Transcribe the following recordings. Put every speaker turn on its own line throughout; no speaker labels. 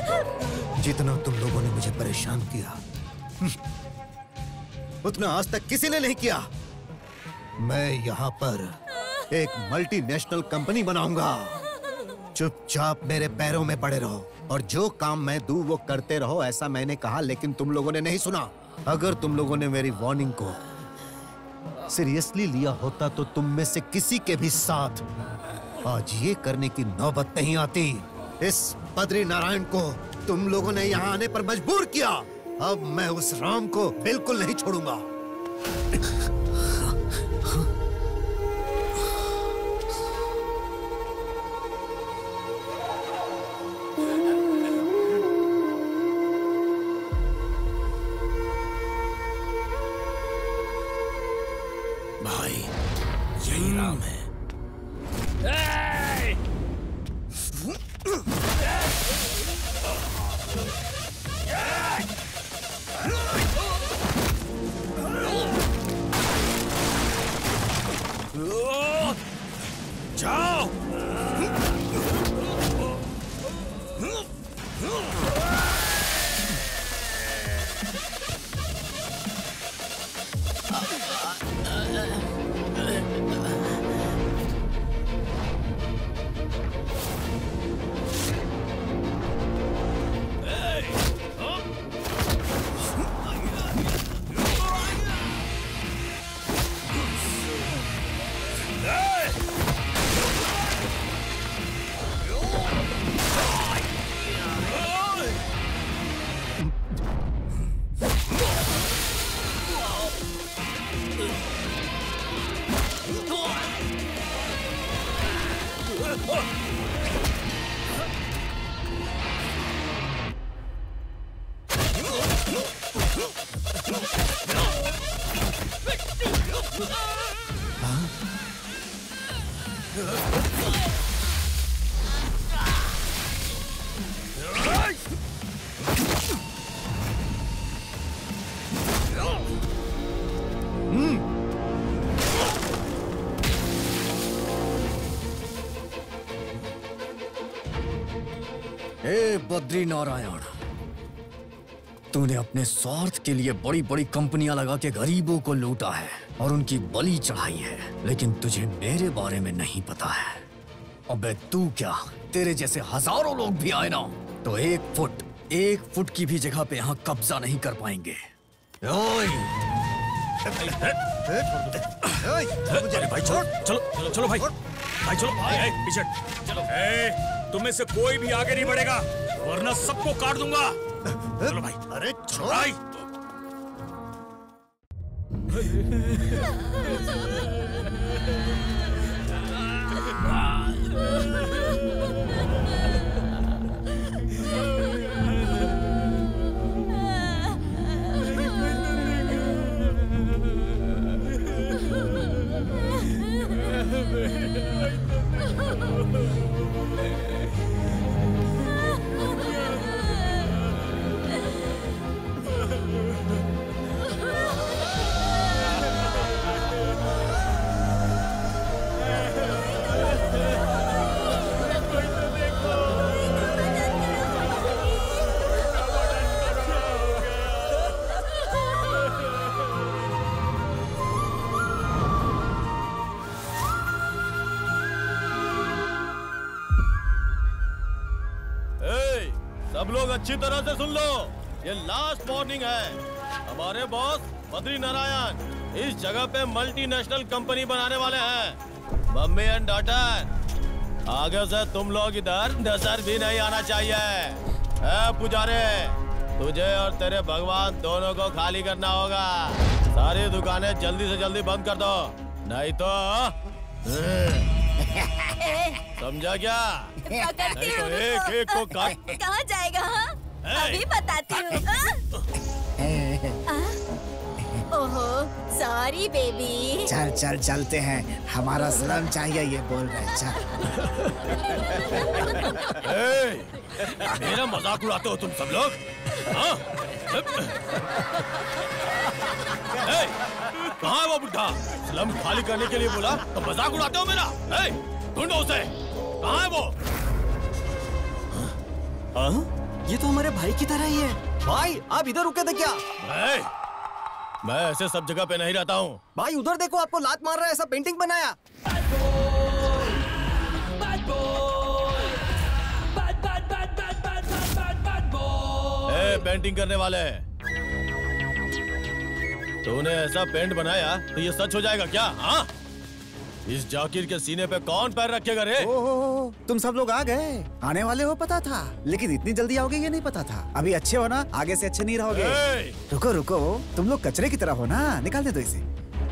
जितना तुम लोगों ने मुझे परेशान किया उतना आज तक किसी ने नहीं किया। मैं यहाँ पर एक मल्टीनेशनल कंपनी बनाऊंगा। चुपचाप मेरे पैरों में पड़े रहो और जो काम मैं दूं वो करते रहो, ऐसा मैंने कहा, लेकिन तुम लोगों ने नहीं सुना। अगर तुम लोगों ने मेरी वार्निंग को सीरियसली लिया होता तो तुम में से किसी के भी साथ आज ये करने की नौबत नहीं आती। इस बद्री नारायण को तुम लोगों ने यहाँ आने पर मजबूर किया। अब मैं उस राम को बिल्कुल नहीं छोड़ूंगा।
भाई यही राम है। जाओ।
हे बद्री नारायण, तूने अपने स्वार्थ के लिए बड़ी बड़ी कंपनियां लगा के गरीबों को लूटा है और उनकी बलि चढ़ाई है, लेकिन तुझे मेरे बारे में नहीं पता है। अबे तू क्या, तेरे जैसे हजारों लोग भी आए ना तो एक फुट की भी जगह पे यहाँ कब्जा नहीं कर पाएंगे।
अरे भाई चलो चलो चलो भाई भाई चलो पीछे चलो। तुम्हें से कोई भी आगे नहीं बढ़ेगा वरना सबको काट दूंगा। चलो भाई।
अरे छोड़
भाई।
सब लोग अच्छी तरह से सुन लो, ये लास्ट वार्निंग है। हमारे बॉस बद्री नारायण इस जगह पे मल्टीनेशनल कंपनी बनाने वाले हैं। मम्मी एंड डॉटर, आगे से तुम लोग इधर नजर भी नहीं आना चाहिए। पुजारी, तुझे और तेरे भगवान दोनों को खाली करना होगा। सारी दुकानें जल्दी से जल्दी बंद कर दो, नहीं तो समझा क्या?
पकड़ती हूँ।
एक एक को काट।
कहाँ जाएगा? अभी बताती हूँ। ओहो, सॉरी बेबी।
चल चल चलते हैं, हमारा सलाम चाहिए ये बोल रहे। चल।
मेरा मजाक उड़ाते हो तुम सब लोग? कहाँ है वो बुढ़ा? स्लम खाली करने के लिए बोला तो मजाक उड़ाते हो मेरा? ढूंढो उसे, कहाँ है वो?
ये तो हमारे भाई की तरह ही है। भाई आप इधर रुके थे क्या?
मैं ऐसे सब जगह पे नहीं रहता हूँ।
भाई उधर देखो, आपको लात मार रहा है, ऐसा पेंटिंग बनाया।
पेंटिंग करने वाले, तूने ऐसा पेंट बनाया तो ये सच हो जाएगा क्या? हाँ, इस जाकिर के सीने पे कौन पैर रखेगा रे?
ओहो, तुम सब लोग आ गए। आने वाले हो पता था, लेकिन इतनी जल्दी आओगे ये नहीं पता था। अभी अच्छे हो ना, आगे से अच्छे नहीं रहोगे। रुको रुको, तुम लोग कचरे की तरह हो ना, निकाल दे दो इसे।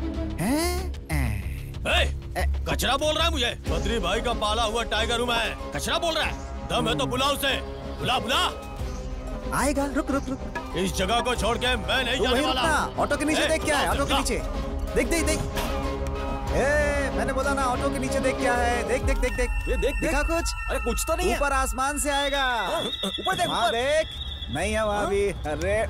कचरा बोल रहा है मुझे? बद्री भाई का पाला हुआ टाइगर हूँ मैं, कचरा बोल रहा है? दम है तो बुला उसे, बुला बुला।
आएगा, रुक रुक रुक।
इस जगह को छोड़ के मैं नहीं जाने वाला।
ऑटो के नीचे देख क्या है, ऑटो के नीचे देख देख देख। मैंने बोला ना, ऑटो के नीचे देख क्या है, देख देख देख देख।
ये देख
देखा कुछ?
अरे कुछ तो नहीं है।
ऊपर आसमान से आएगा।
ऊपर देख,
वहाँ देख। नहीं है वहाँ भी। अरे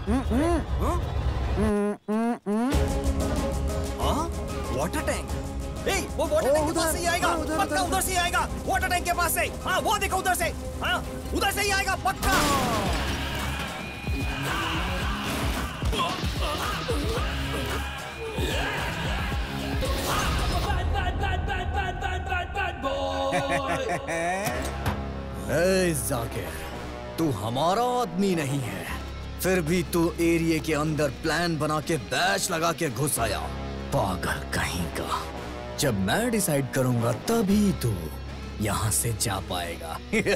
वाटर टैंक। वो वाटर टैंक के पास से ही आएगा, पक्का उधर से ही आएगा। वाटर टैंक के पास से। हाँ वो देखो उधर से, हाँ उधर से ही आएगा पक्का।
जाकिर, तू हमारा आदमी नहीं है, फिर भी तू एरिया के अंदर प्लान बना के बैच लगा के घुस आया। पागल कहीं का। जब मैं डिसाइड करूंगा तभी तू यहाँ से जा पाएगा।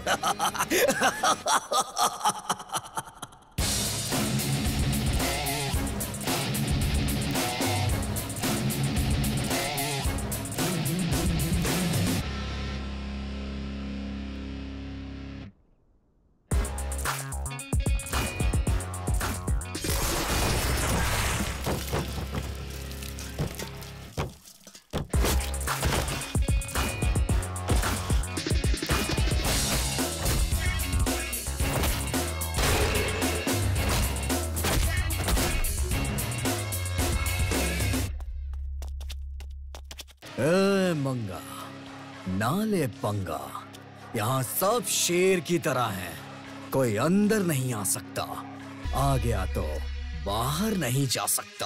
मंगा, नाले पंगा, यहाँ सब शेर की तरह है, कोई अंदर नहीं आ सकता, आ गया तो बाहर नहीं जा सकता।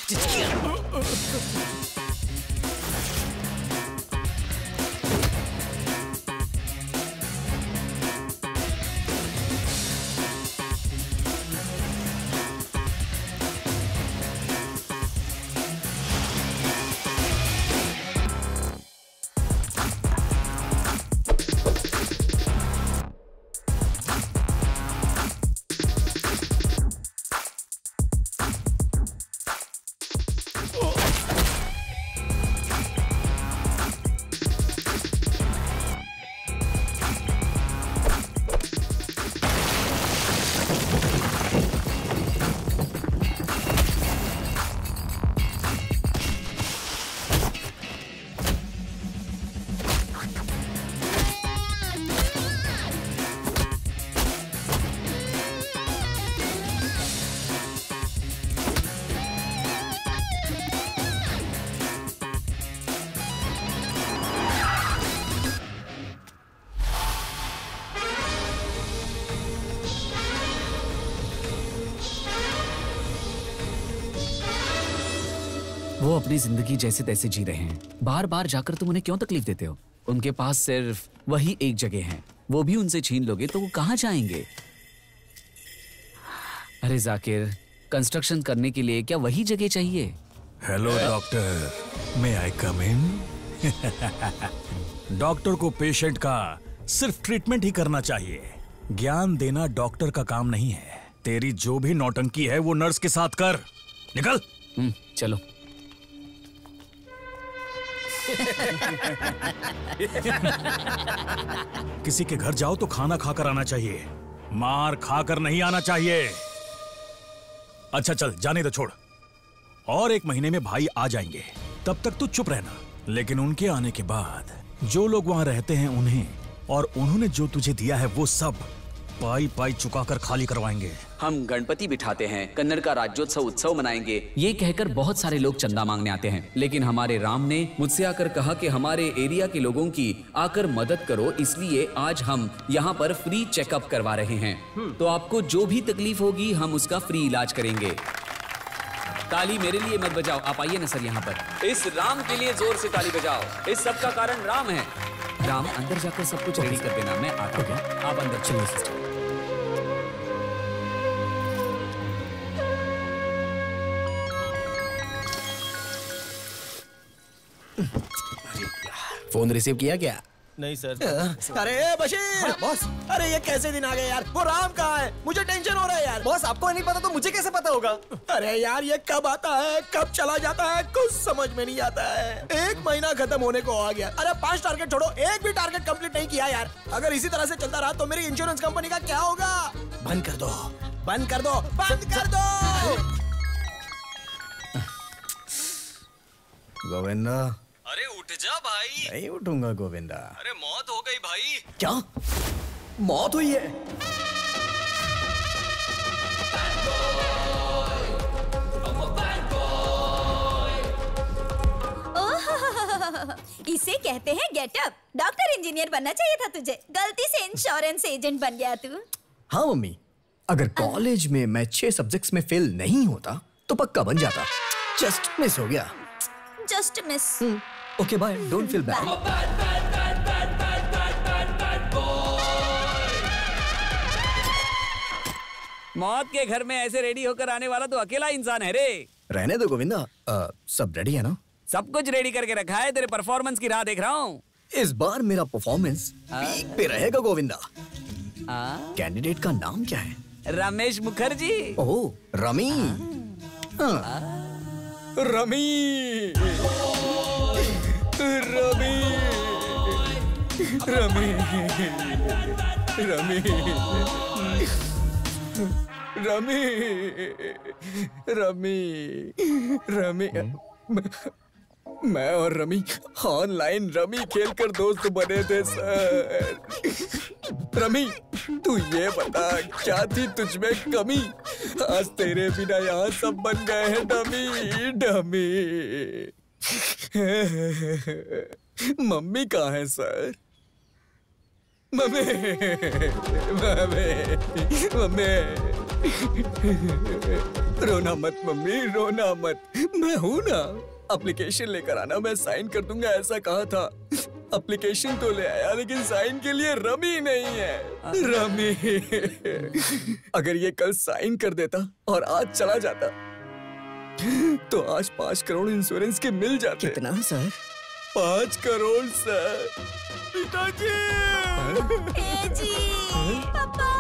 वो अपनी जिंदगी जैसे तैसे जी रहे हैं, बार बार जाकर तुम उन्हें क्यों तकलीफ देते हो? उनके पास सिर्फ वही एक जगह है, वो भी उनसे छीन लोगे तो वो कहाँ जाएंगे? अरे जाकिर, कंस्ट्रक्शन करने के लिए क्या वही जगह चाहिए?
Hello doctor, may I come in? Doctor को पेशेंट का सिर्फ ट्रीटमेंट ही करना चाहिए, ज्ञान देना डॉक्टर का काम नहीं है। तेरी जो भी नौटंकी है वो नर्स के साथ कर। निकल।
चलो।
किसी के घर जाओ तो खाना खाकर आना चाहिए, मार खाकर नहीं आना चाहिए। अच्छा चल, जाने तो छोड़। और 1 महीने में भाई आ जाएंगे, तब तक तू चुप रहना। लेकिन उनके आने के बाद जो लोग वहां रहते हैं उन्हें और उन्होंने जो तुझे दिया है वो सब पाई पाई चुकाकर खाली करवाएंगे।
हम गणपति बिठाते हैं, कन्नड़ का राज्योत्सव उत्सव मनाएंगे, ये कहकर बहुत सारे लोग चंदा मांगने आते हैं। लेकिन हमारे राम ने मुझसे आकर कहा कि हमारे एरिया के लोगों की आकर मदद करो, इसलिए आज हम यहाँ पर फ्री चेकअप करवा रहे हैं। तो आपको जो भी तकलीफ होगी हम उसका फ्री इलाज करेंगे। ताली मेरे लिए मत बजाओ, आप आइए ना सर यहाँ पर। इस राम के लिए जोर से ताली बजाओ, इस सब का कारण राम है। राम अंदर जाकर सब कुछ रेडी कर देना, मैं आता हूँ। आप अंदर चलिए सिस्टर।
फोन रिसीव किया क्या?
नहीं सर।
अरे बशीर बॉस, अरे ये कैसे दिन आ गए यार? वो राम कहाँ है? मुझे टेंशन हो रहा है यार। बॉस आपको नहीं पता तो मुझे कैसे पता होगा? अरे यार ये कब आता है कब चला जाता है कुछ समझ में नहीं आता है। 1 महीना खत्म होने को आ गया। अरे 5 टारगेट छोड़ो, एक भी टारगेट कंप्लीट नहीं किया यार। अगर इसी तरह से चलता रहा तो मेरी इंश्योरेंस कंपनी का क्या होगा? बंद कर दो, बंद कर दो, बंद कर दो। गोविंदा,
अरे उठ जा भाई।
नहीं उठूंगा गोविंदा।
अरे मौत हो गई भाई।
क्या मौत हुई है?
इसे कहते हैं गेटअप। डॉक्टर इंजीनियर बनना चाहिए था तुझे, गलती से इंश्योरेंस एजेंट बन गया तू।
हाँ मम्मी, अगर कॉलेज में मैं 6 सब्जेक्ट्स में फेल नहीं होता तो पक्का बन जाता। जस्ट मिस हो गया।
Just miss.
Okay bye, don't feel bad.
मौत के घर में ऐसे रेडी होकर आने वाला तो अकेला इंसान है रे।
रहने दो गोविंदा, सब रेडी है ना?
सब कुछ रेडी करके रखा है, तेरे परफॉर्मेंस की राह देख रहा हूँ।
इस बार मेरा परफॉर्मेंस पीक पे रहेगा गोविंदा। कैंडिडेट का नाम क्या है?
रमेश मुखर्जी।
ओह रमी। रमी रमी रमी रमी रमी रमी रमी। मैं और रमी ऑनलाइन रमी खेलकर दोस्त बने थे सर। रमी तू ये बता क्या थी तुझमें कमी? आज तेरे बिना यहाँ सब बन गए हैं डमी डमी। मम्मी कहाँ है सर? Mummy mummy mummy. रोना मत मम्मी, रोना मत, मैं हूं ना। एप्लीकेशन लेकर आना, मैं साइन कर दूंगा ऐसा कहा था। एप्लीकेशन तो ले आया लेकिन साइन के लिए रमी नहीं है। रमी अगर ये कल साइन कर देता और आज चला जाता तो आज 5 करोड़ इंश्योरेंस के मिल जाते। कितना सर? 5 करोड़ सर। पिताजी,
जी, पापा,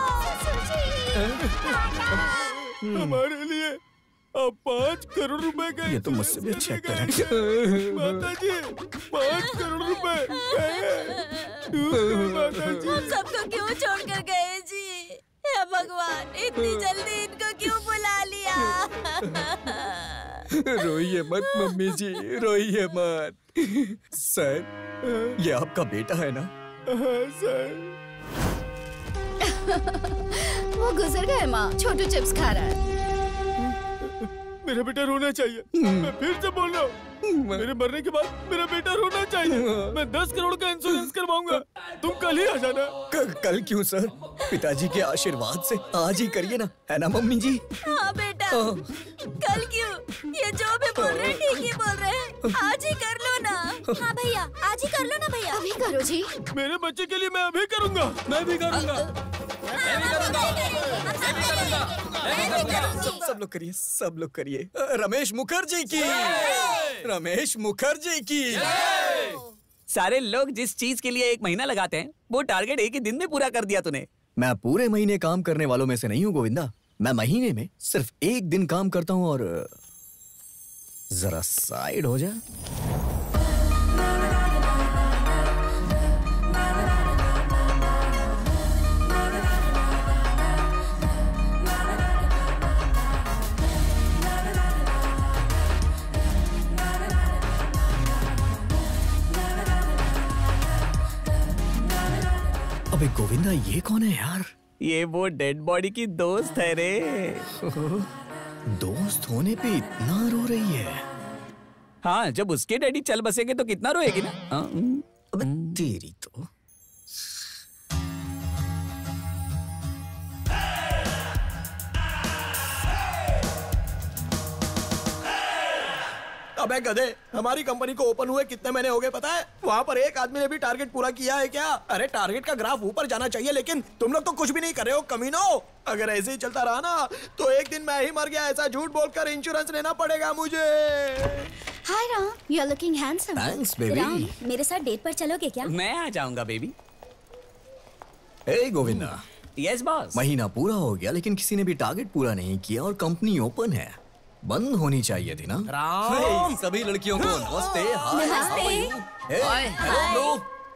हमारे लिए अब 5 करोड़ रुपए का। ये तो मुझसे भी अच्छे एक्टर हैं। माताजी 5 करोड़ रुपए।
हम सबको क्यों छोड़कर गए जी? हे भगवान, इतनी जल्दी इनको क्यों बुला लिया?
रोइए मत मम्मी जी, रोइए मत। सर ये आपका बेटा है ना? सर।
वो गुजर गए माँ, छोटू चिप्स खा रहा है।
मेरा बेटा रोना चाहिए। मैं फिर से बोल रहा हूँ, मेरे मरने के बाद मेरा बेटा रोना चाहिए। मैं 10 करोड़ का इंश्योरेंस करवाऊंगा। तुम कल ही आ जाना।
कल क्यों सर? पिताजी के आशीर्वाद से आज ही करिए ना, है ना मम्मी जी?
हाँ बेटा, कल क्यों? ये जो भी बोल रहे हैं ठीक ही बोल रहे हैं। आज ही कर लो ना। हाँ भैया, आज ही कर लो ना भैया। अभी करो जी।
मेरे बच्चे के लिए मैं अभी करूंगा। मैं भी करूंगा।
सब लोग करिए, सब लोग करिए। रमेश मुखर्जी की, रमेश मुखर्जी की।
सारे लोग जिस चीज के लिए 1 महीना लगाते हैं वो टारगेट 1 ही दिन में पूरा कर दिया तूने।
मैं पूरे महीने काम करने वालों में से नहीं हूँ गोविंदा। मैं महीने में सिर्फ 1 दिन काम करता हूँ। और जरा साइड हो जा। अबे गोविंदा ये कौन है यार?
ये वो डेड बॉडी की दोस्त है रे। दोस्त होने पे इतना रो रही है। हाँ, जब उसके डैडी चल बसेंगे तो कितना रोएगी ना। अबे तेरी तो।
अबे गधे, हमारी कंपनी को ओपन हुए कितने महीने हो गए पता है? वहाँ पर एक आदमी ने भी टारगेट पूरा किया है क्या? अरे टारगेट का ग्राफ ऊपर जाना चाहिए, लेकिन तुम लोग तो कुछ भी नहीं कर रहे हो कमीनो। अगर ऐसे ही चलता रहा ना तो एक दिन मैं ही मर गया ऐसा झूठ बोलकर इंश्योरेंस लेना पड़ेगा मुझे।
Hi Ram, you are looking handsome.
Thanks baby.
Ram, मेरे साथ डेट पर चलोगे क्या?
मैं आ जाऊंगा बेबी। हे गोविंदा। Yes boss. महीना पूरा हो गया लेकिन किसी ने भी टारगेट पूरा नहीं किया और कंपनी ओपन है। बंद होनी चाहिए थी ना। राम, सभी लड़कियों को नमस्ते। Hi, hello.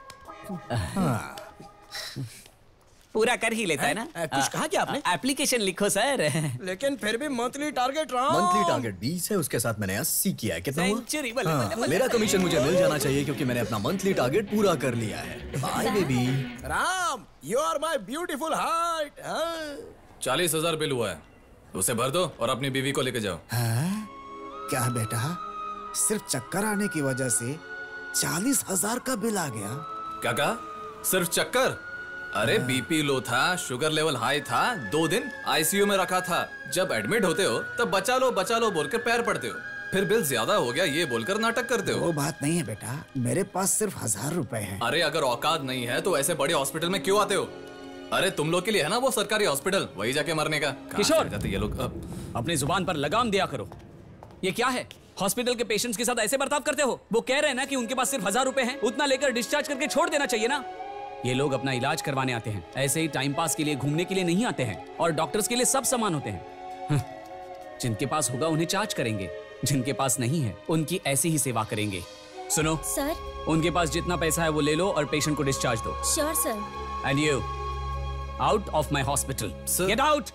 पूरा कर ही लेता है ना।
कुछ कहा क्या आपने?
एप्लीकेशन लिखो सर।
लेकिन फिर भी monthly target Ram.
Monthly target 20 है, उसके साथ मैंने 80 किया है। कितना हुआ? मेरा कमीशन मुझे मिल जाना चाहिए क्योंकि मैंने अपना मंथली टारगेट पूरा कर लिया है। Bye baby.
Ram, you are my beautiful heart.
40,000 bill हुआ है, उसे भर दो और अपनी बीवी को लेके जाओ।
क्या बेटा, सिर्फ चक्कर आने की वजह से 40,000 का बिल आ गया?
क्या कहा? सिर्फ चक्कर? अरे बीपी लो था, शुगर लेवल हाई था, 2 दिन आईसीयू में रखा था। जब एडमिट होते हो तब बचा लो बोलकर पैर पड़ते हो, फिर बिल ज्यादा हो गया ये बोलकर नाटक करते हो।
वो बात नहीं है बेटा, मेरे पास सिर्फ 1,000 रुपए हैं।
अरे अगर औकात नहीं है तो ऐसे बड़े हॉस्पिटल में क्यों आते हो? अरे तुम लोग के लिए है ना वो सरकारी हॉस्पिटल, वही जाके मरने का।
किशोर,
जाते ये लोग।
अपनी जुबान पर लगाम दिया करो। ये क्या है? हॉस्पिटल के पेशेंट्स के साथ ऐसे बर्ताव करते हो? वो कह रहे हैं ना कि उनके पास सिर्फ 1,000 रुपए हैं, उतना लेकर डिस्चार्ज करके छोड़ देना चाहिए ना। ये लोग अपना इलाज करवाने आते हैं, ऐसे ही टाइम पास के लिए घूमने के लिए नहीं आते हैं। और डॉक्टर्स के लिए सब समान होते हैं। जिनके पास होगा उन्हें चार्ज करेंगे, जिनके पास नहीं है उनकी ऐसी ही सेवा करेंगे। सुनो
सर,
उनके पास जितना पैसा है वो ले लो और पेशेंट को डिस्चार्ज दो।
Sure sir.
And you out of my hospital, get out.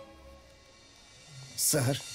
Sir,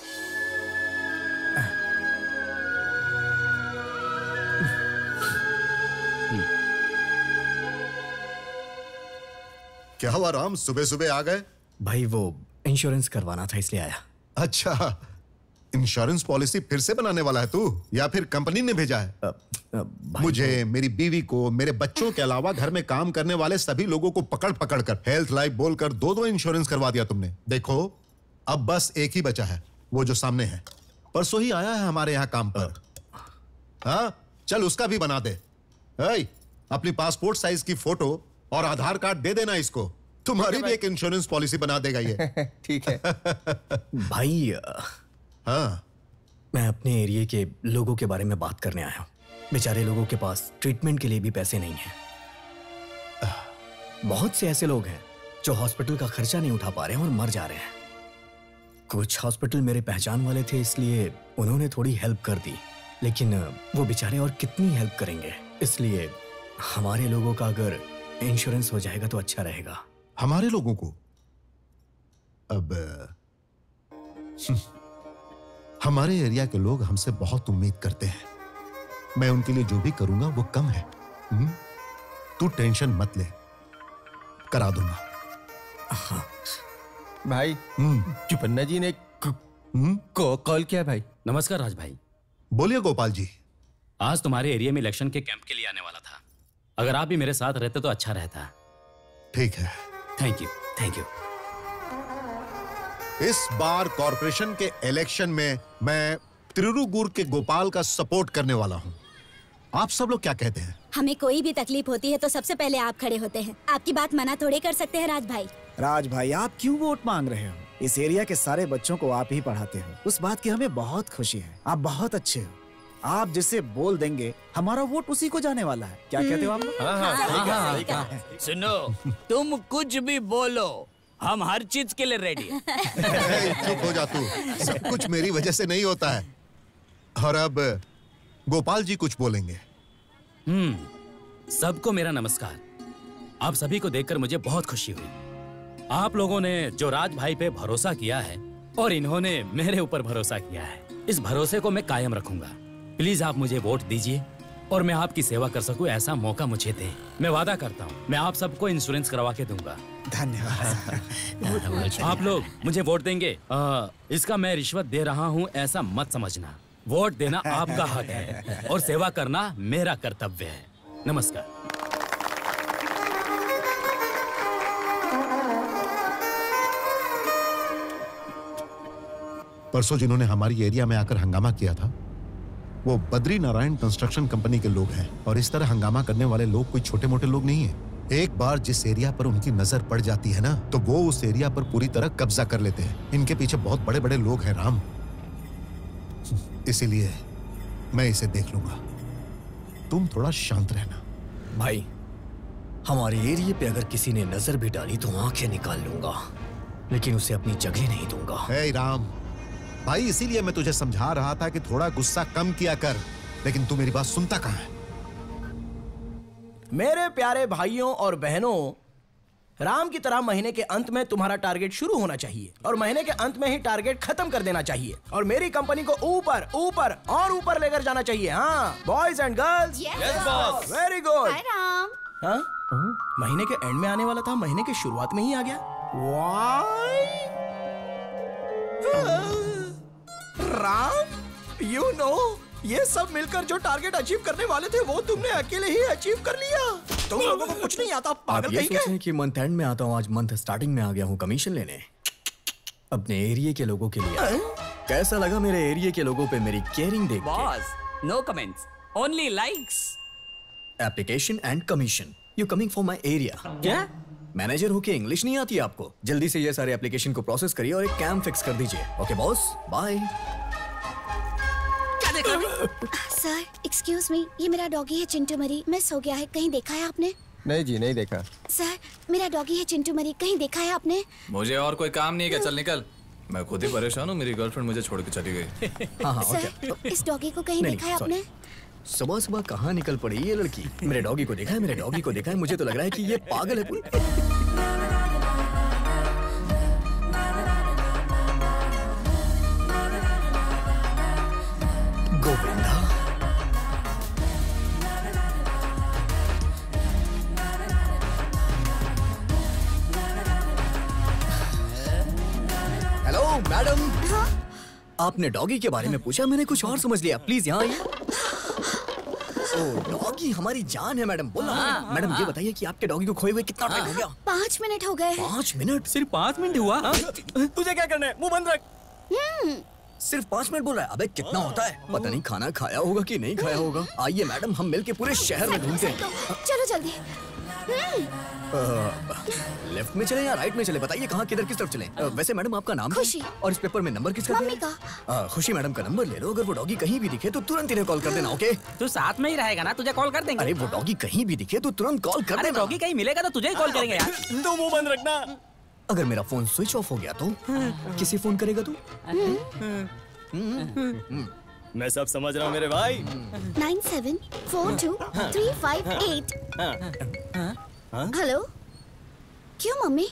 क्या हुआ राम, सुबह सुबह आ गए?
भाई वो इंश्योरेंस करवाना था इसलिए आया।
अच्छा, इंश्योरेंस पॉलिसी फिर से बनाने वाला है तू, या फिर कंपनी ने भेजा है? मुझे, मेरी बीवी को, मेरे बच्चों के अलावा घर में काम करने वाले सभी लोगों को पकड़ पकड़ कर हेल्थ लाइफ बोलकर 2-2 इंश्योरेंस करवा दिया तुमने। देखो अब बस एक ही बचा है, वो जो सामने है, परसों ही आया है हमारे यहाँ काम पर। हाँ, चल उसका भी बना दे। अपनी पासपोर्ट साइज की फोटो और आधार कार्ड दे देना इसको, तुम्हारी भी एक इंश्योरेंस पॉलिसी बना देगा ये।
ठीक है
भाई।
हाँ,
मैं अपने एरिया के लोगों के बारे में बात करने आया हूँ। बेचारे लोगों के पास ट्रीटमेंट के लिए भी पैसे नहीं हैं। बहुत से ऐसे लोग हैं जो हॉस्पिटल का खर्चा नहीं उठा पा रहे हैं और मर जा रहे हैं। कुछ हॉस्पिटल मेरे पहचान वाले थे इसलिए उन्होंने थोड़ी हेल्प कर दी, लेकिन वो बेचारे और कितनी हेल्प करेंगे। इसलिए हमारे लोगों का अगर इंश्योरेंस हो जाएगा तो अच्छा रहेगा।
हमारे लोगों को? अब हमारे एरिया के लोग हमसे बहुत उम्मीद करते हैं। मैं उनके लिए जो भी करूंगा वो कम है। तू टेंशन मत ले, करा दूंगा।
हाँ।
भाई, चुपन्ना जी ने कॉल किया भाई।
नमस्कार राज भाई।
बोलिए गोपाल जी।
आज तुम्हारे एरिया में इलेक्शन के कैंप के लिए आने वाला था, अगर आप भी मेरे साथ रहते तो अच्छा रहता।
ठीक है।
Thank you, thank you.
इस बार कॉर्पोरेशन के इलेक्शन में मैं त्रिरुगुर के गोपाल का सपोर्ट करने वाला हूं। आप सब लोग क्या कहते हैं?
हमें कोई भी तकलीफ होती है तो सबसे पहले आप खड़े होते हैं। आपकी बात मना थोड़े कर सकते हैं राज भाई।
राज भाई, आप क्यों वोट मांग रहे हो? इस एरिया के सारे बच्चों को आप ही पढ़ाते हो, उस बात की हमें बहुत खुशी है। आप बहुत अच्छे हो। आप जिसे बोल देंगे हमारा वोट उसी को जाने वाला है। क्या कहते हो आप लोग?
सुनो, तुम कुछ भी बोलो, हम हर चीज के लिए रेडी हैं।
चुप हो जा तू, सब कुछ मेरी वजह से नहीं होता है। और अब गोपाल जी कुछ बोलेंगे।
सबको मेरा नमस्कार। आप सभी को देखकर मुझे बहुत खुशी हुई। आप लोगों ने जो राज भाई पे भरोसा किया है और इन्होंने मेरे ऊपर भरोसा किया है, इस भरोसे को मैं कायम रखूंगा। प्लीज आप मुझे वोट दीजिए
और मैं आपकी सेवा कर सकूं ऐसा मौका मुझे दें। मैं वादा करता हूं मैं आप सबको इंश्योरेंस करवा के दूंगा।
धन्यवाद।
आप लोग मुझे वोट देंगे। इसका मैं रिश्वत दे रहा हूं ऐसा मत समझना। वोट देना आपका हक है और सेवा करना मेरा कर्तव्य है। नमस्कार।
परसों जिन्होंने हमारी एरिया में आकर हंगामा किया था वो बद्री नारायण कंस्ट्रक्शन कंपनी के लोग हैं। और इस तरह हंगामा करने वाले लोग कोई छोटे मोटे लोग नहीं हैं। एक बार जिस एरिया पर उनकी नजर पड़ जाती है ना तो वो उस एरिया पर पूरी तरह कब्जा कर लेते हैं। इनके पीछे बहुत बड़े बड़े लोग हैं राम, इसीलिए मैं इसे देख लूंगा। तुम थोड़ा शांत रहना।
भाई हमारे एरिया पे अगर किसी ने नजर भी डाली तो आंखें निकाल लूंगा, लेकिन उसे अपनी जगह नहीं दूंगा।
हे राम भाई, इसीलिए मैं तुझे समझा रहा था कि थोड़ा गुस्सा कम किया कर, लेकिन तू मेरी बात सुनता कहाँ है?
मेरे प्यारे भाइयों और बहनों, राम की तरह महीने के अंत में तुम्हारा टारगेट शुरू होना चाहिए और महीने के अंत में ही टारगेट खत्म कर देना चाहिए और मेरी कंपनी को ऊपर ऊपर और ऊपर लेकर जाना चाहिए। हाँ boys and girls,
yes boss.
Very good.
Hi Ram.
हाँ महीने के एंड में आने वाला था, महीने के शुरुआत में ही आ गया। वाई राम, यू नो ये सब मिलकर जो टारगेट अचीव करने वाले थे वो तुमने अकेले ही अचीव कर लिया। तुम लोगों को कुछ नहीं आता,
आप
पागल
ये
कहीं
सोच रहे हैं कि मंथ एंड में आता हूँ, आज मंथ स्टार्टिंग में आ गया हूँ कमीशन लेने अपने एरिया के लोगों के लिए। कैसा लगा मेरे एरिया के लोगों पे मेरी केयरिंग देख के?
Boss no comments, only likes.
Application and commission, you coming for my area.
क्या
मैनेजर होके इंग्लिश नहीं आती आपको? जल्दी से ये सारे एप्लीकेशन को प्रोसेस करिए और एक कैम फिक्स कर दीजिए। Okay boss, bye.
Sir excuse me, ये मेरा डॉगी है चिंटू मरी, मिस हो गया है। कहीं देखा है आपने?
नहीं जी, नहीं देखा।
सर मेरा डॉगी है चिंटू मरी, कहीं देखा है आपने?
मुझे और कोई काम नहीं है क्या? चल निकल, मैं खुद ही परेशान हूँ। मेरी गर्लफ्रेंड मुझे छोड़ के चली गई।
हाँ
सर इस डॉगी को कहीं देखा है आपने?
सुबह सुबह कहाँ निकल पड़ी ये लड़की? मेरे डॉगी को देखा है, मेरे डॉगी को देखा है। मुझे तो लग रहा है कि ये पागल है पूरी। Govinda, hello madam.
हाँ?
आपने डॉगी के बारे में पूछा, मैंने कुछ और समझ लिया। प्लीज यहाँ आइए। ओ डॉगी हमारी जान है मैडम। बोला मैडम ये बताइए कि आपके डॉगी को खोए हुए कितना टाइम हो गया?
5 मिनट हो गए।
5 मिनट?
सिर्फ 5 मिनट हुआ?
तुझे क्या करना है? मुंह बंद रख।
सिर्फ 5 मिनट बोल रहा है? अबे कितना होता है? पता नहीं खाना खाया होगा कि नहीं खाया होगा। आइए मैडम, हम मिलके पूरे शहर में ढूंढते हैं।
चलो जल्दी।
लेफ्ट में चले या राइट में चले? बताइए कहाँ किधर किस तरफ चले? वैसे मैडम आपका नाम क्या है?
खुशी।
और इस पेपर में नंबर किसका
मम्मी
दिया है? खुशी मैडम का नंबर ले लो। अगर वो डॉगी कहीं भी दिखे तो तुरंत इन्हें कॉल कर देना। ओके?
तू साथ में ही रहेगा ना, तुझे कॉल कर देंगे।
अरे वो डॉगी कहीं भी दिखे तो तुरंत कॉल कर देना।
डॉगी कहीं मिलेगा तो तुझे ही कॉल करेंगे यार।
तू मुंह बंद रखना।
अगर मेरा फोन स्विच ऑफ हो गया तो किसे फोन करेगा तू?
मैं सब समझ रहा हूँ मेरे भाई।
974235 हेलो। क्यों मम्मी?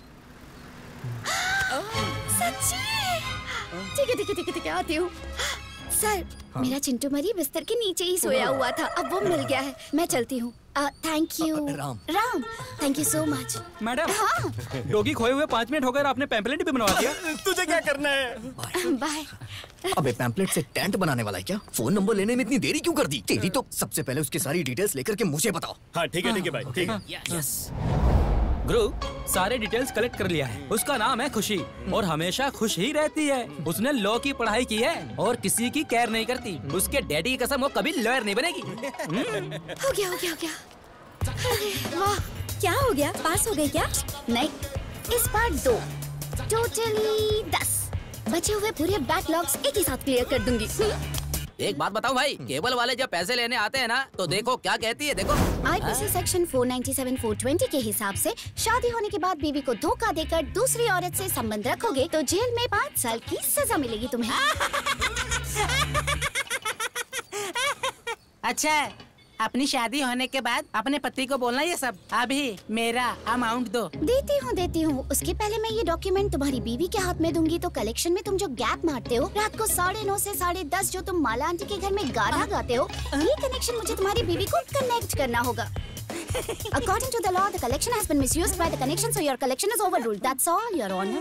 सच्ची? ठीक है ठीक है ठीक है ठीक है, आती हूँ। सर मेरा चिंटू मरी बिस्तर के नीचे ही सोया हुआ था, अब वो मिल गया है। मैं चलती हूँ। Thank you
Ram.
Thank you so much.
Madam
हाँ
डॉगी खोए हुए 5 मिनट हो गए और आपने पैम्पलेट भी बनवा दिया।
तुझे क्या करना है?
बाय।
अबे पैम्पलेट से टेंट बनाने वाला है क्या? फोन नंबर लेने में इतनी देरी क्यों कर दी? तेरी तो सबसे पहले उसकी सारी डिटेल्स लेकर के मुझे बताओ।
हाँ ठीक है भाई, ठीक है।
यस गुरु, सारे डिटेल्स कलेक्ट कर लिया है। उसका नाम है खुशी और हमेशा खुश ही रहती है। उसने लॉ की पढ़ाई की है और किसी की केयर नहीं करती। उसके डैडी की कसम वो कभी लॉयर नहीं बनेगी।
हो गया हो गया हो गया। अरे वाह, क्या हो गया? पास हो गई क्या? नहीं, इस बार 2, टोटली 10। बचे हुए पूरे बैकलॉग्स एक ही साथ क्लियर कर दूंगी।
एक बात बताओ भाई, केबल वाले जब पैसे लेने आते हैं ना तो देखो क्या कहती है। देखो
आईपीसी सेक्शन 497-420 के हिसाब से शादी होने के बाद बीवी को धोखा देकर दूसरी औरत से संबंध रखोगे तो जेल में 5 साल की सजा मिलेगी तुम्हें।
अच्छा
अपनी शादी होने के बाद अपने पति को बोलना ये सब। अभी मेरा अमाउंट दो।
देती हूँ। उसके पहले मैं ये डॉक्यूमेंट तुम्हारी बीवी के हाथ में दूंगी तो कलेक्शन में तुम जो गैप मारते हो रात को 9:30 से 10:30 जो तुम माला आंटी के घर में गाना गाते हो, ये कनेक्शन मुझे तुम्हारी बीवी को कनेक्ट करना होगा। According to the law, the collection has been misused by the connection, so your collection is overruled. That's all, Your Honor.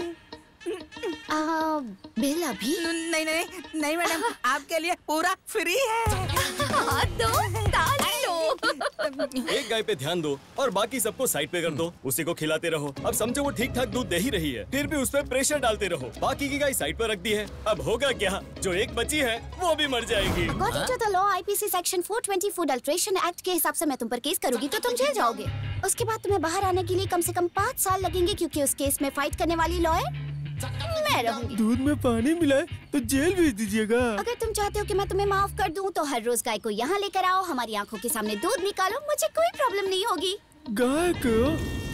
Bill अभी?
नहीं मैडम, आपके लिए पूरा फ्री है।
एक गाय पे ध्यान दो और बाकी सबको साइड पे कर दो। उसी को खिलाते रहो। अब समझो वो ठीक ठाक दूध दे ही रही है, फिर भी उस पर प्रेशर डालते रहो। बाकी की गाय साइड पर रख दी है। अब होगा क्या? जो एक बची है वो भी मर जाएगी।
According to the law, IPC Section 420 Food Adulteration Act के हिसाब से मैं तुम पर केस करूंगी तो तुम जेल जाओगे। उसके बाद तुम्हें बाहर आने के लिए कम से कम 5 साल लगेंगे, क्योंकि उस केस में फाइट करने वाली लॉयर मैं रहूंगी।
दूध में पानी मिलाए तो जेल भेज दीजिएगा।
अगर तुम चाहते हो कि मैं तुम्हें माफ कर दूं तो हर रोज गाय को यहाँ लेकर आओ, हमारी आंखों के सामने दूध निकालो, मुझे कोई प्रॉब्लम नहीं होगी।
गाय को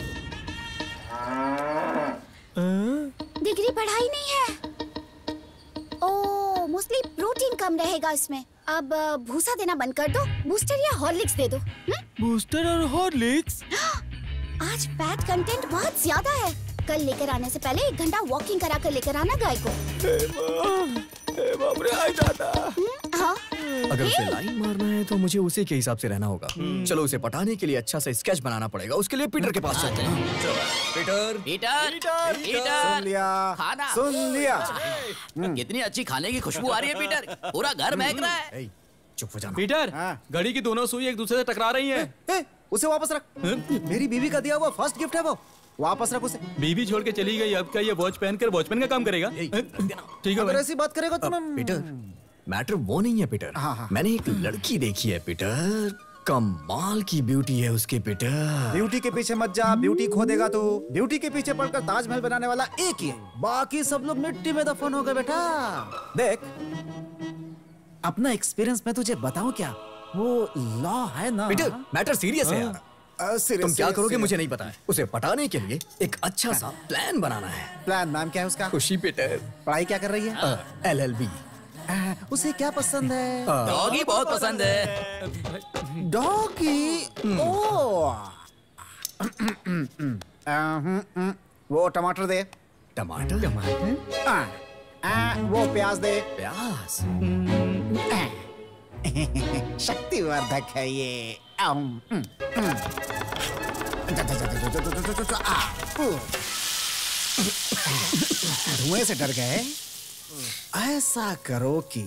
डिग्री पढ़ाई नहीं है। ओह, मोस्टली प्रोटीन कम रहेगा इसमें। अब भूसा देना बंद कर दो, बूस्टर या हॉर्लिक्स दे दो।
बूस्टर और हॉर्लिक्स?
आज फैट कंटेंट बहुत ज्यादा है। कल लेकर आने से पहले 1 घंटा वॉकिंग करा कर लेकर आना गाय को।
बाप रे, आई दादा।
हाँ?
अगर उसे लाइन मारना है तो मुझे उसी के हिसाब से रहना होगा। चलो उसे पटाने के लिए अच्छा सा स्केच बनाना पड़ेगा। उसके लिए पीटर के पास चलते हैं।
पीटर,
सुन लिया।
कितनी अच्छी खाने की खुशबू आ रही है पीटर, पूरा घर महक रहा है।
चुप हो जाना।
पीटर, घड़ी की दोनों सुई एक दूसरे से टकरा रही हैं।
उसे वापस रख। मेरी बीवी का दिया हुआ फर्स्ट गिफ्ट है वो, वापस रख उसे।
बीवी छोड़ के चली गई, अब क्या ये वॉच पहनकर वॉचमैन का काम करेगा? ठीक है
अगर ऐसी बात करेगा तो मैं
पीटर, मैटर वो नहीं है पीटर। मैंने एक लड़की देखी है पीटर, कमाल की ब्यूटी है उसकी पीटर।
ब्यूटी के पीछे मत जा, ब्यूटी खो देगा तू। ब्यूटी के पीछे पड़कर ताजमहल बनाने वाला एक ही है, बाकी सब लोग मिट्टी में दफन हो गए बेटा। देख, अपना एक्सपीरियंस मैं तुझे बताऊं क्या, वो लॉ है ना।
पीटर, मैटर सीरियस है यार। तुम क्या करोगे मुझे नहीं पता है। उसे पटाने के लिए एक अच्छा सा प्लान बनाना है।
प्लान नाम क्या है उसका?
खुशी पीटर।
पढ़ाई क्या कर रही है?
LLB।
उसे क्या पसंद है?
डॉगी बहुत पसंद है।
डॉगी? वो टमाटर दे।
टमाटर?
वो प्याज दे।
प्याज?
शक्तिवर्धक है ये। धुएं से डर गए? ऐसा करो कि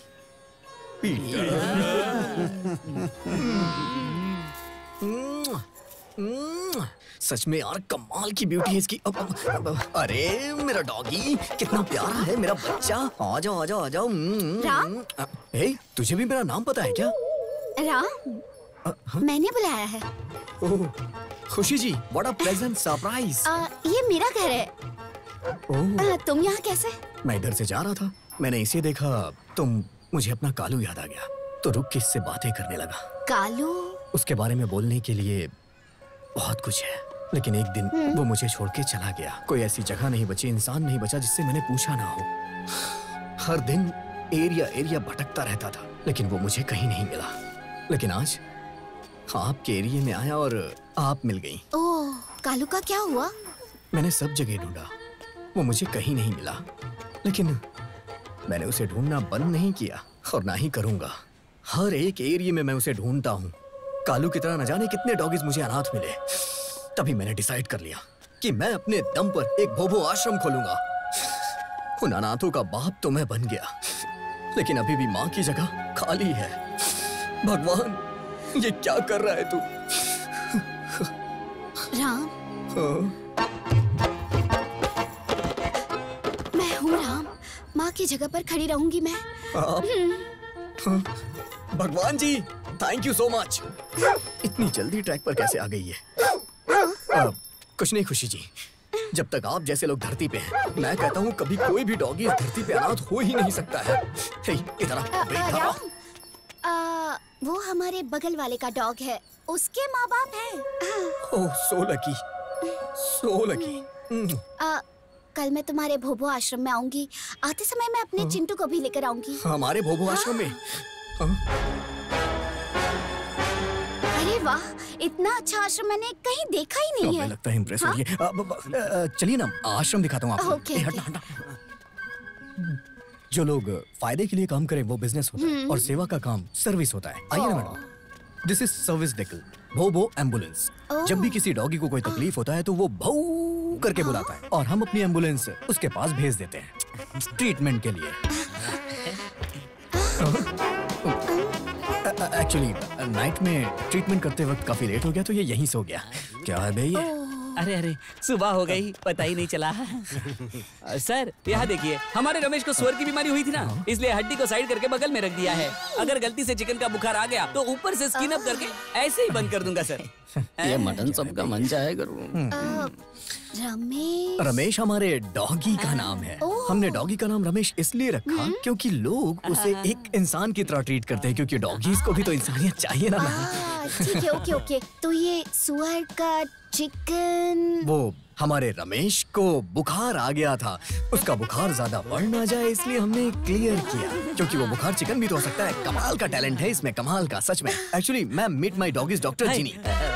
सच में यार कमाल की ब्यूटी है इसकी। अरे मेरा डॉगी कितना प्यारा है, मेरा बच्चा। आ जाओ आ जाओ आ जाओ।
राम?
तुझे भी मेरा नाम पता है क्या?
राम, मैंने बुलाया है।
Oh Khushi ji, what a pleasant surprise.
ये मेरा घर है। तुम यहाँ कैसे?
मैं इधर से जा रहा था, मैंने इसे देखा, तुम मुझे अपना कालू याद आ गया, तो रुक के इससे बातें करने लगा।
कालू?
उसके बारे में बोलने के लिए बहुत कुछ है, लेकिन एक दिन वो मुझे छोड़ के चला गया। कोई ऐसी जगह नहीं बची, इंसान नहीं बचा जिससे मैंने पूछा ना हो। हर दिन एरिया भटकता रहता था, लेकिन वो मुझे कहीं नहीं मिला। लेकिन आज आपके एरिया में आया और आप मिल गई।
ओह, कालू का क्या हुआ?
मैंने सब जगह ढूंढा, वो मुझे कहीं नहीं मिला, लेकिन मैंने उसे ढूंढना बंद नहीं किया और ना ही करूंगा। हर एक एरिया में मैं उसे ढूंढता हूँ। कालू की तरह न जाने कितने डॉगीज मुझे अनाथ मिले। तभी मैंने डिसाइड कर लिया कि मैं अपने दम पर एक भोभो आश्रम खोलूंगा। उन अनाथों का बाप तो मैं बन गया, लेकिन अभी भी माँ की जगह खाली है। भगवान, ये क्या कर रहा है तू?
राम, मैं हूँ राम, माँ की जगह पर खड़ी रहूंगी मैं।
भगवान जी, थैंक यू सो मच। इतनी जल्दी ट्रैक पर कैसे आ गई है? कुछ नहीं खुशी जी, जब तक आप जैसे लोग धरती पे हैं, मैं कहता हूँ कभी कोई भी डॉगी इस धरती पे अनाथ हो ही नहीं सकता है। इधर
वो हमारे बगल वाले का डॉग है, उसके माँ बाप हैं।
Oh so lucky, so lucky.
कल मैं तुम्हारे भोभो आश्रम में आऊंगी। आते समय मैं अपने चिंटू को भी लेकर आऊंगी।
हमारे भोभो आश्रम में?
वाह, इतना अच्छा आश्रम मैंने कहीं देखा ही नहीं है।
लगता है इम्प्रेस हो गई। चलिए ना आश्रम दिखाता हूँ आपको।
ओके,
हटा। जो लोग फायदे के लिए काम करें वो बिजनेस होता है और सेवा का काम सर्विस होता है। आइए ना madam, this is service vehicle, भोबो एम्बुलेंस। जब भी किसी डॉगी को कोई तकलीफ होता है तो वो भौ करके बुलाता है और हम अपनी एम्बुलेंस उसके पास भेज देते हैं ट्रीटमेंट के लिए। एक्चुअली नाइट में ट्रीटमेंट करते वक्त काफी लेट हो गया तो ये यहीं सो गया। क्या है भैया?
अरे सुबह हो गई, पता ही नहीं चला। सर यहाँ देखिए, हमारे रमेश को स्वर की बीमारी हुई थी ना, इसलिए हड्डी को साइड करके बगल में रख दिया है। अगर गलती से चिकन का बुखार आ गया तो ऊपर से स्किन अप करके ऐसे ही बंद कर दूंगा सर।
ये मटन सबका मन जाएगा। रमेश हमारे डॉगी का नाम है। हमने डॉगी का नाम रमेश इसलिए रखा क्योंकि लोग उसे एक इंसान की तरह ट्रीट करते हैं, क्योंकि डॉगीज को भी तो इंसानियत चाहिए ना।
ठीक है, ओके ओके। तो ये सुअर का चिकन,
वो हमारे रमेश को बुखार आ गया था, उसका बुखार ज्यादा बढ़ ना जाए इसलिए हमने क्लियर किया, क्योंकि वो बुखार चिकन भी तो हो सकता है। कमाल का टैलेंट है इसमें, कमाल का, सच में। एक्चुअली मैं meet my doggies doctor Genie.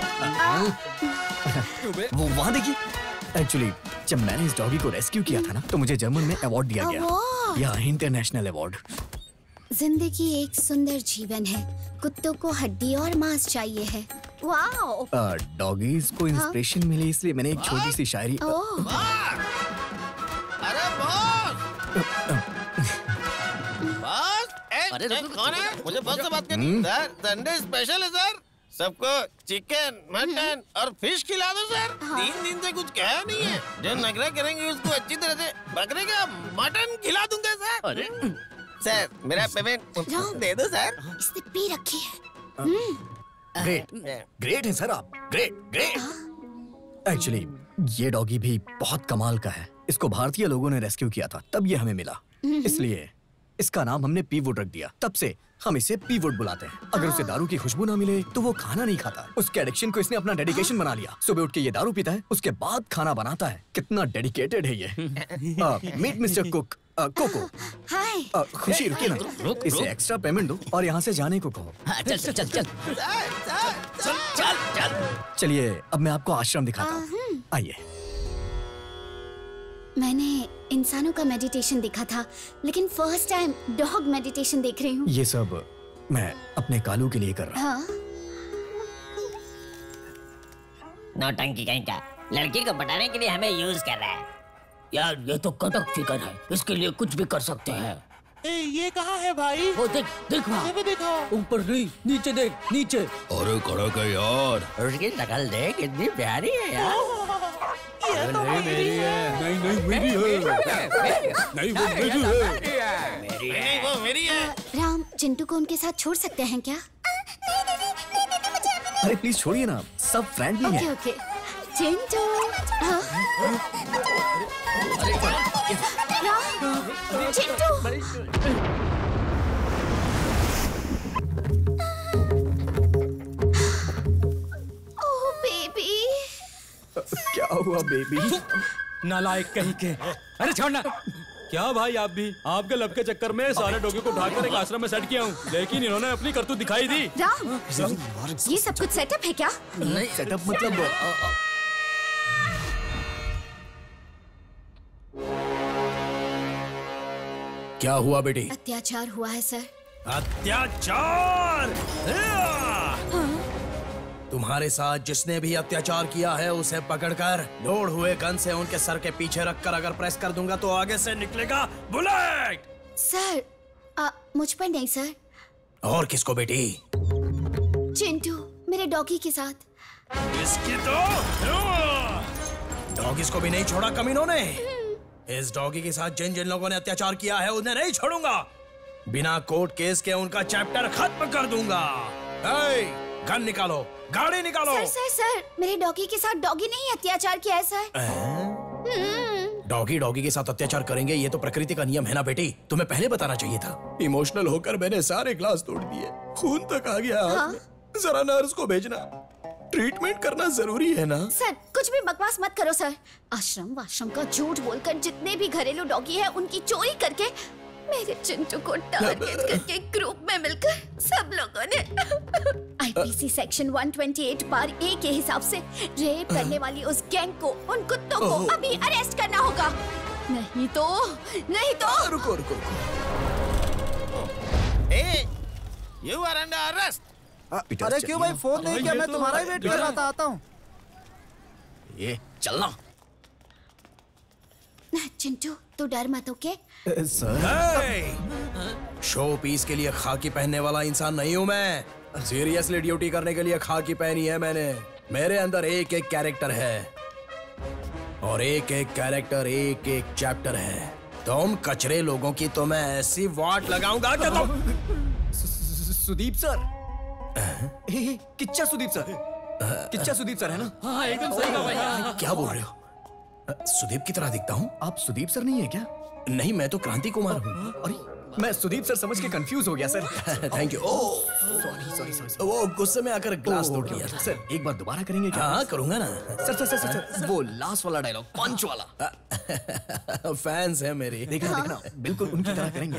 वो वहाँ देखिए, एक्चुअली जब मैंने इस डॉगी को रेस्क्यू किया था ना तो मुझे जर्मन में अवार्ड दिया गया, यह इंटरनेशनल अवार्ड।
जिंदगी एक सुंदर जीवन है, कुत्तों को हड्डी और मांस चाहिए है। वाओ।
डॉगीज को इंस्पिरेशन मिली इसलिए मैंने एक छोटी सी शायरी।
अरे बॉस, अरे कौन है? मुझे बॉस से बात करनी। सर संडे स्पेशल है सर, सबको चिकन, मटन और फिश खिला दो सर। 3 दिन से कुछ कहा नहीं है, जो नखरा करेंगे उसको अच्छी तरह से बकरे का मटन खिला दूंगा सर। अरे सर मेरा पेमेंट दे दो सर।
इसने पी रखी है।
ग्रेट है सर आप, ग्रेट। एक्चुअली ये डॉगी भी बहुत कमाल का है, इसको भारतीय लोगों ने रेस्क्यू किया था तब ये हमें मिला, इसलिए इसका नाम हमने पीवुड रख दिया। तब से हम इसे पीवुड बुलाते हैं। अगर उसे दारू की खुशबू ना मिले तो वो खाना नहीं खाता। उसके एडिक्शन को इसने अपना डेडिकेशन बना लिया। सुबह उठ के ये दारू पीता है, उसके बाद खाना बनाता है। कितना डेडिकेटेड है ये। Meet mister cook Coco.
Hi.
Khushi रुकिए ना, इसे एक्स्ट्रा पेमेंट दो और यहाँ से जाने को कहो।
चल।
चलिए अब मैं आपको आश्रम दिखाता हूँ, आइए।
मैंने इंसानों का मेडिटेशन देखा था, लेकिन फर्स्ट टाइम डॉग मेडिटेशन देख रही हूँ।
ये सब मैं अपने कालू के लिए कर रहा हूँ।
नौटंकी कहीं का, लड़की को पटाने के लिए हमें यूज कर रहा है। यार ये तो कटक चिकन है, इसके लिए कुछ भी कर सकते हैं।
ये कहाँ है भाई?
वो देख वहाँ।
देखो।
ऊपर नहीं, नीचे देख, नीचे।
अरे कड़क है यार।
उसकी शक्ल देख, कितनी प्यारी है यार।
ये तो मेरी है।
नहीं मेरी है। नहीं वो मेरी है।
नहीं वो मेरी है।
राम, चिंटू को उनके साथ छोड़ सकते हैं क्या?
अरे प्लीज छोड़िए ना, सब फ्रेंडली हैं।
Okay. Chintu. Ram, Chintu. Oh baby.
क्या हुआ बेबी?
नालायक कहीं के। अरे छोड़ना। क्या भाई आप भी? आपके लब के चक्कर में सारे डॉगी को ढाकर एक आश्रम में सेट किया हूँ, लेकिन इन्होंने अपनी करतूत दिखाई दी।
राम, ये सब कुछ सेटअप है क्या?
नहीं सेटअप मतलब
क्या हुआ बेटी?
अत्याचार हुआ है सर।
अत्याचार? तुम्हारे साथ जिसने भी अत्याचार किया है उसे पकड़कर लोड हुए गन से उनके सर के पीछे रखकर अगर प्रेस कर दूंगा तो आगे से निकलेगा बुलेट।
सर मुझ पर नहीं सर।
और किसको बेटी?
चिंटू, मेरे डॉगी के साथ।
इसकी तो डॉगीज को भी नहीं छोड़ा कमीनों ने। इस डॉगी के साथ जिन जिन लोगों ने अत्याचार किया है उन्हें नहीं छोड़ूंगा। बिना कोर्ट केस के उनका चैप्टर खत्म कर दूंगा। गन निकालो, गाड़ी निकालो।
सर, मेरे डॉगी के साथ डॉगी ने ही अत्याचार किया है सर।
डॉगी के साथ अत्याचार करेंगे, ये तो प्रकृति का नियम है ना बेटी। तुम्हें पहले बताना चाहिए था। इमोशनल होकर मैंने सारे ग्लास तोड़ दिए, खून तक आ गया। जरा नर्स को भेजना, ट्रीटमेंट करना जरूरी है ना।
सर कुछ भी बकवास मत करो सर। आश्रम वाश्रम का झूठ बोलकर जितने भी घरेलू डॉगी है उनकी चोरी करके मेरे चिंटू को टारगेट करके ग्रुप में मिलकर सब लोगों ने आईपीसी सेक्शन 128 पार ए के हिसाब से रेप करने वाली उस गैंग को, उन कुत्तों को अभी अरेस्ट करना होगा। नहीं तो
रुको।
You are under arrest.
अरे क्यों भाई फोन नहीं किया? मैं तुम्हारा ही वेट कर रहा था, आता हूँ।
ये चलना।
चिंटू तू डर मत, ओके?
शो पीस के लिए खाकी पहनने वाला इंसान नहीं हूँ मैं। सीरियसली ड्यूटी करने के लिए खाकी पहनी है मैंने। मेरे अंदर एक एक कैरेक्टर है और एक एक कैरेक्टर एक एक चैप्टर है। तुम कचरे लोगों की तो मैं ऐसी वाट लगाऊंगा कि तुम।
Sudeep sir, Kichcha Sudeep sir, Kichcha Sudeep sir है ना?
हाँ एकदम सही कहा भाई।
क्या बोल रहे हो? सुदीप की तरह दिखता हूँ?
आप सुदीप सर नहीं है क्या?
नहीं, मैं तो क्रांति कुमार हूँ।
अरे मैं सुदीप सर समझ के कंफ्यूज हो गया सर।
Thank you.
सॉरी।
वो गुस्से में आकर ग्लास तोड़ दिया।
सर एक बार दोबारा करेंगे क्या?
हाँ करूंगा ना।
सर वो लास्ट वाला डायलॉग, पंच वाला।
फैंस है मेरे।
देखना बिल्कुल उनकी तरह करेंगे।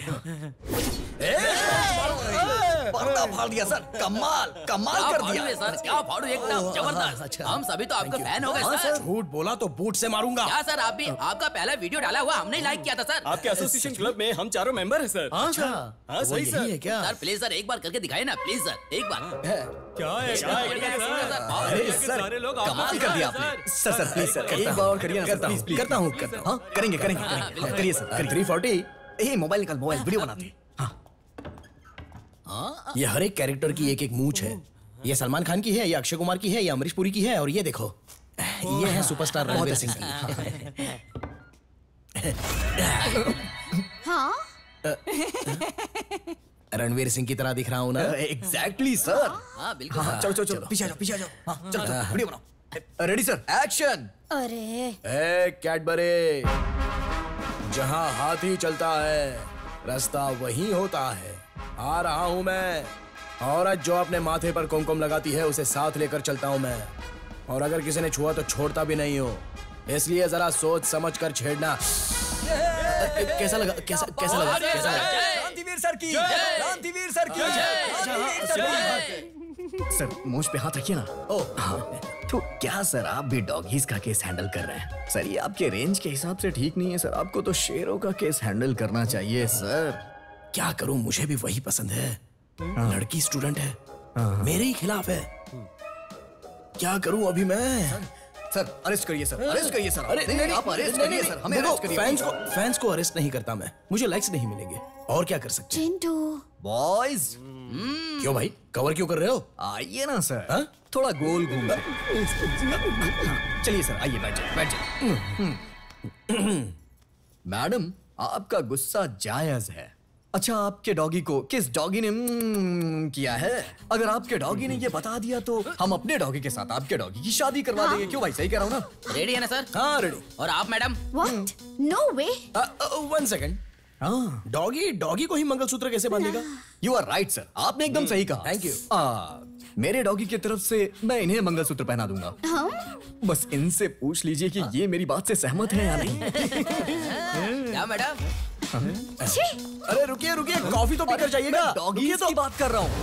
पर्दा फाड़ दिया सर, कमाल कर दिया
सर। क्या फाड़ू, एकदम जबरदस्त। हम सभी तो आपका फैन हो गए सर।
झूठ बोला तो बूट से मारूंगा।
क्या सर, आप भी आपका पहला वीडियो डाला हुआ हमने लाइक किया था सर।
आपके एसोसिएशन क्लब में हम चारों मेंबर हैं सर।
अच्छा,
हाँ सही सर।
है क्या?
सर प्लीज सर एक बार करके दिखाए ना, प्लीज सर एक बार।
क्या है
अरे सर कमाल कर दिया आपने। सर प्लीज सर एक बार और करिए ना।
करता हूँ।
हाँ करेंगे करिए सर।
340।
मोबाइल निकाल, मोबाइल वीडियो बनाते।
ये हर एक कैरेक्टर की एक एक मूंछ है। ये सलमान खान की है, ये अक्षय कुमार की है, ये अमरीश पुरी की है, और ये देखो ये है सुपरस्टार रणवीर सिंह की।
हाँ
रणवीर सिंह की तरह दिख रहा हूँ ना?
Exactly sir.
हाँ बिल्कुल।
चलो पीछे आ जाओ। हाँ चलो वीडियो बनाओ। Ready sir, action.
अरे
कैडबरी, जहाँ हाथी चलता है रास्ता वही होता है। आ रहा हूँ मैं। औरत जो अपने माथे पर कुमकुम लगाती है उसे साथ लेकर चलता हूँ मैं, और अगर किसी ने छुआ तो छोड़ता भी नहीं हो। इसलिए जरा सोच समझ कर छेड़ना। कैसा लगा?
क्रांतिवीर सर की, क्रांतिवीर सर की। सर मूंछ पे हाथ रखिए ना। तो क्या सर आप भी डॉगीज का केस हैंडल कर रहे हैं? सर ये आपके रेंज के हिसाब से ठीक नहीं है सर। आपको तो शेरों का केस हैंडल करना चाहिए सर।
क्या करूं, मुझे भी वही पसंद है। लड़की स्टूडेंट है, मेरे ही खिलाफ है। क्या करूं अभी मैं?
सर अरेस्ट करिए सर, अरेस्ट करिए सर। अरे नहीं आप अरेस्ट करिए सर, हमें अरेस्ट करिए।
फैंस को अरेस्ट नहीं करता मैं, मुझे लाइक्स नहीं मिलेंगे। और क्या कर सकते हैं?
चिंटू
बॉयज।
क्यों भाई, कवर क्यों कर रहे हो?
आइए ना सर। थोड़ा गोल घूम। चलिए सर आइए, बैठ जाइए। मैडम आपका गुस्सा जायज है। अच्छा आपके डॉगी को किस डॉगी ने किया है? अगर आपके डॉगी ने ये बता दिया तो हम अपने डॉगी के साथ आपके डॉगी की शादी करवा देंगे। क्यों भाई, सही कह रहा हूँ ना?
रेडी है ना सर?
हाँ रेडी।
और आप madam?
What? No way.
1 second. Doggy को ही मंगलसूत्र कैसे बांधेगा?
यू आर राइट सर, आपने एकदम सही कहा।
Thank you.
मेरे डॉगी की तरफ से मैं इन्हें मंगलसूत्र पहना दूंगा। बस इनसे पूछ लीजिए कि ये मेरी बात से सहमत है या नहीं।
क्या मैडम?
अरे रुकिए, कॉफी तो पीकर जाइएगा।
डॉगी की बात कर रहा हूँ।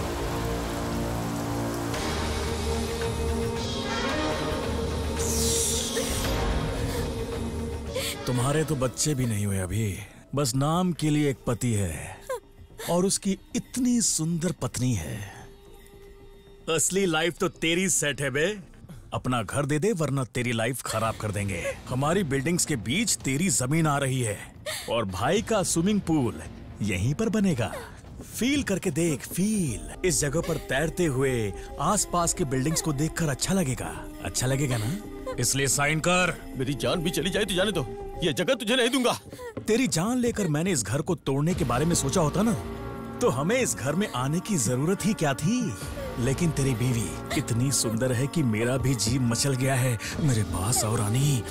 तुम्हारे तो बच्चे भी नहीं हुए अभी, बस नाम के लिए एक पति है और उसकी इतनी सुंदर पत्नी है। असली लाइफ तो तेरी सेट है बे। अपना घर दे दे वरना तेरी लाइफ खराब कर देंगे। हमारी बिल्डिंग्स के बीच तेरी जमीन आ रही है और भाई का स्विमिंग पूल यहीं पर बनेगा। फील करके देख, फील। इस जगह पर तैरते हुए आसपास के बिल्डिंग्स को देखकर अच्छा लगेगा ना? इसलिए साइन कर।
मेरी जान भी चली जाए तो जाने दो, ये जगह तुझे नहीं दूंगा।
तेरी जान लेकर मैंने इस घर को तोड़ने के बारे में सोचा होता ना तो हमें इस घर में आने की जरूरत ही क्या थी। लेकिन तेरी बीवी इतनी सुंदर है कि मेरा भी जी मचल गया है मेरे पास। और रानी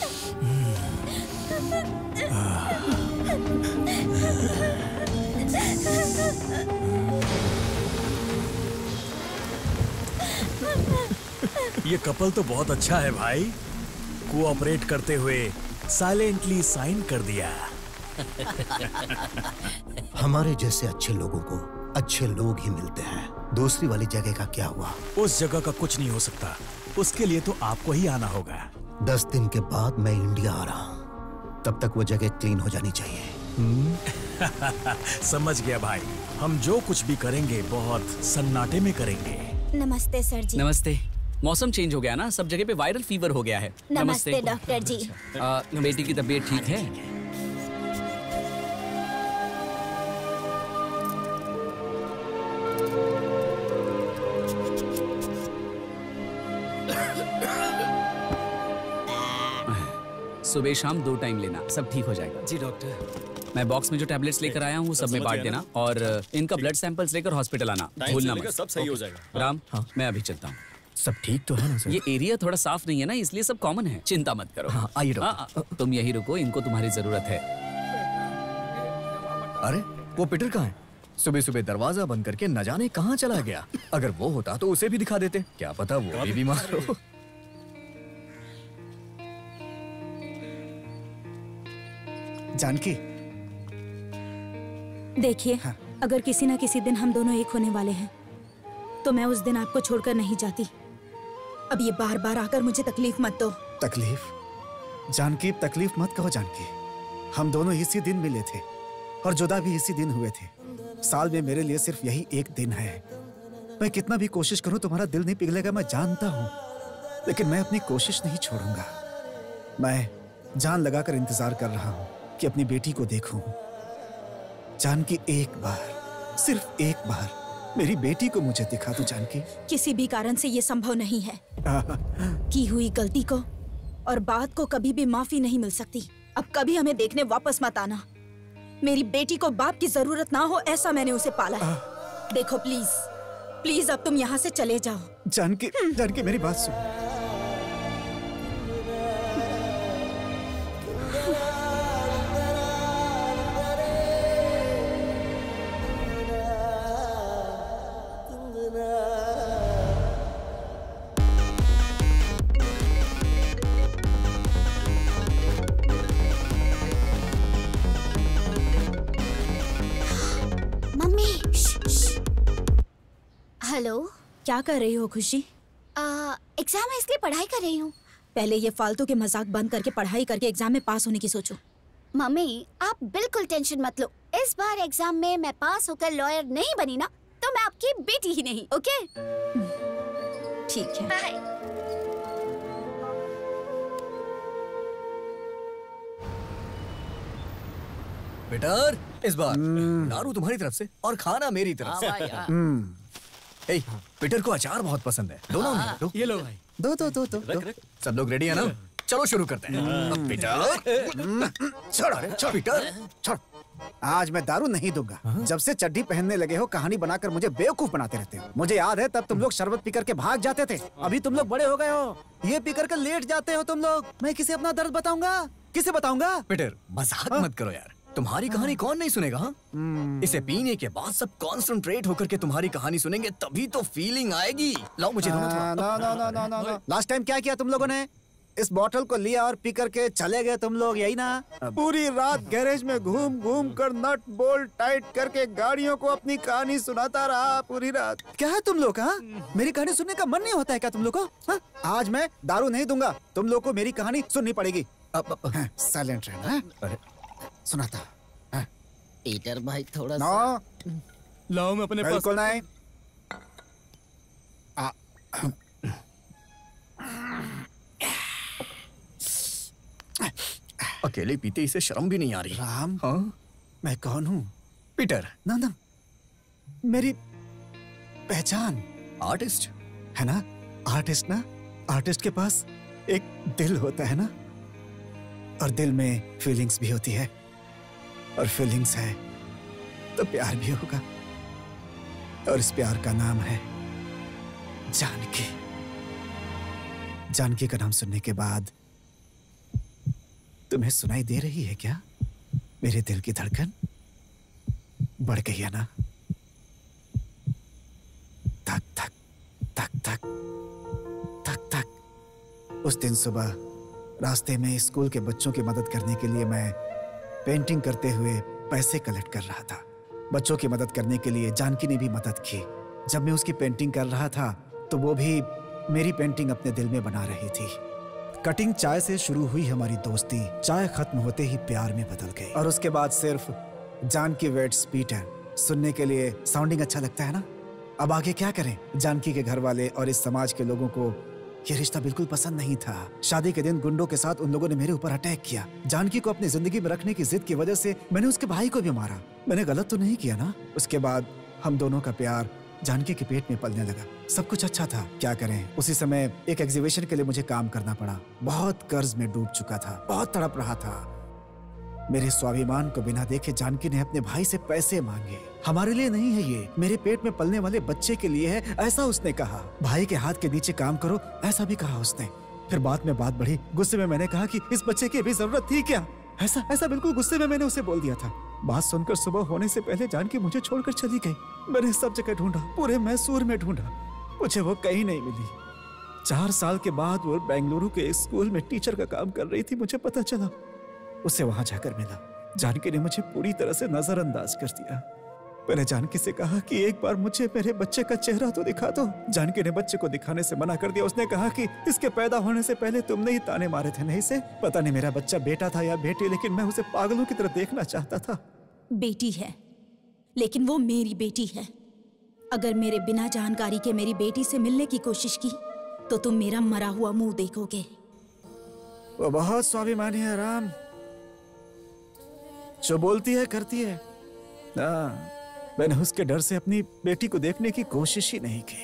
ये कपल तो बहुत अच्छा है भाई। कोऑपरेट करते हुए साइलेंटली साइन कर दिया।
हमारे जैसे अच्छे लोगों को अच्छे लोग ही मिलते हैं। दूसरी वाली जगह का क्या हुआ?
उस जगह का कुछ नहीं हो सकता, उसके लिए तो आपको ही आना होगा।
10 दिन के बाद मैं इंडिया आ रहा हूँ, तब तक वो जगह क्लीन हो जानी चाहिए।
समझ गया भाई, हम जो कुछ भी करेंगे बहुत सन्नाटे में करेंगे।
नमस्ते सर जी।
नमस्ते। मौसम चेंज हो गया ना, सब जगह पे वायरल फीवर हो गया है।
नमस्ते डॉक्टर जी।
बेटी की तबीयत ठीक है? सुबह शाम 2 टाइम लेना, सब ठीक हो जाएगा।
जी डॉक्टर।
मैं बॉक्स में जो टैबलेट्स लेकर आया हूँ वो सब में बांट देना, और इनका ब्लड सैंपल्स लेकर हॉस्पिटल आना, भूलना मत।
सब सही हो जाएगा।
राम, मैं अभी चलता हूँ।
सब ठीक तो है ना सर?
ये एरिया थोड़ा साफ नहीं है ना, इसलिए सब कॉमन है, चिंता मत करो।
हाँ, आइए डॉक्टर।
तुम यही रुको, इनको तुम्हारी जरूरत है।
अरे वो पीटर कहाँ है? सुबह सुबह दरवाजा बंद करके न जाने कहाँ चला गया। अगर वो होता तो उसे भी दिखा देते, क्या पता वो भी बीमार हो।
जानकी,
देखिए, अगर किसी ना किसी दिन हम दोनों एक होने वाले हैं तो मैं उस दिन आपको छोड़कर नहीं जाती। अब ये बार बार आकर मुझे तकलीफ मत दो।
तकलीफ? जानकी, तकलीफ मत कहो जानकी। हम दोनों इसी दिन मिले थे और जुदा भी इसी दिन हुए थे। साल में मेरे लिए सिर्फ यही एक दिन है। मैं कितना भी कोशिश करूं तुम्हारा दिल नहीं पिघलेगा, मैं जानता हूं, लेकिन मैं अपनी कोशिश नहीं छोड़ूंगा। मैं जान लगाकर इंतजार कर रहा हूं कि अपनी बेटी को देखूं। जानकी, एक बार, सिर्फ एक बार मेरी बेटी को मुझे दिखा दो जानकी।
किसी भी कारण से ये संभव नहीं है। की हुई गलती को और बात को कभी भी माफी नहीं मिल सकती। अब कभी हमें देखने वापस मत आना। मेरी बेटी को बाप की जरूरत ना हो, ऐसा मैंने उसे पाला है। देखो प्लीज, प्लीज अब तुम यहाँ से चले जाओ।
जानकी, जानकी मेरी बात सुनो।
हेलो,
क्या कर रही हो खुशी?
एग्जाम है इसलिए पढ़ाई कर रही हूँ।
पहले ये फालतू के मजाक बंद करके पढ़ाई करके एग्जाम में पास होने की सोचो।
मम्मी, आप बिल्कुल टेंशन मत लो। इस बार एग्जाम में मैं पास होकर लॉयर नहीं बनी ना, तो मैं आपकी बेटी ही नहीं। ओके?
ठीक है।
बाय।
पीटर, इस बार दारू तुम्हारी तरफ से और खाना मेरी तरफ से। पीटर को अचार बहुत पसंद है। दो ना उन्हें, दो।
ये लो भाई।
दो।
सब लोग रेडी है ना? चलो शुरू करते हैं। पीटर, छोड़ पीटर,
छोड़। आज मैं दारू नहीं दूंगा। जब से चड्डी पहनने लगे हो कहानी बनाकर मुझे बेवकूफ बनाते रहते हो। मुझे याद है तब तुम लोग शरबत पीकर के भाग जाते थे। अभी तुम लोग बड़े हो गए हो, ये पीकर के लेट जाते हो तुम लोग। मैं किसे अपना दर्द बताऊंगा? किसे बताऊंगा?
पीटर, मजाक मत करो यार। तुम्हारी कहानी कौन नहीं सुनेगा? इसे पीने के बाद सब कॉन्सेंट्रेट होकर के तुम्हारी कहानी सुनेंगे, तभी तो फीलिंग आएगी। लाओ मुझे
ना। लास्ट टाइम क्या किया तुम लोगों ने? इस बॉटल को लिया और पी करके चले गए तुम लोग, यही ना? पूरी रात गैरेज में घूम घूम कर नट बोल्ट टाइट करके गाड़ियों को अपनी कहानी सुनाता रहा पूरी रात। क्या है तुम लोग? हाँ, मेरी कहानी सुनने का मन नहीं होता है क्या तुम लोग को? हाँ? आज मैं दारू नहीं दूंगा, तुम लोग को मेरी कहानी सुननी पड़ेगी। साइलेंट रहना। सुनाता।
पीटर भाई थोड़ा
सा
लाओ, मैं अपने पास।
बिल्कुल नहीं।
अकेले पीते इसे शर्म भी नहीं आ रही।
राम,
हाँ?
मैं कौन हूँ?
पीटर।
ना, मेरी पहचान
आर्टिस्ट
है ना? आर्टिस्ट ना? आर्टिस्ट के पास एक दिल होता है ना, और दिल में फीलिंग्स भी होती है, और फीलिंग्स है तो प्यार भी होगा, और इस प्यार का नाम है जानकी। जानकी का नाम सुनने के बाद तुम्हें सुनाई दे रही है क्या? मेरे दिल की धड़कन बढ़ गई है ना? धक धक धक धक धक धक। उस दिन सुबह रास्ते में स्कूल के बच्चों की मदद करने के लिए मैं पेंटिंग करते हुए पैसे कलेक्ट कर रहा था। बच्चों की मदद करने के लिए जानकी ने भी मदद की। जब मैं उसकी पेंटिंग कर रहा था तो वो भी मेरी पेंटिंग अपने दिल में बना रही थी। कटिंग चाय से शुरू हुई हमारी दोस्ती चाय खत्म होते ही प्यार में बदल गई। और उसके बाद सिर्फ जानकी वेट्स पीटर सुनने के लिए साउंडिंग अच्छा लगता है ना। अब आगे क्या करें? जानकी के घर वाले और इस समाज के लोगों को ये रिश्ता बिल्कुल पसंद नहीं था। शादी के दिन गुंडों के साथ उन लोगों ने मेरे ऊपर अटैक किया। जानकी को अपनी जिंदगी में रखने की जिद की वजह से मैंने उसके भाई को भी मारा। मैंने गलत तो नहीं किया ना? उसके बाद हम दोनों का प्यार जानकी के पेट में पलने लगा। सब कुछ अच्छा था, क्या करें। उसी समय एक एग्जीबिशन के लिए मुझे काम करना पड़ा। बहुत कर्ज में डूब चुका था, बहुत तड़प रहा था। मेरे स्वाभिमान को बिना देखे जानकी ने अपने भाई से पैसे मांगे। हमारे लिए नहीं है ये, मेरे पेट में पलने वाले बच्चे के लिए है, ऐसा उसने कहा। भाई के हाथ के नीचे काम करो, ऐसा भी कहा उसने। फिर बाद में बात बढ़ी। गुस्से में मैंने कहा कि इस बच्चे की भी जरूरत थी क्या? ऐसा बिल्कुल गुस्से में मैंने उसे बोल दिया था। बात सुनकर सुबह होने से पहले जानकी मुझे छोड़कर चली गई। मैंने सब जगह ढूंढा, पूरे मैसूर में ढूंढा, मुझे वो कहीं नहीं मिली। 4 साल के बाद वो बेंगलुरु के एक स्कूल में टीचर का काम कर रही थी। मुझे पता चला, उसे वहां जाकर मिला। जानकी ने मुझे पूरी तरह से नजरअंदाज कर दिया। मैंने जानकी से कहा कि एक बार मुझे मेरे बच्चे का चेहरा तो दिखा दो। जानकी ने बच्चे को दिखाने से मना कर दिया। उसने कहा कि इसके पैदा होने से पहले तुमने ही ताने मारे थे। नहीं से पता नहीं मेरा बच्चा बेटा था या बेटी, लेकिन मैं उसे पागलों की तरह देखना चाहता था।
बेटी है, लेकिन वो मेरी बेटी है। अगर मेरे बिना जानकारी के मेरी बेटी से मिलने की कोशिश की तो तुम मेरा मरा हुआ मुंह देखोगे।
वो बहुत स्वाभिमानी है राम, जो बोलती है करती है। मैंने उसके डर से अपनी बेटी को देखने की कोशिश ही नहीं की।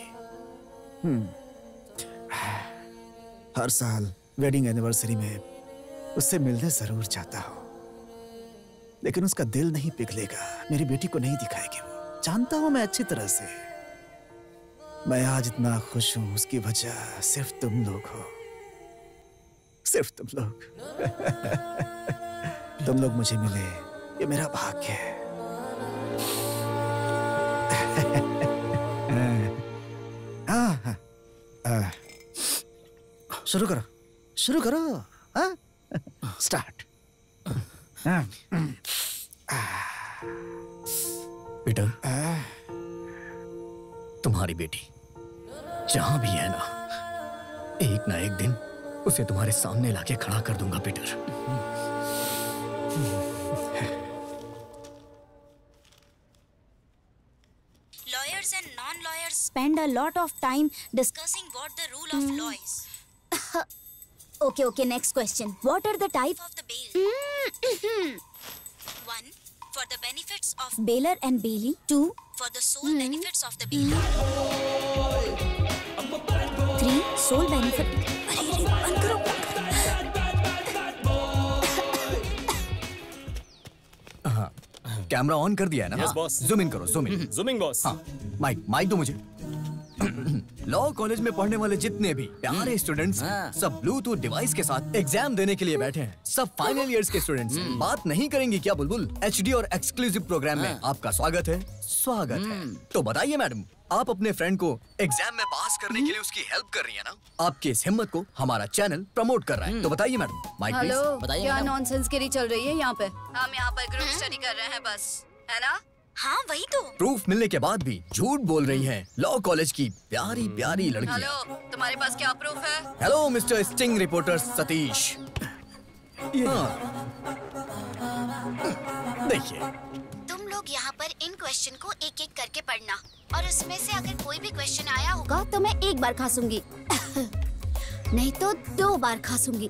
हर साल वेडिंग एनिवर्सरी में उससे मिलने जरूर जाता हूं, लेकिन उसका दिल नहीं पिघलेगा। मेरी बेटी को नहीं दिखाएगी वो, जानता हूं मैं अच्छी तरह से। मैं आज इतना खुश हूं, उसकी वजह सिर्फ तुम लोग हो, सिर्फ तुम लोग। तुम लोग मुझे मिले, ये मेरा भाग्य है। शुरू करो, शुरू करो। स्टार्ट।
पीटर, तुम्हारी बेटी जहां भी है ना, एक ना एक दिन उसे तुम्हारे सामने लाके खड़ा कर दूंगा Peter.
Lawyers and non-lawyers spend a lot of time discussing what the rule of law is. Okay, next question. What are the types of the bail? 1. For the benefits of bailer and bailee. 2. For the sole benefits of the bailer. 3. Sole benefit. अरे बंद करो।
हाँ, camera on कर दिया है ना?
Yes, boss.
Zoom in करो, zoom in.
Zooming boss.
हाँ, माइक दो मुझे। लॉ कॉलेज में पढ़ने वाले जितने भी प्यारे स्टूडेंट्स सब ब्लूटूथ डिवाइस के साथ एग्जाम देने के लिए बैठे हैं। सब फाइनल ईयर्स के स्टूडेंट्स। बात नहीं करेंगी क्या बुलबुल? एचडी और एक्सक्लूसिव प्रोग्राम में आपका स्वागत है, स्वागत है। तो बताइए मैडम, आप अपने फ्रेंड को एग्जाम में पास करने के लिए उसकी हेल्प कर रही है ना? आपकी इस हिम्मत को हमारा चैनल प्रमोट कर रहा है। तो बताइए मैडम। Mic please.
हेलो, क्या नॉनसेंस गिरी चल रही है यहाँ पे? हम यहाँ पर ग्रुप स्टडी कर रहे हैं बस, है ना?
हाँ वही तो।
प्रूफ मिलने के बाद भी झूठ बोल रही हैं लॉ कॉलेज की प्यारी प्यारी लड़कियां।
हेलो, तुम्हारे पास क्या प्रूफ है?
Hello mister sting reporter Satish. देखिए,
तुम लोग यहाँ पर इन क्वेश्चन को एक एक करके पढ़ना, और उसमें से अगर कोई भी क्वेश्चन आया होगा तो मैं एक बार खासूंगी नहीं तो 2 बार खासूंगी।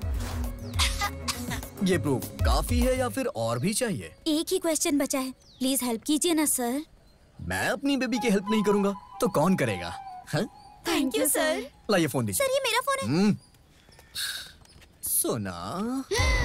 ये प्रूफ काफी है या फिर और भी चाहिए?
एक ही क्वेश्चन बचा है, प्लीज हेल्प कीजिए ना सर।
मैं अपनी बेबी की हेल्प नहीं करूंगा तो कौन करेगा?
Thank you sir.
लाइए फोन दीजिए।
सर ये मेरा फोन है।
सोना,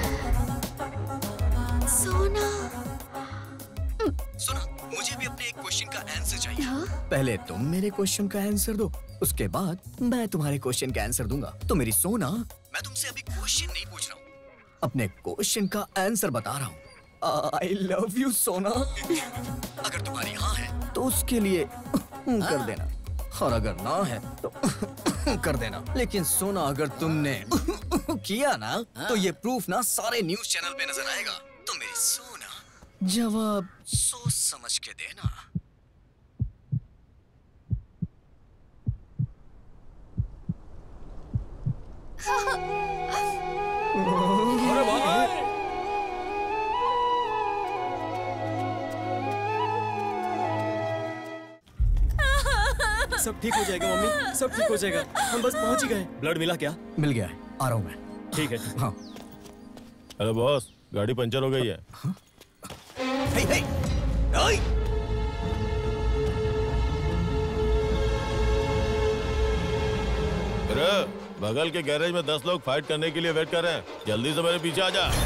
सोना,
सुना, मुझे भी अपने एक क्वेश्चन का आंसर चाहिए। पहले तुम मेरे क्वेश्चन का आंसर दो, उसके बाद मैं तुम्हारे क्वेश्चन का आंसर दूंगा। तो मेरी सोना, मैं तुमसे अभी क्वेश्चन नहीं पूछ रहा हूँ, अपने क्वेश्चन का आंसर बता रहा हूँ। I love you सोना। अगर तुम्हारी हाँ है तो उसके लिए कर देना, और अगर ना है तो कर देना। लेकिन सोना, अगर तुमने किया ना तो ये प्रूफ ना सारे न्यूज चैनल पे नजर आएगा। तो मेरी सोना, जवाब सोच समझ के देना।
अरे भाई! सब ठीक हो जाएगा मम्मी, सब ठीक हो जाएगा। हम बस पहुंच ही गए। ब्लड मिला क्या?
मिल गया है, आ रहा हूं मैं।
ठीक है।
हाँ।
अरे बॉस, गाड़ी पंचर हो गई है।
हे, हे, ओए!
अरे बगल के गैरेज में 10 लोग फाइट करने के लिए वेट कर रहे हैं। जल्दी से मेरे पीछे आ जा।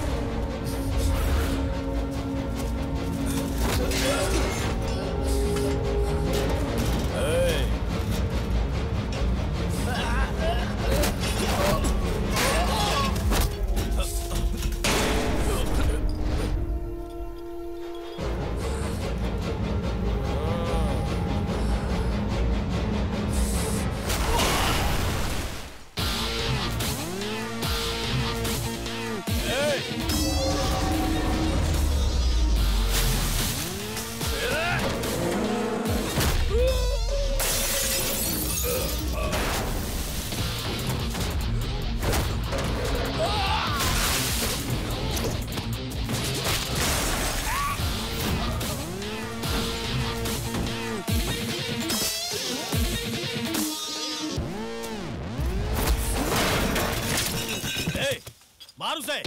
मार उसे।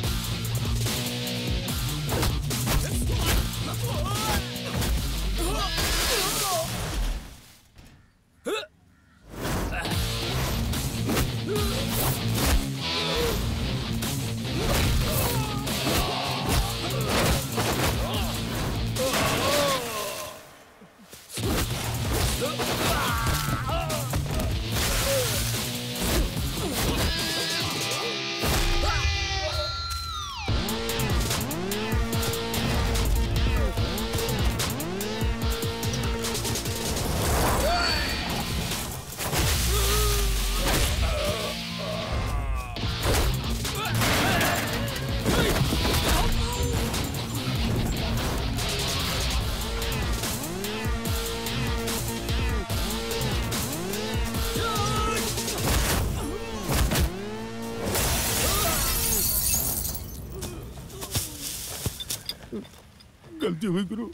गलती हुई गुरु।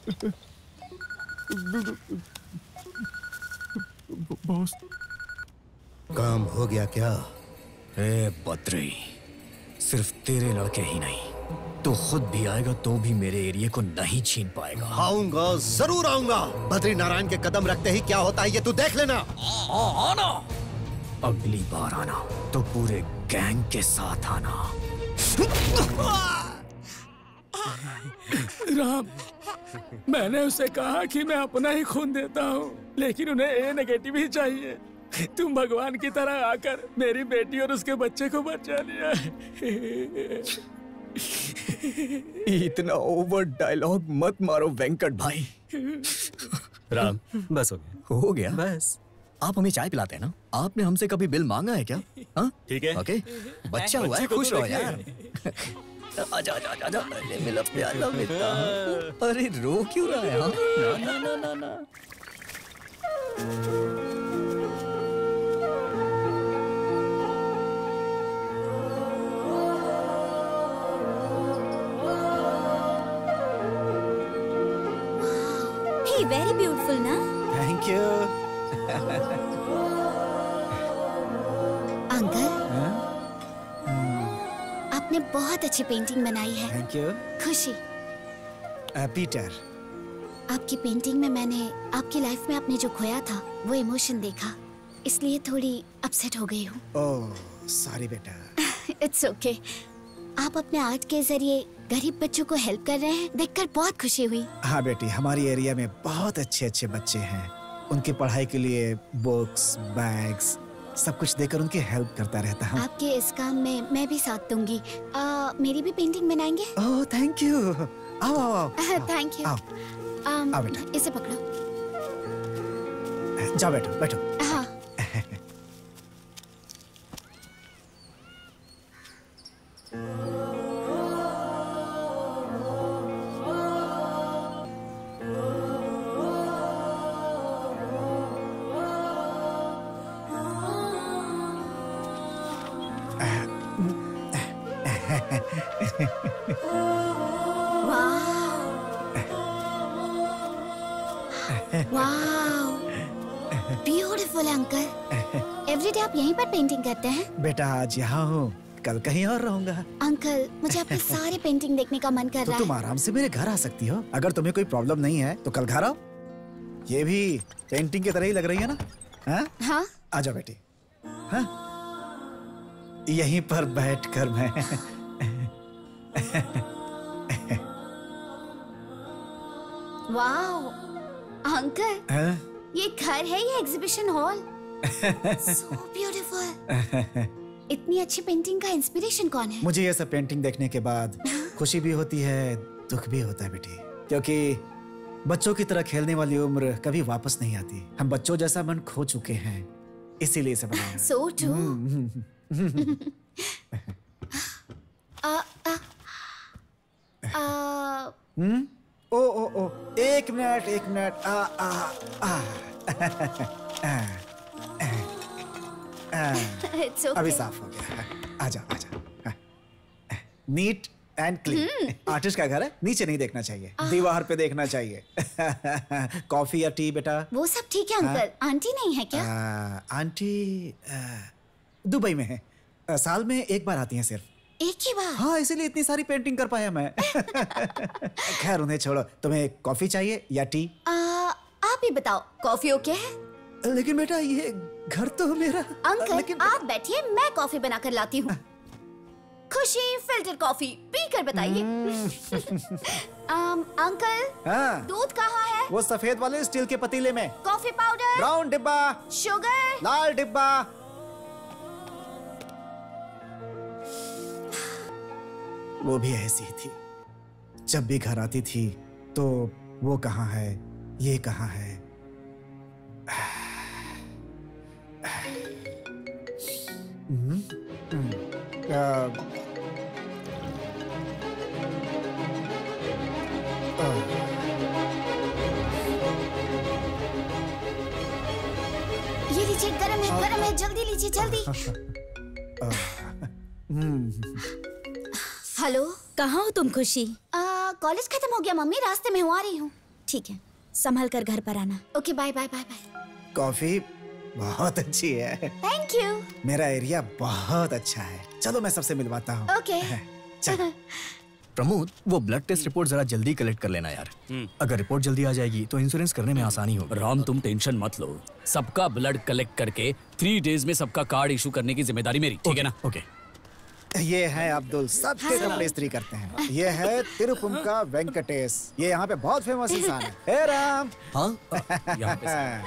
बॉस, काम हो गया क्या?
ए बद्री, सिर्फ तेरे लड़के ही नहीं, तो खुद भी आएगा तो भी मेरे एरिया को नहीं छीन पाएगा।
आऊंगा, जरूर आऊंगा। बद्री नारायण के कदम रखते ही क्या होता है ये तू देख लेना।
आना, अगली बार आना तो पूरे गैंग के साथ आना।
राम, मैंने उसे कहा कि मैं अपना ही खून देता हूँ, लेकिन उन्हें ए नेगेटिव ही चाहिए। तुम भगवान की तरह आकर मेरी बेटी और उसके बच्चे को बचा लिया।
इतना ओवर डायलॉग मत मारो वेंकट भाई।
राम, बस हो गया।
हो गया बस। आप हमें चाय पिलाते हैं ना? आपने हमसे कभी बिल मांगा है क्या? हाँ
ठीक है।
ओके, बच्चा हुआ है, खुश हो यार। आजा आजा आजा, अरे मेरा प्यारा बेटा। अरे रो क्यों रहा है? ना ना ना ना ना।
Hey, very beautiful ना?
Thank you.
अंकल, आपने बहुत अच्छी पेंटिंग बनाई है।
Thank you.
खुशी,
पीटर,
आपकी पेंटिंग में मैंने आपकी लाइफ में आपने जो खोया था वो इमोशन देखा, इसलिए थोड़ी अपसेट हो गई हूँ।
ओह सॉरी बेटा।
It's okay. आप अपने आर्ट के जरिए गरीब बच्चों को हेल्प कर रहे हैं, देखकर बहुत खुशी हुई।
हाँ बेटी, हमारी एरिया में बहुत अच्छे अच्छे बच्चे हैं। उनकी पढ़ाई के लिए बुक्स, बैग्स, सब कुछ देकर उनकी हेल्प करता रहता हूँ।
आपके इस काम में मैं भी साथ दूंगी। मेरी भी पेंटिंग बनाएंगे?
Oh thank you. आओ आओ आओ।
Thank you.
आओ बेटा।
इसे पकड़ो।
जाओ बैठो बैठो।
हाँ। वाह, ब्यूटीफुल अंकल। एवरीडे आप यहीं पर पेंटिंग करते हैं?
बेटा आज यहाँ हूँ, कल कहीं और रहूंगा।
अंकल मुझे आपकी सारी पेंटिंग देखने का मन कर
तो
रहा
तुम
है।
आराम से मेरे घर आ सकती हो। अगर तुम्हें कोई प्रॉब्लम नहीं है तो कल घर आओ। ये भी पेंटिंग की तरह ही लग रही है ना? हाँ?
हाँ?
आ जाओ बेटी। हाँ? यहीं पर बैठकर मैं
वाह अंकल,
हाँ?
ये घर है या एग्जीबिशन हॉल? So beautiful। इतनी अच्छी पेंटिंग का इंस्पिरेशन कौन है?
मुझे ये सब पेंटिंग देखने के बाद खुशी भी होती है, दुख भी होता है बेटी, क्योंकि बच्चों की तरह खेलने वाली उम्र कभी वापस नहीं आती। हम बच्चों जैसा मन खो चुके हैं, इसीलिए इसे बनाया।
So true।
ओ एक मिनट
It's okay।
अभी साफ हो गया। आजा। Neat and clean. आर्टिस्ट का घर है, नीचे नहीं देखना चाहिए, दीवार पे देखना चाहिए। कॉफी या टी बेटा?
वो सब ठीक है अंकल। आंटी नहीं है क्या?
आंटी दुबई में है, साल में एक बार आती हैं सिर्फ।
एक ही बार?
हाँ, इसीलिए इतनी सारी पेंटिंग कर पाया मैं। खैर उन्हें छोड़ो, तुम्हें कॉफी चाहिए या टी?
आप ही बताओ, कॉफी ओके है?
लेकिन बेटा ये घर तो मेरा।
अंकल आप बैठिए, मैं कॉफी बनाकर लाती हूँ। खुशी फिल्टर कॉफी पीकर बताइए। अंकल
हाँ?
दूध कहाँ है?
वो सफेद वाले स्टील के पतीले में।
Coffee powder?
ब्राउन डिब्बा।
शुगर?
लाल डिब्बा। वो भी ऐसी थी, जब भी घर आती थी तो वो कहाँ है, ये कहाँ है।
ये लीजिए, गरम है, जल्दी लीजिए, जल्दी। हेलो,
कहाँ हो तुम खुशी?
कॉलेज खत्म हो गया मम्मी, रास्ते में हूँ, आ रही हूँ।
ठीक है, संभल कर घर पर आना।
Okay, bye bye bye bye.
Coffee बहुत अच्छी है।
Thank you.
मेरा एरिया बहुत अच्छा है, चलो मैं सबसे मिलवाता हूँ।
ओके।
चल।
प्रमोद, वो ब्लड टेस्ट रिपोर्ट जरा जल्दी कलेक्ट कर लेना यार। अगर रिपोर्ट जल्दी आ जाएगी तो इंश्योरेंस करने में आसानी होगी।
राम तुम टेंशन मत लो, सबका ब्लड कलेक्ट करके 3 डेज में सबका कार्ड इशू करने की जिम्मेदारी मेरी, ठीक है ना?
ओके।
ये है अब्दुल, सबके कपड़े इस्त्री करते हैं। ये है तिरुपुम का वेंकटेश, ये यहाँ पे बहुत फेमस इंसान है। हे राम।
हाँ?
यहाँ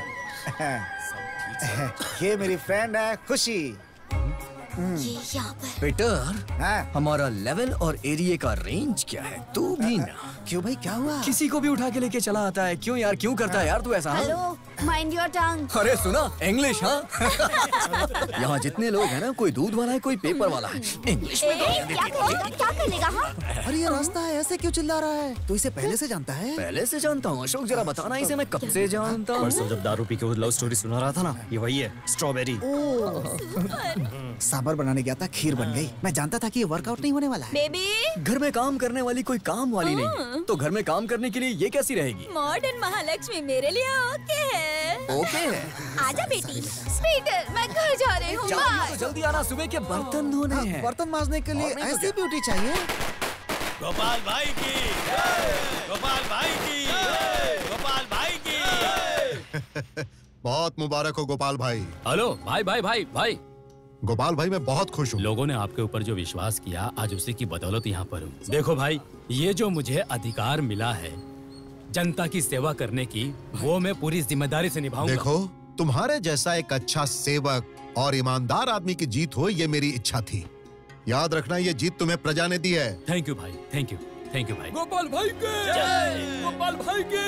पे
ये मेरी फ्रेंड है खुशी।
ये यहाँ पर।
पीटर, हमारा लेवल और एरिया का रेंज क्या है? तू भी ना।
क्यों भाई, क्या हुआ?
किसी को भी उठा के लेके चला आता है, क्यों यार, क्यों करता है यार तू ऐसा?
Hello, mind your tongue.
अरे सुना, इंग्लिश। हाँ। यहाँ जितने लोग हैं ना, कोई दूध वाला है, कोई पेपर वाला है। इंग्लिश में
क्या कर लेगा? हाँ?
अरे ये रास्ता है, ऐसे क्यों चिल्ला रहा है? तू इसे पहले से जानता है?
पहले से जानता हूँ अशोक, जरा बताना इसे मैं कब से जानता हूँ।
परसों जब दारू पी के वो लव स्टोरी सुना रहा था ना, ये वही है, स्ट्रॉबेरी।
सांभर बनाने गया था, खीर बन गई। मैं जानता था कि ये वर्कआउट नहीं होने वाला है।
बेबी,
घर में काम करने वाली कोई काम वाली नहीं है, तो घर में काम करने के लिए ये कैसी रहेगी?
मॉडर्न महालक्ष्मी मेरे लिए ओके है।
ओके है।
आजा बेटी। पीटर, मैं घर जा रही हूँ।
तो जल्दी आना, सुबह के बर्तन धोने हैं।
बर्तन मांजने के लिए ऐसी ब्यूटी चाहिए।
गोपाल भाई की, गोपाल भाई की, गोपाल भाई की।
बहुत मुबारक हो गोपाल भाई।
हेलो भाई भाई भाई भाई।
गोपाल भाई मैं बहुत खुश हूँ।
लोगों ने आपके ऊपर जो विश्वास किया, आज उसी की बदौलत यहाँ पर हूँ। देखो भाई, ये जो मुझे अधिकार मिला है जनता की सेवा करने की, वो मैं पूरी जिम्मेदारी से निभाऊंगा।
देखो, तुम्हारे जैसा एक अच्छा सेवक और ईमानदार आदमी की जीत हो, ये मेरी इच्छा थी। याद रखना, ये जीत तुम्हें प्रजा ने दी है।
थैंक यू भाई, थैंक यू, थैंक यू भाई।
गोपाल भाई के, गोपाल भाई के।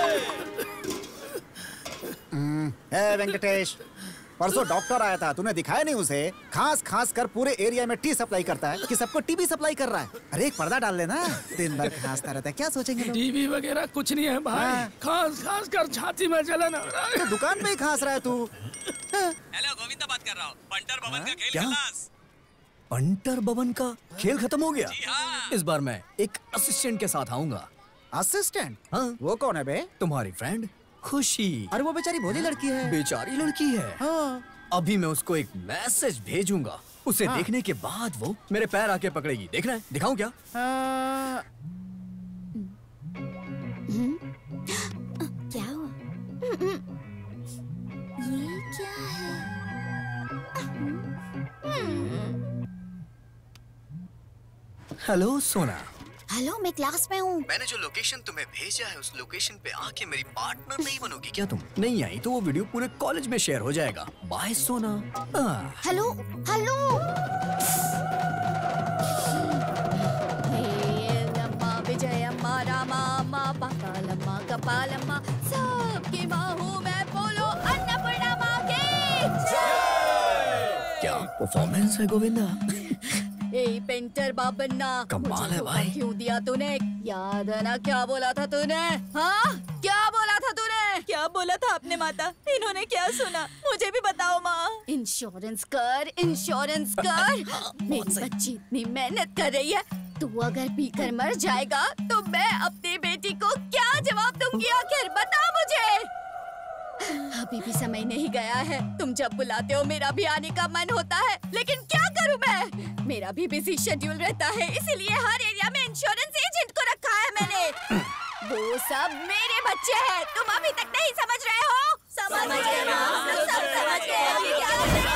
वेंकटेश, परसों डॉक्टर आया था, तूने दिखाया नहीं उसे? खास खास कर पूरे एरिया में टी सप्लाई करता है कि सबको टीबी सप्लाई कर रहा है। अरे एक पर्दा डाल लेना, दिन भर खांसता रहता है, क्या सोचेंगे लोग?
टीबी वगैरह कुछ नहीं है भाई, खास खास कर छाती में जलन हो रहा है।
तो दुकान में ही खांस रहा है तू।
हेलो, गोविंदा बात कर रहा हूँ। बंटर भवन का खेल
क्या?
खलास।
पंटर बबन का खेल खत्म हो गया। इस बार मैं एक असिस्टेंट के साथ आऊंगा।
असिस्टेंट?
हाँ।
वो कौन है बे?
तुम्हारी फ्रेंड खुशी।
अरे वो बेचारी भोली लड़की है।
बेचारी लड़की है।
हाँ।
अभी मैं उसको एक मैसेज भेजूंगा। उसे
हाँ।
देखने के बाद वो मेरे पैर आके पकड़ेगी। देखना है? दिखाऊं क्या?
क्या हुआ? ये क्या है?
हेलो सोना।
हेलो, मैं क्लास में हूँ।
मैंने जो लोकेशन तुम्हें भेजा है उस लोकेशन पे आके मेरी पार्टनर नहीं बनोगी क्या तुम? नहीं आई तो वो वीडियो पूरे कॉलेज में शेयर हो जाएगा। Bye Sona.
Hello hello.
Vijayamma Rama Pakalamma Kapalamma सबकी माँ हूँ मैं, बोलो अन्नपूर्णा माँ की जय।
क्या परफॉर्मेंस है गोविंदा?
ए पेंटर बाबन्ना,
कमाल है भाई।
क्यों दिया तूने? याद है ना क्या बोला था तूने? हाँ, क्या बोला था तूने?
क्या बोला था आपने माता? इन्होंने क्या सुना? मुझे भी बताओ माँ।
इंश्योरेंस कर, इंश्योरेंस कर। मेरी बच्ची इतनी मेहनत कर रही है, तू अगर पीकर मर जाएगा तो मैं अपनी बेटी को क्या जवाब दूंगी? आखिर बता मुझे। अभी भी समय नहीं गया है। तुम जब बुलाते हो मेरा भी आने का मन होता है, लेकिन क्या करूं मैं? मेरा भी बिजी शेड्यूल रहता है, इसीलिए हर एरिया में इंश्योरेंस एजेंट को रखा है मैंने। वो सब मेरे बच्चे हैं, तुम अभी तक नहीं समझ रहे हो? समझ गए माँ, सब समझ गए। अभी क्या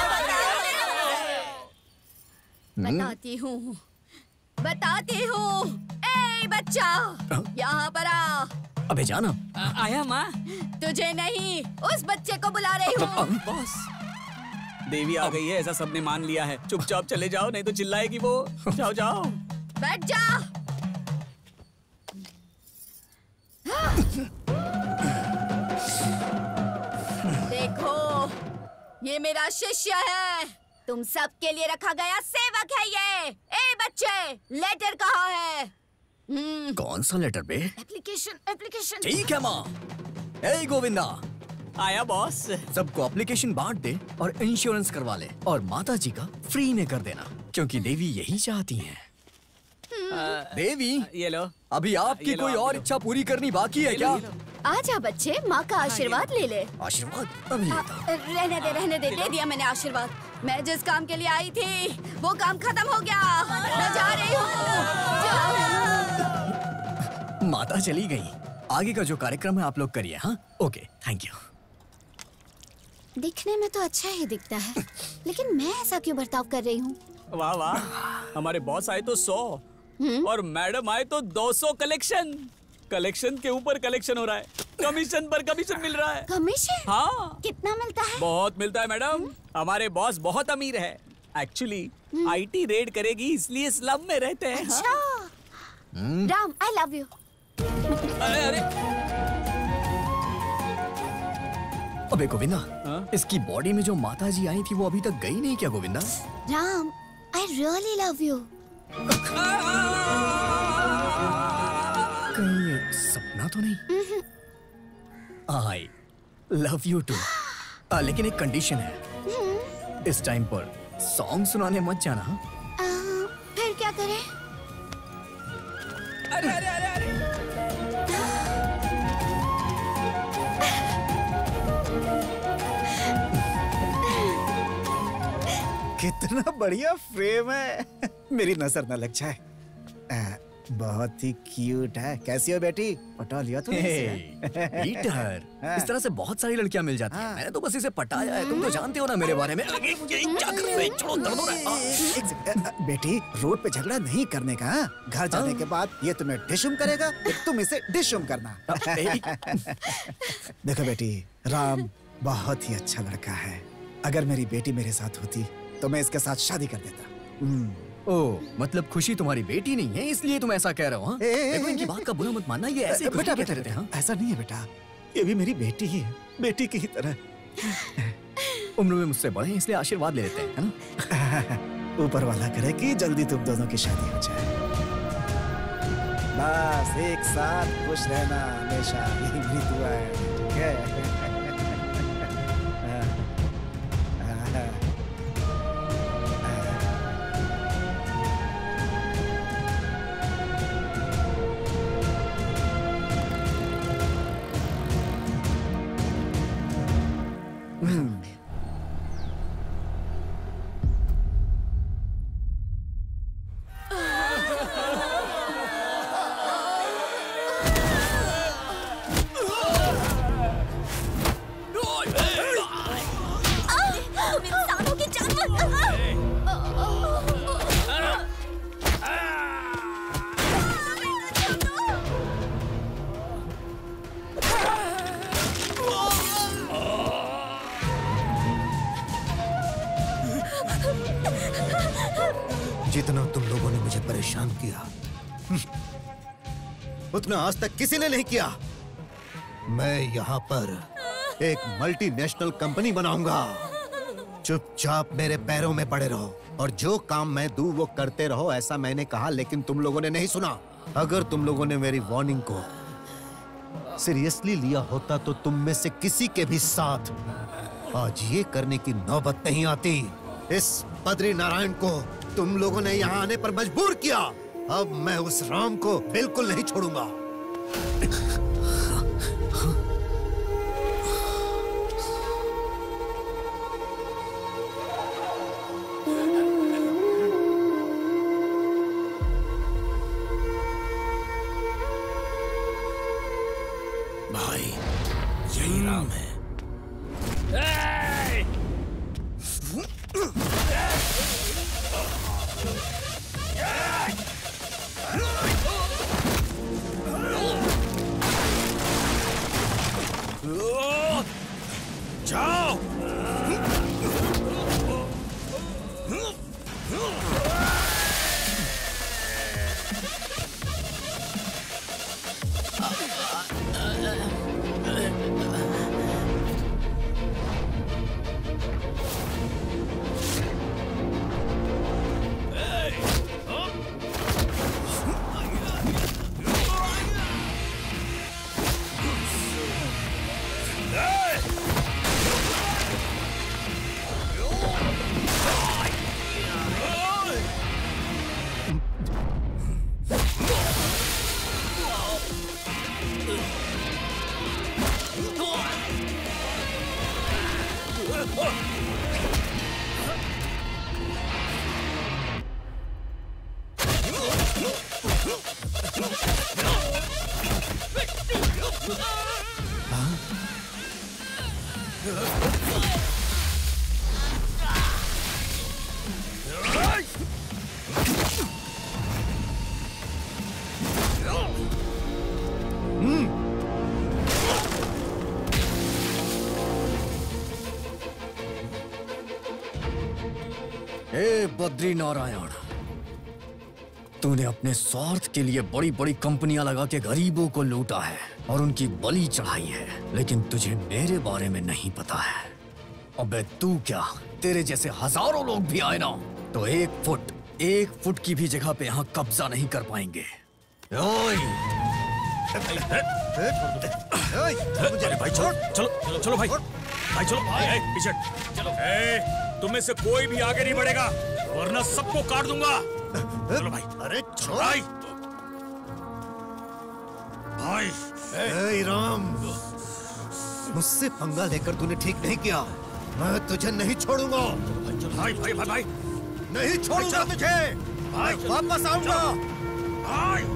बताती हूँ, बताती हूँ। ए बच्चा, यहाँ पर आ।
अबे जाना।
आया माँ।
तुझे नहीं, उस बच्चे को बुला रही हूँ।
बॉस, देवी आ गई है ऐसा सबने मान लिया है। चुपचाप चले जाओ नहीं तो चिल्लाएगी वो। जाओ जाओ।
बैठ जा। देखो, ये मेरा शिष्य है, तुम सबके लिए रखा गया सेवक है ये। ए बच्चे, लेटर कहाँ है?
कौन सा लेटर बे?
एप्लीकेशन।
ठीक है माँ। ए गोविंदा,
आया बॉस।
सबको एप्लीकेशन बांट दे और इंश्योरेंस करवा ले और माता जी का फ्री में कर देना, क्योंकि देवी यही चाहती हैं। देवी,
ये लो।
अभी आपकी कोई और इच्छा पूरी करनी बाकी है क्या?
आजा बच्चे, माँ का आशीर्वाद ले ले।
आशीर्वाद? अभी
रहने दे, दे दिया मैंने आशीर्वाद। मैं जिस काम के लिए आई थी वो काम खत्म हो गया, मैं जा रही हूँ।
माता चली गई। आगे का जो कार्यक्रम है आप लोग करिए। हाँ, ओके, थैंक यू।
दिखने में तो अच्छा ही दिखता है, लेकिन मैं ऐसा क्यों बर्ताव कर रही हूँ?
वाह वाह, हमारे बॉस आए तो 100 और मैडम आए तो 200 कलेक्शन। कलेक्शन के ऊपर कलेक्शन हो रहा है, कमीशन पर कमीशन मिल रहा है।
कमीशन?
हाँ।
कितना मिलता है?
बहुत मिलता है मैडम। हमारे बॉस बहुत अमीर है। एक्चुअली आईटी रेड करेगी इसलिए स्लम में रहते हैं।
अच्छा। Ram, I love you.
अरे
अबे गोविंदा, इसकी बॉडी में जो माता जी आई थी वो अभी तक गई नहीं क्या Govinda?
Ram, I really love you.
कहीं ये सपना तो नहीं? I love you too. लेकिन एक कंडीशन है, इस टाइम पर सॉन्ग सुनाने मत जाना।
फिर क्या करें?
अरे अरे अरे अरे।
कितना बढ़िया फ्रेम है। मेरी नजर न लग जाए। बहुत ही क्यूट है। कैसी हो बेटी? पटा लिया तूने
पीटर, इस तरह से बहुत सारी लड़कियां मिल जाती हैं। मैंने तो बस इसे पटाया है। तुम तो जानते हो ना मेरे बारे में। क्या कर रहे हो? छोड़ो, दर्द हो रहा है।
बेटी, रोड पे झगड़ा नहीं करने का। घर जाने के बाद ये तुम्हें डिशुम करेगा, तुम इसे डिशुम करना। देखो बेटी, राम बहुत ही अच्छा लड़का है। अगर मेरी बेटी मेरे साथ होती तो मैं इसके साथ शादी कर देता।
ओ, मतलब खुशी तुम्हारी बेटी नहीं है इसलिए तुम ऐसा कह रहे हो? देखो, इनकी बात का बुरा मत मानना। ये ऐसे
बेटा कहते रहते हैं। ऐसा नहीं है बेटा, ये भी मेरी बेटी ही है, बेटी की ही तरह।
उम्र में मुझसे बड़े हैं इसलिए आशीर्वाद ले लेते हैं, है ना?
ऊपर वाला करे कि जल्दी तुम दोनों की शादी हो जाए। बस एक साथ खुश रहना हमेशा, यही मेरी दुआ है। ठीक है?
किया। उतना आज तक किसी ने नहीं किया। मैं यहाँ पर एक मल्टीनेशनल कंपनी बनाऊंगा। चुपचाप मेरे पैरों में पड़े रहो और जो काम मैं दूं वो करते रहो, ऐसा मैंने कहा, लेकिन तुम लोगों ने नहीं सुना। अगर तुम लोगों ने मेरी वार्निंग को सीरियसली लिया होता तो तुम में से किसी के भी साथ आज ये करने की नौबत नहीं आती। इस बद्री नारायण को तुम लोगों ने यहाँ आने पर मजबूर किया। अब मैं उस राम को बिल्कुल नहीं छोड़ूंगा।
भाई यही राम है।
जाओ।
हे बद्री नारायण, तूने अपने स्वार्थ के लिए बड़ी बड़ी कंपनियां लगा के गरीबों को लूटा है और उनकी बलि चढ़ाई है, लेकिन तुझे मेरे बारे में नहीं पता है। अबे तू क्या, तेरे जैसे हजारों लोग भी आए ना तो एक फुट की भी जगह पे यहाँ कब्जा नहीं कर पाएंगे। ओए!
अरे भाई चलो चलो चलो भाई भाई चलो पीछे चलो। तुम में से कोई भी आगे नहीं बढ़ेगा वरना सबको काट दूंगा। चलो भाई।
अरे छोड़
भाई
भाई राम, मुझसे पंगा लेकर तूने ठीक नहीं किया। मैं तुझे नहीं छोड़ूंगा।
भाई भाई भाई भाई
नहीं छोड़ूंगा तुझे। भाई वापस आऊंगा।
भाई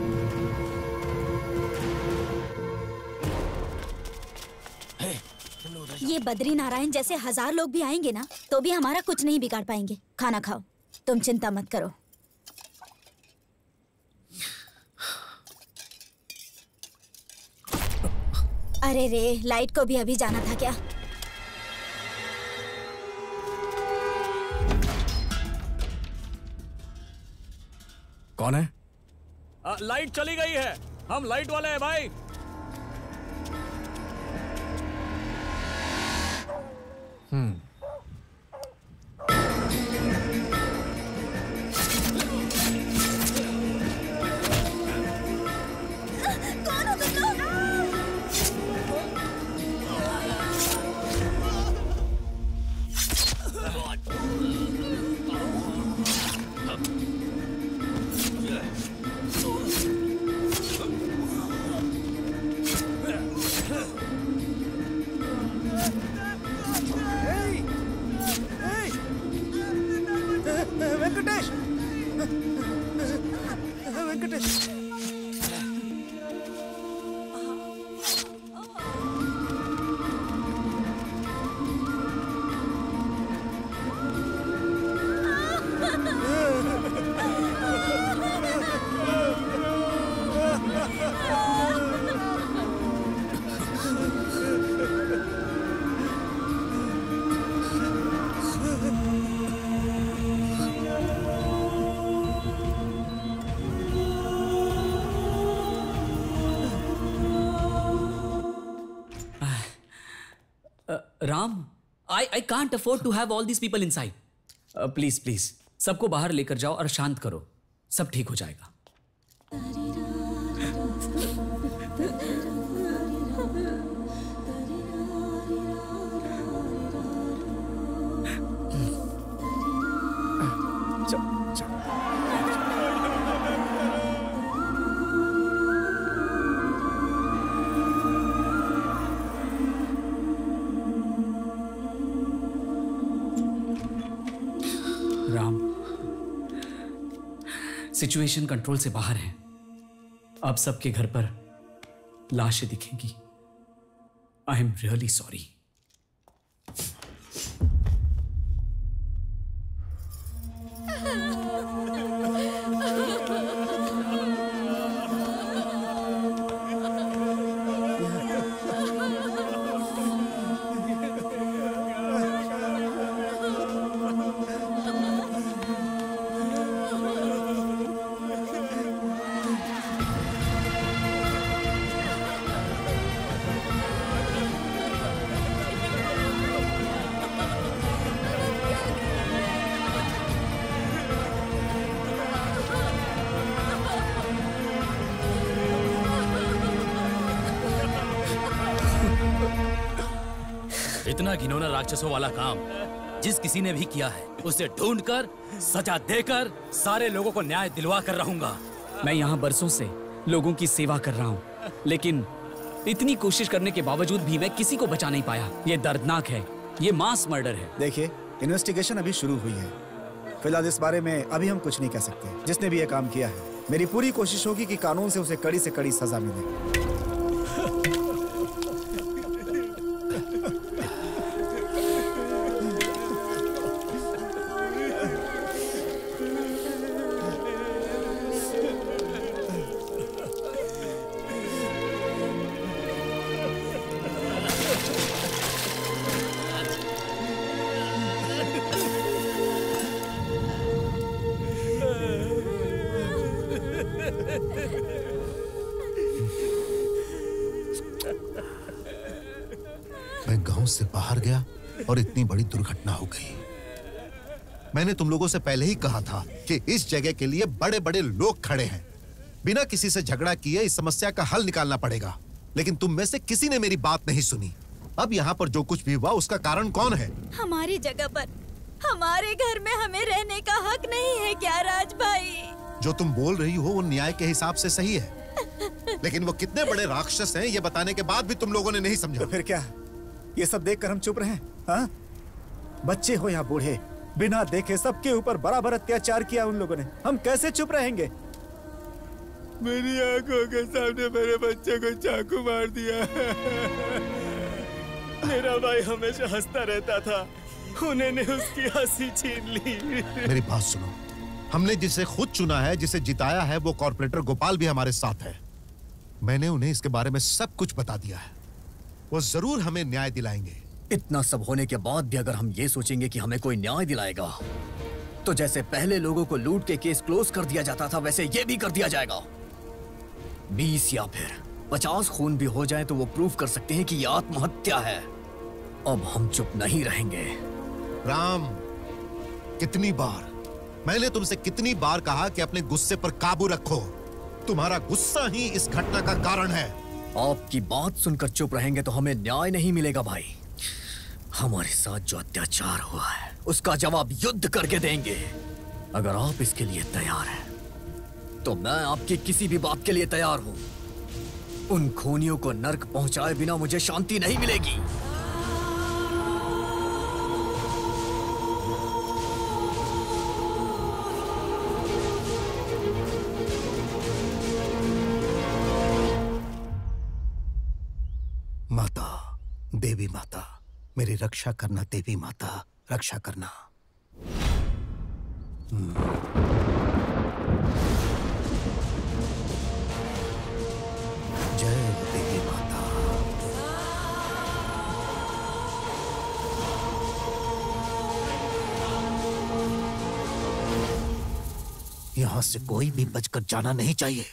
ये बद्री नारायण जैसे 1000 लोग भी आएंगे ना तो भी हमारा कुछ नहीं बिगाड़ पाएंगे। खाना खाओ, तुम चिंता मत करो। अरे रे, लाइट को भी अभी जाना था क्या?
कौन है?
लाइट चली गई है, हम लाइट वाले हैं भाई।
कौन हो तुम लोग?
Venkatesh, Venkatesh.
Ram, I can't afford to have all these people inside. Please please सबको बाहर लेकर जाओ और शांत करो, सब ठीक हो जाएगा। राम, सिचुएशन कंट्रोल से बाहर है। अब सबके घर पर लाशें दिखेंगी। I am really sorry.
इतना घिनौना राक्षसों वाला काम जिस किसी ने भी किया है, उसे ढूंढकर सजा देकर सारे लोगों को न्याय दिलवा कर रहूंगा।
मैं यहाँ बरसों से लोगों की सेवा कर रहा हूँ, लेकिन इतनी कोशिश करने के बावजूद भी मैं किसी को बचा नहीं पाया। ये दर्दनाक है, ये मास मर्डर है।
देखिए, इन्वेस्टिगेशन अभी शुरू हुई है। फिलहाल इस बारे में अभी हम कुछ नहीं कह सकते। जिसने भी ये काम किया है, मेरी पूरी कोशिश होगी कि कानून से उसे कड़ी से कड़ी सजा मिले।
मैं गांव से बाहर गया और इतनी बड़ी दुर्घटना हो गई। मैंने तुम लोगों से पहले ही कहा था कि इस जगह के लिए बड़े बड़े लोग खड़े हैं। बिना किसी से झगड़ा किए इस समस्या का हल निकालना पड़ेगा, लेकिन तुम में से किसी ने मेरी बात नहीं सुनी। अब यहाँ पर जो कुछ भी हुआ उसका कारण कौन है?
हमारी जगह पर हमारे घर में हमें रहने का हक नहीं है क्या राज भाई?
जो तुम बोल रही हो वो न्याय के हिसाब से सही है, लेकिन वो कितने बड़े राक्षस हैं ये बताने के बाद भी तुम लोगों ने नहीं समझा।
तो फिर क्या, ये सब देखकर हम चुप रहें? हाँ? बच्चे हो या बूढ़े, बिना देखे सबके ऊपर बराबर अत्याचार किया उन लोगों ने। हम कैसे चुप रहेंगे?
मेरी आंखों के सामने मेरे बच्चे को चाकू मार दिया। मेरा भाई हमेशा हंसता रहता था, उन्होंने उसकी हंसी छीन ली।
मेरी बात सुनो, हमने जिसे खुद चुना है, जिसे जिताया है, वो कॉर्पोरेटर गोपाल भी हमारे साथ है। मैंने उन्हें इसके बारे में सब कुछ बता दिया है। वो जरूर हमें न्याय दिलाएंगे।
इतना सब होने के बाद भी अगर हम ये सोचेंगे कि हमें कोई न्याय दिलाएगा, तो जैसे पहले लोगों को लूट के केस क्लोज कर दिया जाता था, वैसे ये भी कर दिया जाएगा। 20 या फिर 50 खून भी हो जाए तो वो प्रूफ कर सकते हैं कि ये आत्महत्या है। अब हम चुप नहीं रहेंगे।
राम, कितनी बार मैंने तुमसे कितनी बार कहा कि अपने गुस्से पर काबू रखो। तुम्हारा गुस्सा ही इस घटना का कारण है।
आपकी बात सुनकर चुप रहेंगे तो हमें न्याय नहीं मिलेगा भाई। हमारे साथ जो अत्याचार हुआ है उसका जवाब युद्ध करके देंगे। अगर आप इसके लिए तैयार हैं तो मैं आपकी किसी भी बात के लिए तैयार हूं। उन खूनियों को नर्क पहुंचाए बिना मुझे शांति नहीं मिलेगी।
माता, देवी माता, मेरी रक्षा करना। देवी माता, रक्षा करना। जय देवी माता। यहां से कोई भी बचकर जाना नहीं चाहिए।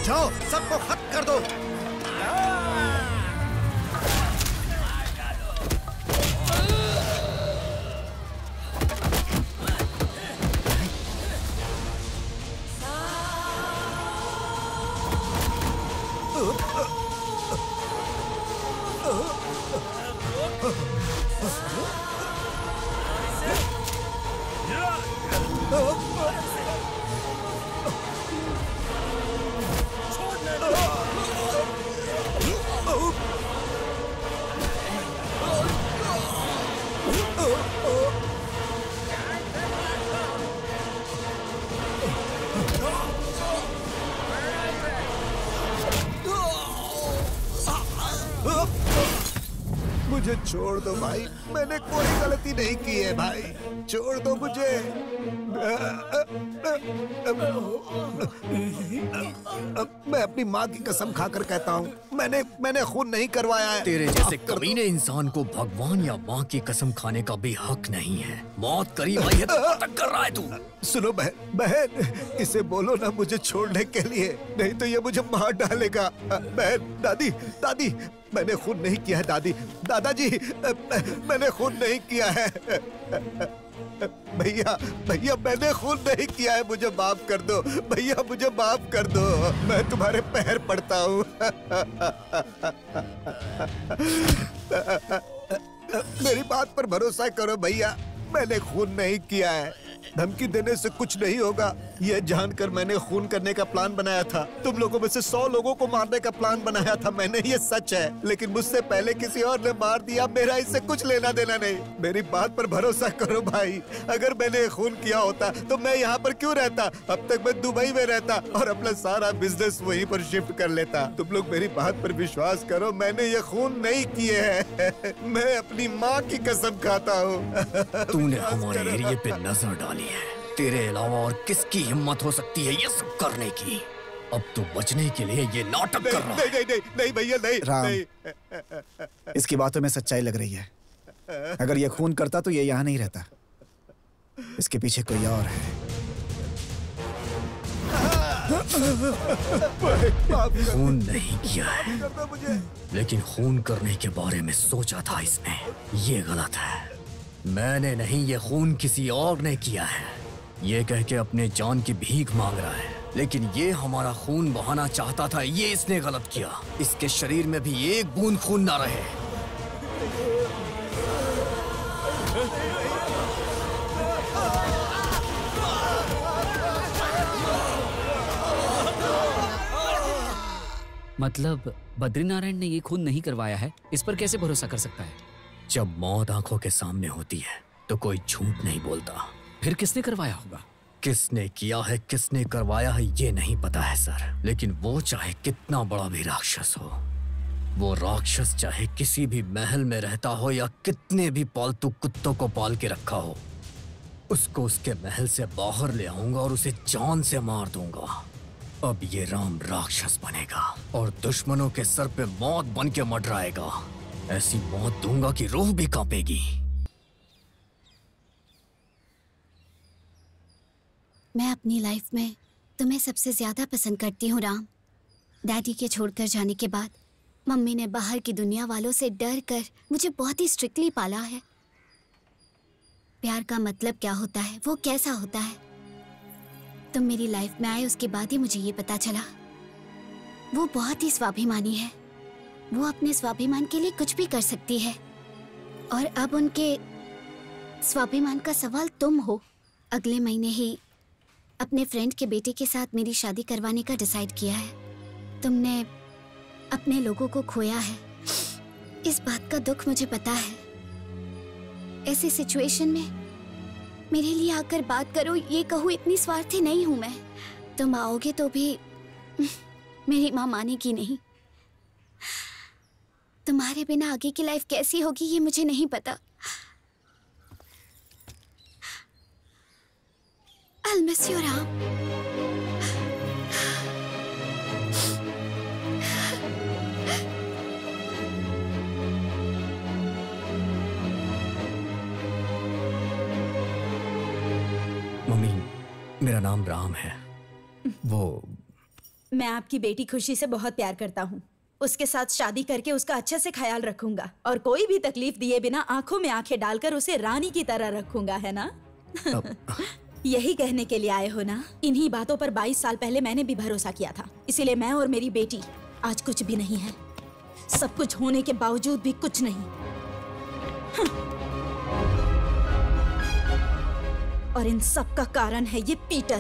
जाओ, सबको खत्म कर दो। मुझे छोड़ दो भाई, मैंने कोई गलती नहीं की है भाई, छोड़ दो मुझे। मैं अपनी माँ की कसम खाकर कहता हूँ, मैंने खून नहीं करवाया है।
तेरे जैसे कमीने इंसान को भगवान या माँ की कसम खाने का भी हक नहीं है। मौत करीब आई है तो नाटक कर रहा है तू।
सुनो बहन, इसे बोलो ना मुझे छोड़ने के लिए, नहीं तो ये मुझे मार डालेगा। बहन, दादी, मैंने खून नहीं किया है दादाजी, मैंने खून नहीं किया है। भैया मैंने खून नहीं किया है, मुझे माफ कर दो भैया, मुझे माफ कर दो, मैं तुम्हारे पैर पड़ता हूँ। मेरी बात पर भरोसा करो भैया, मैंने खून नहीं किया है। धमकी देने से कुछ नहीं होगा, ये जानकर मैंने खून करने का प्लान बनाया था। तुम लोगों में से 100 लोगों को मारने का प्लान बनाया था मैंने, ये सच है। लेकिन मुझसे पहले किसी और ने मार दिया, मेरा इससे कुछ लेना देना नहीं। मेरी बात पर भरोसा करो भाई, अगर मैंने खून किया होता तो मैं यहाँ पर क्यों रहता? अब तक मैं दुबई में रहता और अपना सारा बिजनेस वहीं पर शिफ्ट कर लेता। तुम लोग मेरी बात पर विश्वास करो, मैंने ये खून नहीं किए हैं। मैं अपनी माँ की कसम खाता हूँ।
तूने हमारे एरिया पे नजर डाली है, तेरे अलावा और किसकी हिम्मत हो सकती है ये सब करने की? अब तू बचने के लिए ये नाटक कर रहा है।
नहीं भैया, नहीं
राम,
नहीं।
इसकी बातों में सच्चाई लग रही है। अगर ये खून करता तो ये यहाँ नहीं रहता, इसके पीछे कोई और है।
खून नहीं किया है, लेकिन खून करने के बारे में सोचा था इसने, ये गलत है। मैंने नहीं, ये खून किसी और ने किया है। ये कह के अपने जान की भीख मांग रहा है, लेकिन ये हमारा खून बहाना चाहता था, ये इसने गलत किया। इसके शरीर में भी एक बूंद खून ना रहे।
मतलब बद्रीनारायण ने ये खून नहीं करवाया है, इस पर कैसे भरोसा कर सकता है?
जब मौत आंखों के सामने होती है तो कोई झूठ नहीं बोलता।
फिर किसने करवाया होगा?
किसने किया है, किसने करवाया है, ये नहीं पता है सर। लेकिन वो चाहे कितना बड़ा भी राक्षस हो, वो राक्षस चाहे किसी भी महल में रहता हो या कितने भी पालतू कुत्तों को पाल के रखा हो, उसको उसके महल से बाहर ले आऊंगा और उसे जान से मार दूंगा। अब ये राम राक्षस बनेगा और दुश्मनों के सर पे मौत बन के मंडराएगा। ऐसी मौत दूंगा कि रूह भी कांपेगी।
मैं अपनी लाइफ में तुम्हें सबसे ज्यादा पसंद करती हूँ राम। डैडी के छोड़कर जाने के बाद मम्मी ने बाहर की दुनिया वालों से डर कर मुझे बहुत ही स्ट्रिक्टली पाला है। प्यार का मतलब क्या होता है, वो कैसा होता है, तुम मेरी लाइफ में आए उसके बाद ही मुझे ये पता चला। वो बहुत ही स्वाभिमानी है, वो अपने स्वाभिमान के लिए कुछ भी कर सकती है। और अब उनके स्वाभिमान का सवाल तुम हो। अगले महीने ही अपने फ्रेंड के बेटे के साथ मेरी शादी करवाने का डिसाइड किया है। तुमने अपने लोगों को खोया है, इस बात का दुख मुझे पता है। ऐसी सिचुएशन में मेरे लिए आकर बात करो, ये कहूँ इतनी स्वार्थी नहीं हूं मैं। तुम आओगे तो भी मेरी माँ मानेगी नहीं। तुम्हारे बिना आगे की लाइफ कैसी होगी ये मुझे नहीं पता। I'll miss you, Ram.
Mummy, मेरा नाम राम है। वो
मैं आपकी बेटी खुशी से बहुत प्यार करता हूँ। उसके साथ शादी करके उसका अच्छे से ख्याल रखूंगा और कोई भी तकलीफ दिए बिना आंखों में आंखें डालकर उसे रानी की तरह रखूंगा, है ना? यही कहने के लिए आए हो ना? इन्हीं बातों पर 22 साल पहले मैंने भी भरोसा किया था, इसीलिए मैं और मेरी बेटी आज कुछ भी नहीं है। सब कुछ होने के बावजूद भी कुछ नहीं। और इन सब का कारण है ये पीटर।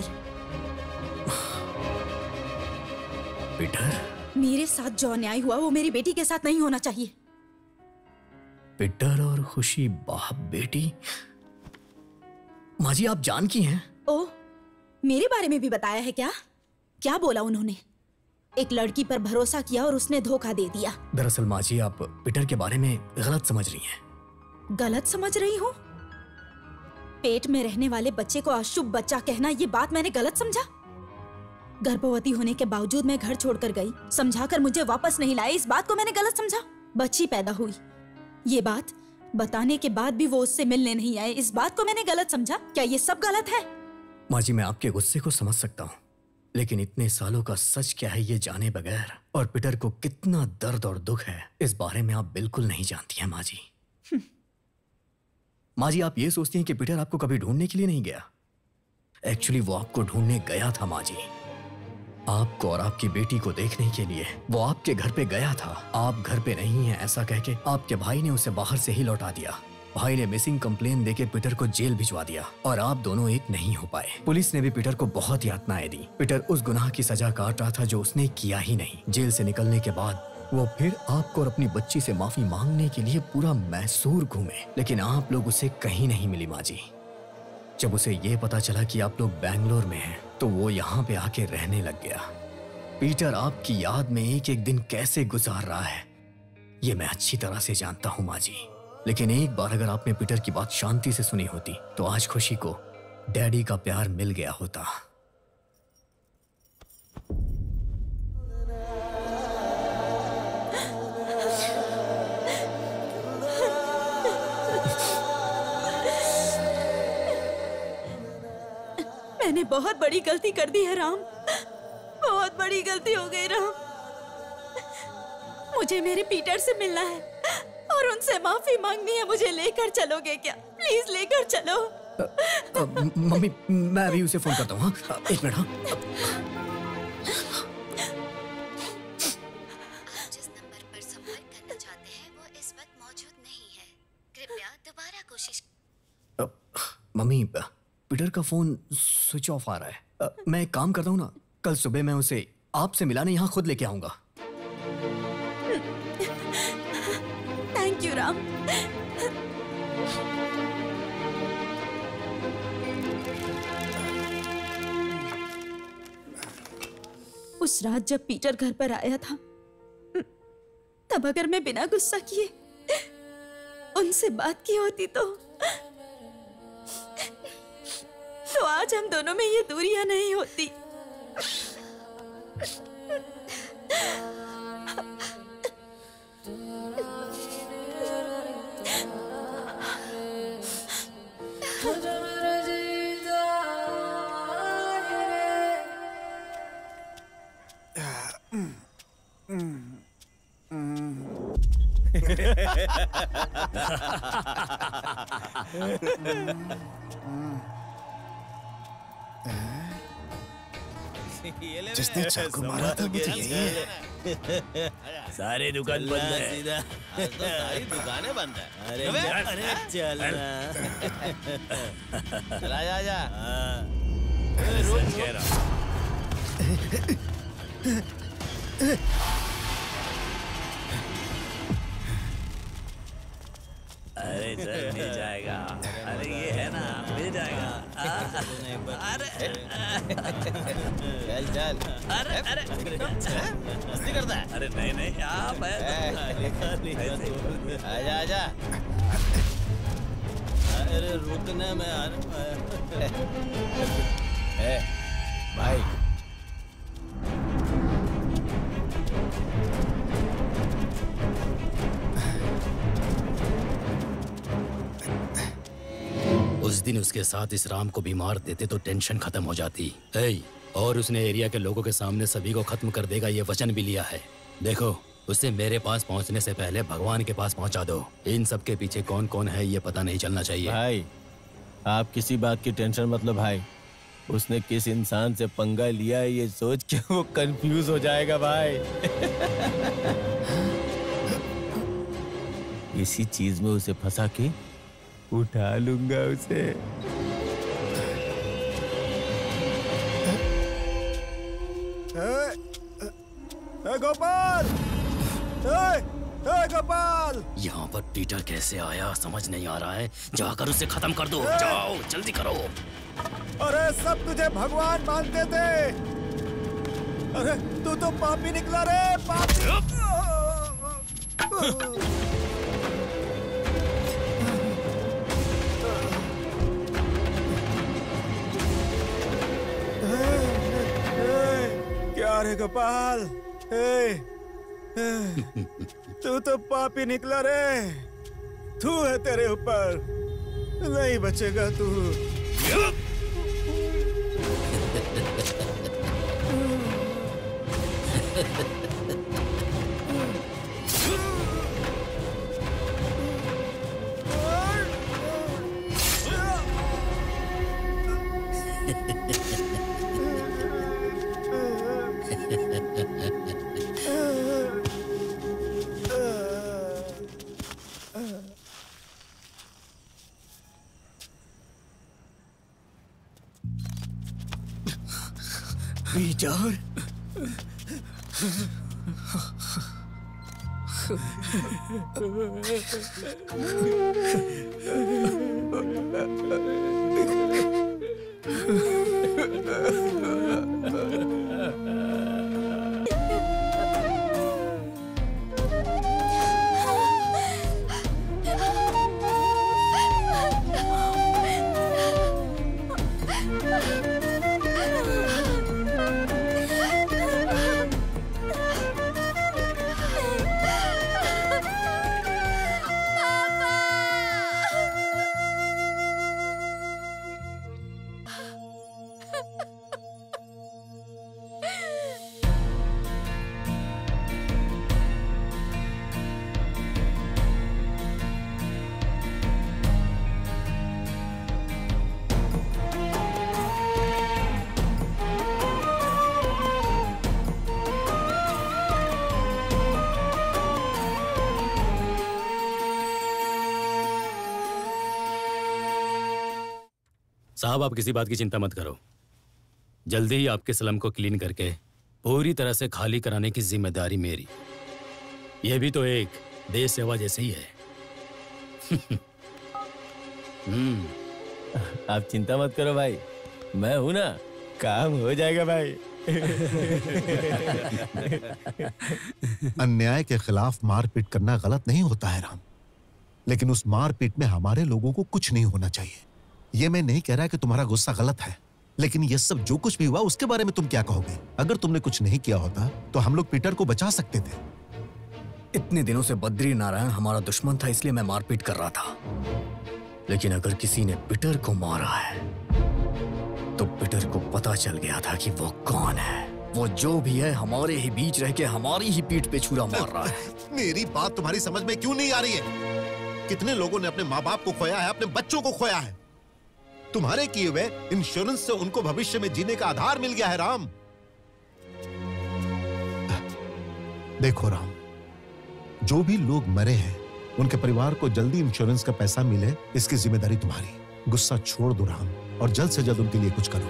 पीटर?
मेरे साथ जो अन्याय हुआ वो मेरी बेटी के साथ नहीं होना चाहिए।
पीटर और खुशी बाप बेटी? माँ जी आप जान की हैं?
ओ, मेरे बारे में भी बताया है क्या? क्या बोला उन्होंने? एक लड़की पर भरोसा किया और उसने धोखा दे दिया।
दरअसल माँ जी आप पीटर के बारे में गलत समझ रही हैं।
गलत समझ रही हूँ? पेट में रहने वाले बच्चे को अशुभ बच्चा कहना, ये बात मैंने गलत समझा? गर्भवती होने के बावजूद मैं घर छोड़कर गई, समझाकर मुझे वापस नहीं लाए, इस बात को मैंने गलत समझा? बच्ची पैदा हुई, ये बात बताने के बाद भी वो उससे मिलने नहीं आए, इस बात को मैंने गलत समझा? क्या ये सब गलत है?
माँ जी मैं आपके गुस्से को समझ सकता हूँ, लेकिन इतने सालों का सच क्या है ये जाने बगैर और पीटर को कितना दर्द और दुख है इस बारे में आप बिल्कुल नहीं जानती हैं माँ जी। माँ जी आप ये सोचती हैं कि पीटर आपको कभी ढूंढने के लिए नहीं गया। एक्चुअली वो आपको ढूंढने गया था माँ जी, आपको और आपकी बेटी को देखने के लिए वो आपके घर पे गया था। आप घर पे नहीं हैं ऐसा कह के आपके भाई ने उसे बाहर से ही लौटा दिया। भाई ने मिसिंग कंप्लेन देके पीटर को जेल भिजवा दिया और आप दोनों एक नहीं हो पाए। पुलिस ने भी पीटर को बहुत यातनाएं दी। पीटर उस गुनाह की सजा काट रहा था जो उसने किया ही नहीं। जेल से निकलने के बाद वो फिर आपको और अपनी बच्ची से माफी मांगने के लिए पूरा मैसूर घूमे, लेकिन आप लोग उसे कहीं नहीं मिली माँ जी। जब उसे ये पता चला कि आप लोग बैंगलोर में हैं तो वो यहाँ पे आके रहने लग गया। पीटर आपकी याद में एक एक दिन कैसे गुजार रहा है ये मैं अच्छी तरह से जानता हूँ माँ जी, लेकिन एक बार अगर आपने पीटर की बात शांति से सुनी होती तो आज खुशी को डैडी का प्यार मिल गया होता।
मैंने बहुत बड़ी गलती कर दी है राम, बहुत बड़ी गलती हो गई राम। मुझे मेरे पीटर से मिलना है और उनसे माफी मांगनी है। मुझे लेकर चलोगे क्या? प्लीज लेकर चलो।
मम्मी मैं अभी उसे फोन करता हूँ। एक मिनट। हाँ
जिस नंबर पर संपर्क करना चाहते हैं वो इस वक्त मौजूद नहीं है, कृपया दोबारा कोशिश।
मम्मी पीटर का फोन स्विच ऑफ आ रहा है। मैं एक काम करता हूँ ना, कल सुबह मैं उसे आपसे मिलाने यहाँ खुद लेके आऊंगा।
Thank you Ram. उस रात जब पीटर घर पर आया था तब अगर मैं बिना गुस्सा किए उनसे बात की होती तो आज हम दोनों में ये दूरियां नहीं होती।
जिसने चाकू मारा था वो तो यही है।
सारी दुकान बंद है। सीधा तो सारी दुकानें बंद है। अरे चल चला जा।
सच कह रहा।
अरे सर मिल जाएगा। अरे ये है ना, मिल जाएगा। अरे चल चल। अरे अरे मस्ती करता है। अरे नहीं नहीं आप आजा आजा। अरे रुकने में भाई
उस दिन उसके साथ इस राम को भी मार देते तो टेंशन खत्म हो जाती।
और उसने एरिया के लोगों के सामने सभी को खत्म कर देगा ये वचन भी लिया है। देखो, उसे मेरे पास पहुंचने से पहले भगवान के पास पहुंचा दो। इन सब के पीछे कौन कौन है ये पता नहीं चलना चाहिए।
भाई आप किसी बात की टेंशन मत लो भाई। उसने किस इंसान से पंगा लिया है ये सोच के वो कंफ्यूज हो जाएगा भाई। इसी चीज में उसे फंसा के उठा लूंगा उसे।
गोपाल, गोपाल,
यहाँ पर पीटर कैसे आया समझ नहीं आ रहा है। जाकर उसे खत्म कर दो। जाओ जल्दी करो।
अरे सब तुझे भगवान मानते थे। अरे तू तो पापी निकला रे, पापी। क्या रे गोपाल, तू तो पापी निकला रे। तू है तेरे ऊपर, नहीं बचेगा तू।
पीटर,
साहब आप किसी बात की चिंता मत करो। जल्दी ही आपके स्लम को क्लीन करके पूरी तरह से खाली कराने की जिम्मेदारी मेरी। यह भी तो एक देश सेवा जैसे ही है।
आप चिंता मत करो भाई, मैं हूं ना, काम हो जाएगा भाई।
अन्याय के खिलाफ मारपीट करना गलत नहीं होता है राम, लेकिन उस मारपीट में हमारे लोगों को कुछ नहीं होना चाहिए। ये मैं नहीं कह रहा कि तुम्हारा गुस्सा गलत है, लेकिन ये सब जो कुछ भी हुआ उसके बारे में तुम क्या कहोगे? अगर तुमने कुछ नहीं किया होता तो हम लोग पीटर को बचा सकते थे।
इतने दिनों से बद्री नारायण हमारा दुश्मन था, इसलिए मैं मारपीट कर रहा था। लेकिन अगर किसी ने पीटर को मारा है तो पीटर को पता चल गया था कि वो कौन है। वो जो भी है हमारे ही बीच रह के हमारी ही पीठ पे छुरा मार रहा है।
मेरी बात तुम्हारी समझ में क्यों नहीं आ रही है? कितने लोगों ने अपने माँ बाप को खोया है, अपने बच्चों को खोया है। तुम्हारे किए हुए इंश्योरेंस से उनको भविष्य में जीने का आधार मिल गया है राम। देखो राम, जो भी लोग मरे हैं उनके परिवार को जल्दी इंश्योरेंस का पैसा मिले, इसकी जिम्मेदारी तुम्हारी। गुस्सा छोड़ दो राम और जल्द से जल्द उनके लिए कुछ करो।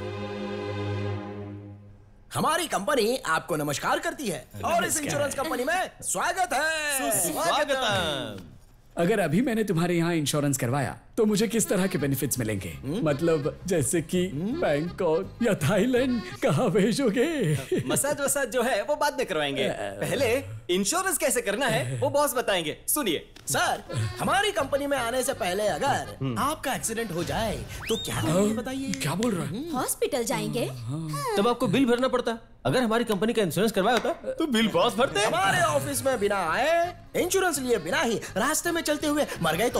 हमारी कंपनी आपको नमस्कार करती है और इस इंश्योरेंस कंपनी में स्वागत है।
स्वागत।
अगर अभी मैंने तुम्हारे यहाँ इंश्योरेंस करवाया तो मुझे किस तरह के बेनिफिट्स मिलेंगे? मतलब जैसे कि बैंकॉक या थाईलैंड कहाँ भेजोगे?
मसाज वसाज जो है वो बाद में करवाएंगे, पहले इंश्योरेंस कैसे करना है वो बॉस बताएंगे। सुनिए
सर, हमारी कंपनी में आने से पहले अगर आपका एक्सीडेंट हो जाए तो क्या करेंगे बताइए?
क्या बोल रहा है?
हॉस्पिटल जाएंगे?
तब आपको बिल भरना पड़ता। अगर हमारी कंपनी का इंश्योरेंस करवाया होता तो बिल बॉस भरते।
हमारे ऑफिस में बिना आए, इंश्योरेंस लिए बिना ही रास्ते में चलते हुए मर गए तो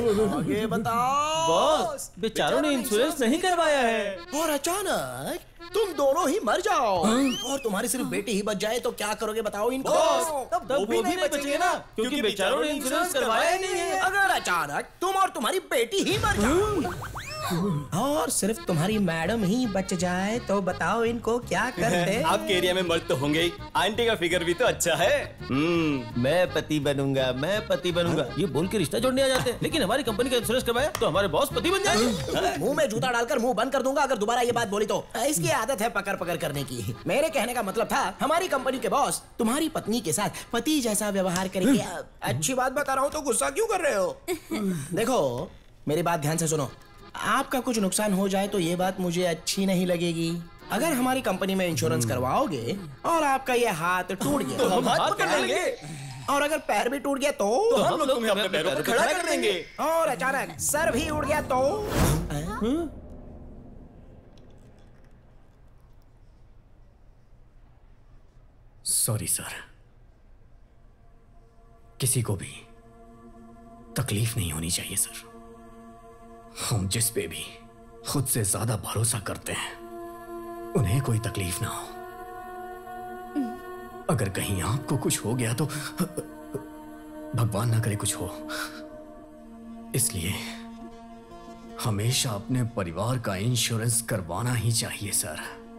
आगे बताओ।
बॉस, बेचारों ने इंश्योरेंस नहीं करवाया है।
और अचानक तुम दोनों ही मर जाओ और तुम्हारी सिर्फ बेटी ही बच जाए तो क्या करोगे बताओ इनको?
तब वो भी नहीं बचेंगे ना, क्योंकि बेचारों ने इंश्योरेंस करवाया ही नहीं है।
अगर अचानक तुम और तुम्हारी बेटी ही मर जाओ और सिर्फ तुम्हारी मैडम ही बच जाए तो बताओ इनको क्या करते?
आपके एरिया में मर्द तो होंगे ही, आंटी का फिगर भी तो अच्छा है।
मैं पति बनूंगा, मैं पति बनूंगा, ये बोल के रिश्ता जोड़ने आ जाते हैं, लेकिन हमारी कंपनी का इंश्योरेंस करवाया तो हमारे बॉस पति बन जाएंगे।
मुंह में जूता डालकर मुंह बंद कर दूंगा अगर दोबारा ये बात बोली तो। इसकी आदत है पकड़ पकड़ करने की। मेरे कहने का मतलब था हमारी कंपनी के बॉस तुम्हारी पत्नी के साथ पति जैसा व्यवहार करेंगे। अच्छी बात बता रहा हूँ तो गुस्सा क्यों कर रहे हो? देखो मेरी बात ध्यान से सुनो, आपका कुछ नुकसान हो जाए तो ये बात मुझे अच्छी नहीं लगेगी। अगर हमारी कंपनी में इंश्योरेंस करवाओगे और आपका ये हाथ टूट गया
तो हम हाथ पकड़ लेंगे,
और अगर पैर भी टूट गया तो
हम लोग तुम्हें अपने पैरों पर खड़ा कर देंगे,
और अचानक सर भी उड़ गया तो
सॉरी सर, किसी को भी तकलीफ नहीं होनी चाहिए सर। हम जिस पे भी खुद से ज्यादा भरोसा करते हैं उन्हें कोई तकलीफ ना हो। अगर कहीं आपको कुछ हो गया तो भगवान ना करे कुछ हो, इसलिए हमेशा अपने परिवार का इंश्योरेंस करवाना ही चाहिए सर।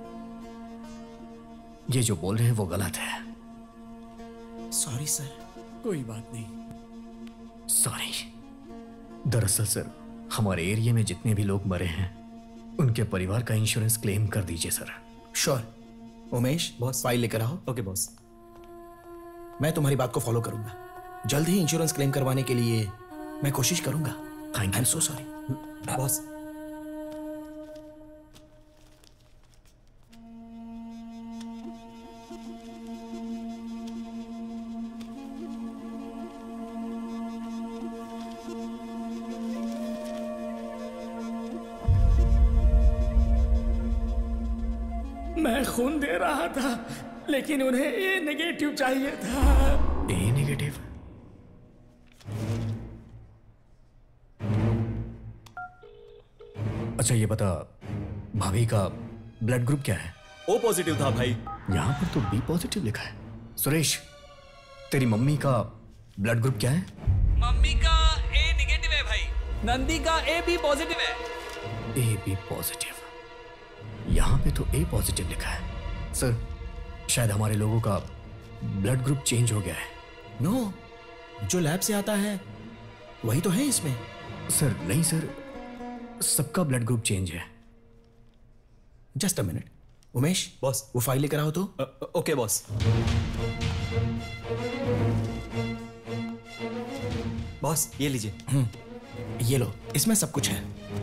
ये जो बोल रहे हैं वो गलत है।
Sorry sir.
कोई बात नहीं।
सॉरी। दरअसल सर हमारे एरिया में जितने भी लोग मरे हैं उनके परिवार का इंश्योरेंस क्लेम कर दीजिए sir.
Sure. Umesh boss file लेकर आओ।
Okay boss.
मैं तुम्हारी बात को फॉलो करूंगा। जल्द ही इंश्योरेंस क्लेम करवाने के लिए मैं कोशिश करूंगा।
Thank you.
I am so sorry
boss.
मैं खून दे रहा था लेकिन उन्हें ए नेगेटिव चाहिए था।
A negative? अच्छा ये बता, भाभी का ब्लड ग्रुप क्या है?
ओ पॉजिटिव था भाई।
यहाँ पर तो बी पॉजिटिव लिखा है। सुरेश, तेरी मम्मी का ब्लड ग्रुप क्या है?
मम्मी का ए नेगेटिव है भाई। नंदी का ए बी पॉजिटिव है।
A B positive? यहाँ पे तो ए पॉजिटिव लिखा है। सर शायद हमारे लोगों का ब्लड ग्रुप चेंज हो गया है।
नो, जो लैब से आता है वही तो है इसमें।
सर नहीं सर, सबका ब्लड ग्रुप चेंज है।
Just a minute. Umesh
boss
वो फाइल लेकर आओ तो।
Okay boss. बॉस ये लीजिए।
ये लो, इसमें सब कुछ है।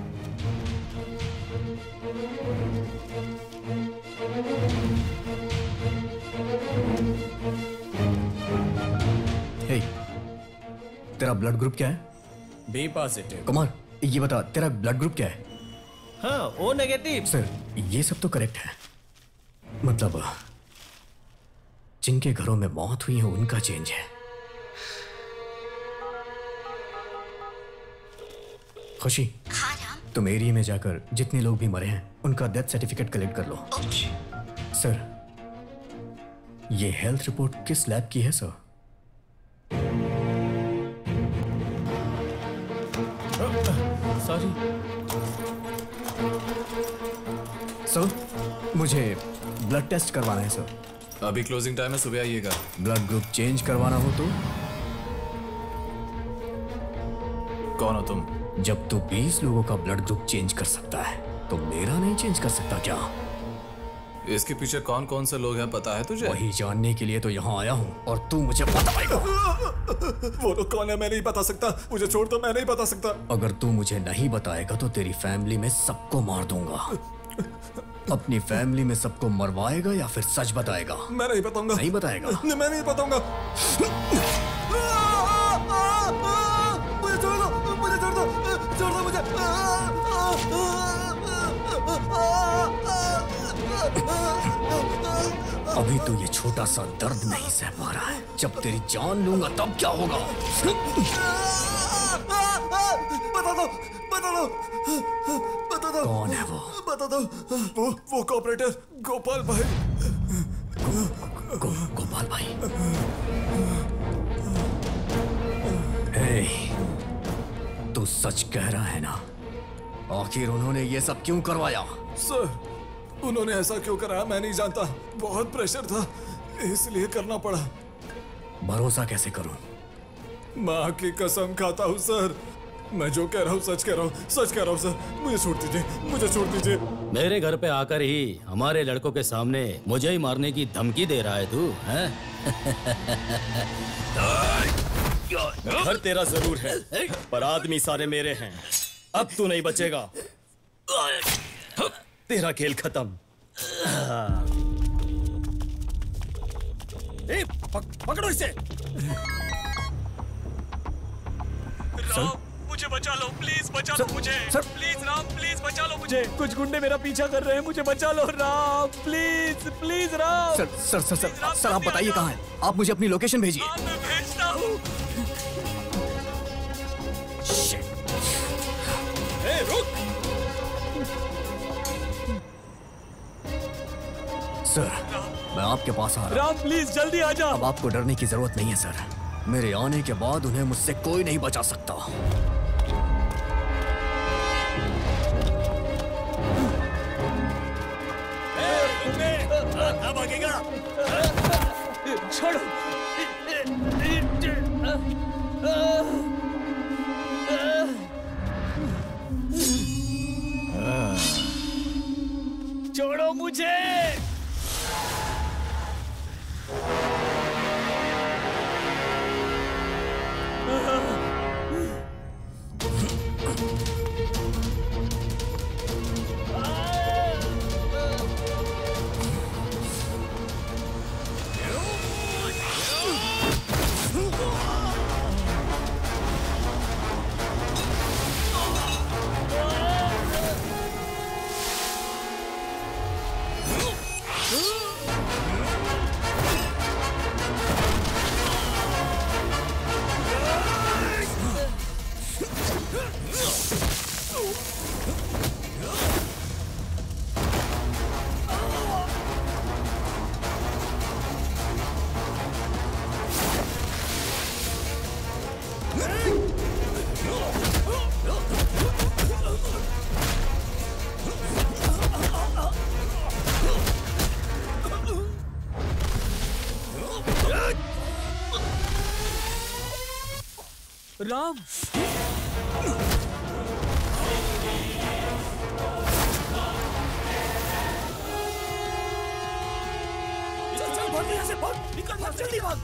हे, तेरा ब्लड ग्रुप क्या है?
B positive.
कुमार ये बता, तेरा ब्लड ग्रुप क्या है?
हाँ ओ नेगेटिव।
सर ये सब तो करेक्ट है, मतलब जिनके घरों में मौत हुई है उनका चेंज है। खुशी, तुम एरिया में जाकर जितने लोग भी मरे हैं उनका डेथ सर्टिफिकेट कलेक्ट कर लो। सर ये हेल्थ रिपोर्ट किस लैब की है सर?
सॉरी
सर, मुझे ब्लड टेस्ट करवाना है सर।
अभी क्लोजिंग टाइम है, सुबह आइएगा।
ब्लड ग्रुप चेंज करवाना हो तो?
कौन हो तुम?
जब तू 20 लोगों का ब्लड ग्रुप चेंज कर सकता है तो मेरा नहीं चेंज कर सकता क्या?
इसके पीछे कौन कौन से लोग हैं पता है तुझे?
वही जानने के लिए तो यहाँ आया हूँ और तू मुझे बताएगा।
वो लोग कौन है मैं नहीं बता सकता, मुझे छोड़ दो, मैं नहीं बता सकता।
अगर तू मुझे नहीं बताएगा तो तेरी फैमिली में सबको मार दूंगा। अपनी फैमिली में सबको मरवाएगा या फिर सच बताएगा?
मैं नहीं बताऊंगा।
नहीं बताएगा?
मैं नहीं बताऊंगा। मुझे छोड़ दो, मुझे छोड़ दो, छोड़ दो मुझे।
अभी तो ये छोटा सा दर्द नहीं सह पा रहा है, जब तेरी जान लूंगा तब क्या होगा?
बता
बता दो।
कौन है वो?
बता दो। वो कॉपरेटर गोपाल भाई।
गोपाल भाई। हे, तू सच कह रहा है ना? आखिर उन्होंने ये सब क्यों करवाया?
सर, उन्होंने ऐसा क्यों कराया मैं नहीं जानता। बहुत प्रेशर था इसलिए करना पड़ा।
भरोसा कैसे करूं?
माँ की कसम खाता हूँ सर, मैं जो कह रहा हूँ सच कह रहा हूँ, सच कह रहा हूँ सर। मुझे छोड़ दीजिए, मुझे छोड़ दीजिए।
मेरे घर पे आकर ही हमारे लड़कों के सामने मुझे ही मारने की धमकी दे रहा है तू, हैं?
घर तेरा जरूर है, पर आदमी सारे मेरे हैं। अब तू नहीं बचेगा, तेरा खेल खत्म।
पकड़ो इसे। राम, मुझे बचा लो, प्लीज बचा लो मुझे। प्लीज राम, प्लीज बचा लो मुझे। कुछ गुंडे मेरा पीछा कर रहे हैं, मुझे बचा लो Ram, please please Ram.
Sir आप बताइए कहाँ हैं? आप मुझे अपनी लोकेशन भेजिए।
मैं भेजता हूँ।
रुक।
सर, मैं आपके पास आ रहा हूँ।
राम प्लीज जल्दी आ जा।
अब आपको डरने की जरूरत नहीं है सर। मेरे आने के बाद उन्हें मुझसे कोई नहीं बचा सकता।
भागेगा?
छोड़ो। छोड़ो मुझे। राम,
चल भाग यहाँ से, भाग, निकल भाग, जल्दी भाग।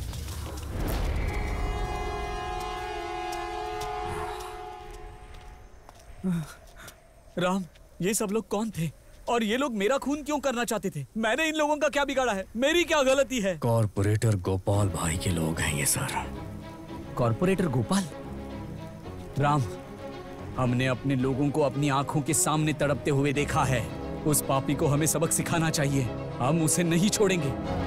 राम, ये सब लोग कौन थे और ये लोग मेरा खून क्यों करना चाहते थे? मैंने इन लोगों का क्या बिगाड़ा है? मेरी क्या गलती है?
कॉर्पोरेटर गोपाल भाई के लोग हैं ये सर।
कॉर्पोरेटर गोपाल?
राम, हमने अपने लोगों को अपनी आंखों के सामने तड़पते हुए देखा है। उस पापी को हमें सबक सिखाना चाहिए। हम उसे नहीं छोड़ेंगे।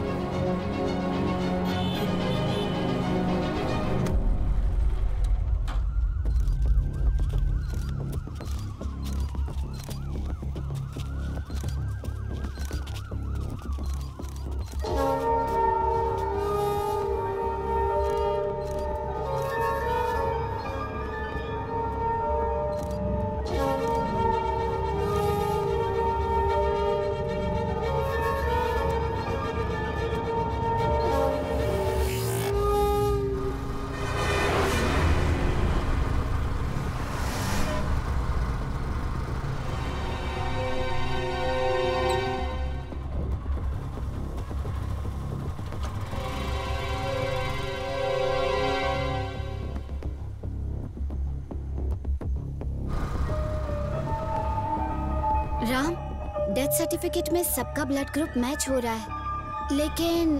राम, डेथ सर्टिफिकेट में सबका ब्लड ग्रुप मैच हो रहा है, लेकिन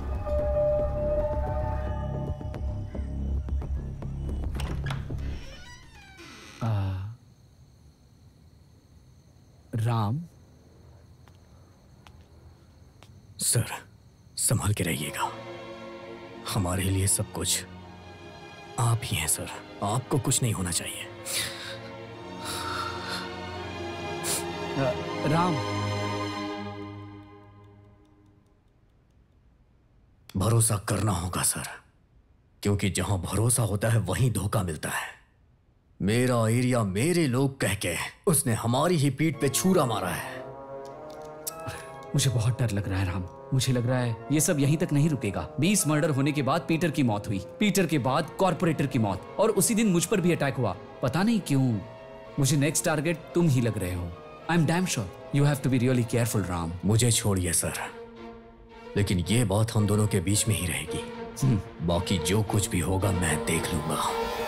राम,
सर, संभाल के रहिएगा। हमारे लिए सब कुछ आप ही हैं सर। आपको कुछ नहीं होना चाहिए।
राम,
भरोसा करना होगा सर, क्योंकि जहां भरोसा होता है वहीं धोखा मिलता है। मेरा एरिया मेरे लोग कह के उसने हमारी ही पीठ पे छुरा मारा है।
मुझे बहुत डर लग रहा है राम। मुझे लग रहा है ये सब यहीं तक नहीं रुकेगा। 20 मर्डर होने के बाद पीटर की मौत हुई, पीटर के बाद कॉर्पोरेटर की मौत, और उसी दिन मुझ पर भी अटैक हुआ। पता नहीं क्यों मुझे नेक्स्ट टारगेट तुम ही लग रहे हो। I am damn sure you have to be really careful Ram.
मुझे छोड़िए सर, लेकिन ये बात हम दोनों के बीच में ही रहेगी। बाकी जो कुछ भी होगा मैं देख लूंगा।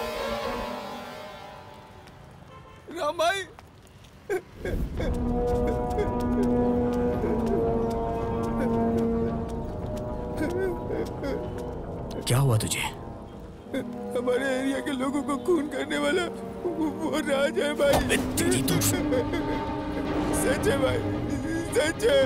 राम भाई,
क्या हुआ तुझे?
हमारे एरिया के लोगों को खून करने वाला वो राज है भाई।
तेरी तो
सच है भाई, सच है।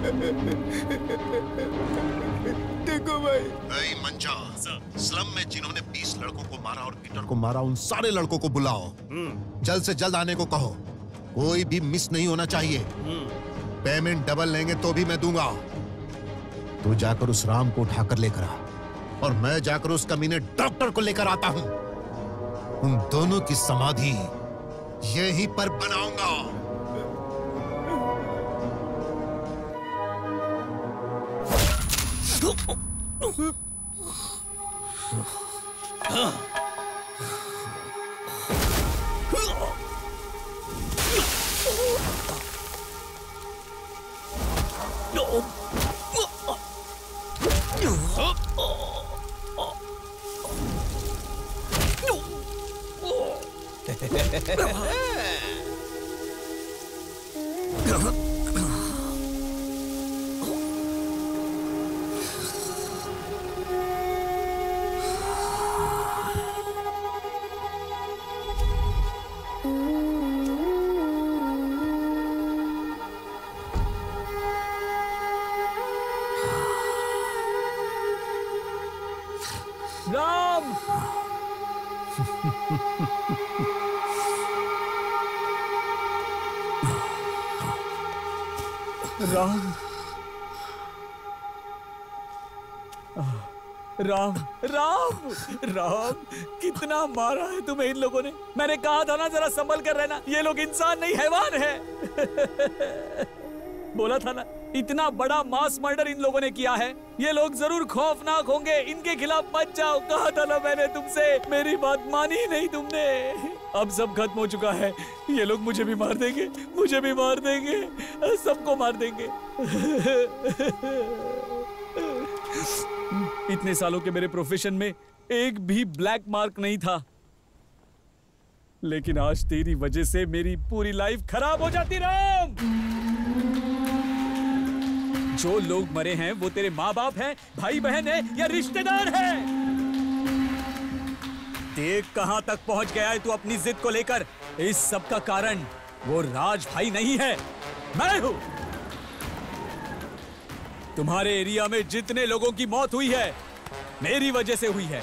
देखो भाई।
ऐ मंजा, स्लम में जिन्होंने 20 लड़कों को मारा और पीटर को मारा, उन सारे लड़कों को बुलाओ। जल्द से जल्द आने को कहो। कोई भी मिस नहीं होना चाहिए। पेमेंट डबल लेंगे तो भी मैं दूंगा। तू जाकर उस राम को उठाकर लेकर आ, और मैं जाकर उस कमीने डॉक्टर को लेकर आता हूं। उन दोनों की समाधि यहीं पर बनाऊंगा।
राम, राम, राम, राम, राम, कितना मारा है तुम्हें इन लोगों ने। मैंने कहा था ना जरा संभल कर रहना। ये लोग इंसान नहीं हैवान है। बोला था ना, इतना बड़ा मास मर्डर इन लोगों ने किया है। ये लोग जरूर खौफनाक होंगे, इनके खिलाफ मत जाओ। कहा था ना मैंने तुमसे, मेरी बात मानी ही नहीं तुमने। अब सब खत्म हो चुका है। ये लोग मुझे भी मार देंगे, मुझे भी मार देंगे, सबको मार देंगे। इतने सालों के मेरे प्रोफेशन में एक भी ब्लैक मार्क नहीं था, लेकिन आज तेरी वजह से मेरी पूरी लाइफ खराब हो जाती। राम, जो लोग मरे हैं वो तेरे माँ बाप हैं, भाई बहन है या रिश्तेदार हैं। देख कहां तक पहुंच गया है तू अपनी जिद को लेकर। इस सब का कारण वो राज भाई नहीं है, मैं हूं। तुम्हारे एरिया में जितने लोगों की मौत हुई है मेरी वजह से हुई है।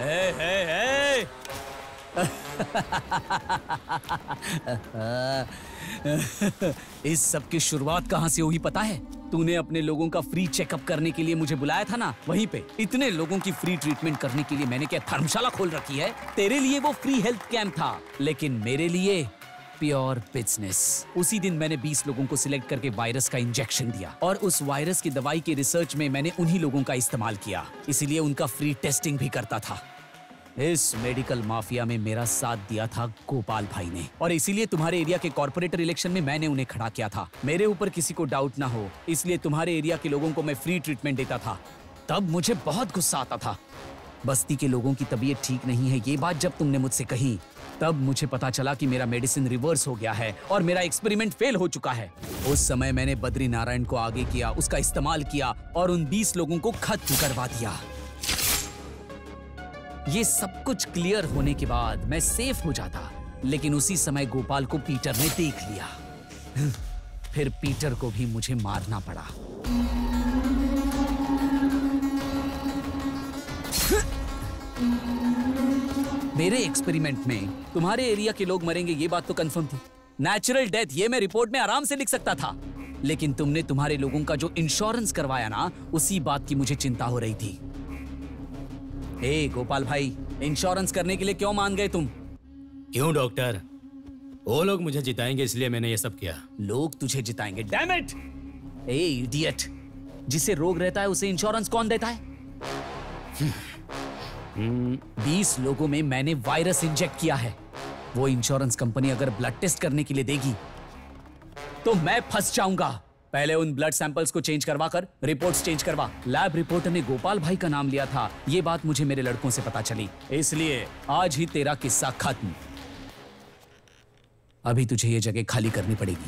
इस सब की शुरुआत कहां से हुई पता है? तूने अपने लोगों का फ्री चेकअप करने के लिए मुझे बुलाया था ना, वहीं पे। इतने लोगों की फ्री ट्रीटमेंट करने के लिए मैंने क्या धर्मशाला खोल रखी है? तेरे लिए वो फ्री हेल्थ कैंप था, लेकिन मेरे लिए प्योर बिजनेस। उसी दिन मैंने 20 लोगों को सिलेक्ट करके वायरस का इंजेक्शन दिया, और उस वायरस की दवाई के रिसर्च में मैंने उन्हीं लोगों का इस्तेमाल किया, इसीलिए उनका फ्री टेस्टिंग भी करता था। इस मेडिकल माफिया में मेरा साथ दिया था गोपाल भाई ने, और इसीलिए तुम्हारे एरिया के कॉर्पोरेटर इलेक्शन में मैंने उन्हें खड़ा किया था। मेरे ऊपर किसी को डाउट ना हो, इसलिए तुम्हारे एरिया के लोगों को मैं फ्री ट्रीटमेंट देता था। तब मुझे बहुत गुस्सा आता था। बस्ती के लोगों की तबीयत ठीक नहीं है, ये बात जब तुमने मुझसे कही, तब मुझे पता चला कि मेरा मेडिसिन रिवर्स हो गया है और मेरा एक्सपेरिमेंट फेल हो चुका है। उस समय मैंने बद्री नारायण को आगे किया, उसका इस्तेमाल किया और उन 20 लोगों को खत्म करवा दिया। ये सब कुछ क्लियर होने के बाद मैं सेफ हो जाता, लेकिन उसी समय गोपाल को पीटर ने देख लिया। फिर पीटर को भी मुझे मारना पड़ा। मेरे एक्सपेरिमेंट में तुम्हारे एरिया के लोग मरेंगे, ये बात तो कंफर्म थी, नेचुरल डेथ ये मैं रिपोर्ट में आराम से लिख सकता था, लेकिन तुमने तुम्हारे लोगों का जो इंश्योरेंस करवाया ना, उसी बात की मुझे चिंता हो रही थी। ए गोपाल भाई, इंश्योरेंस करने के लिए क्यों मान गए तुम?
क्यों डॉक्टर? वो लोग मुझे जिताएंगे इसलिए मैंने ये सब किया।
लोग तुझे जिताएंगे? Damn it! ए इडियट, जिसे रोग रहता है उसे इंश्योरेंस कौन देता है? 20 लोगों में मैंने वायरस इंजेक्ट किया है। वो इंश्योरेंस कंपनी अगर ब्लड टेस्ट करने के लिए देगी तो मैं फंस जाऊंगा। पहले उन ब्लड सैंपल्स को चेंज करवा कर रिपोर्ट्स चेंज करवा। लैब रिपोर्टर ने गोपाल भाई का नाम लिया था, ये बात मुझे मेरे लड़कों से पता चली, इसलिए आज ही तेरा किस्सा खत्म। अभी तुझे ये जगह खाली करनी पड़ेगी।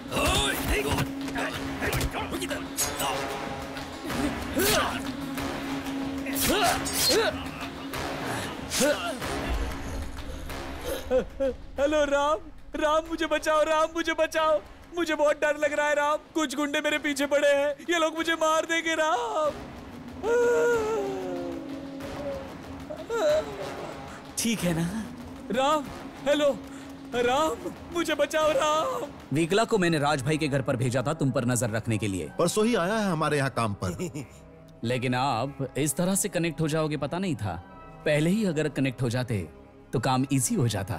हेलो राम, राम मुझे बचाओ, राम मुझे बचाओ, मुझे बहुत डर लग रहा है राम। कुछ गुंडे मेरे पीछे पड़े हैं, ये लोग मुझे मार देंगे राम।
ठीक है ना
राम? हेलो राम, मुझे बचाओ राम।
विकला को मैंने राज भाई के घर पर भेजा था तुम पर नजर रखने के लिए।
परसों ही आया है हमारे यहाँ काम पर।
लेकिन आप इस तरह से कनेक्ट हो जाओगे पता नहीं था। पहले ही अगर कनेक्ट हो जाते तो काम इजी हो जाता।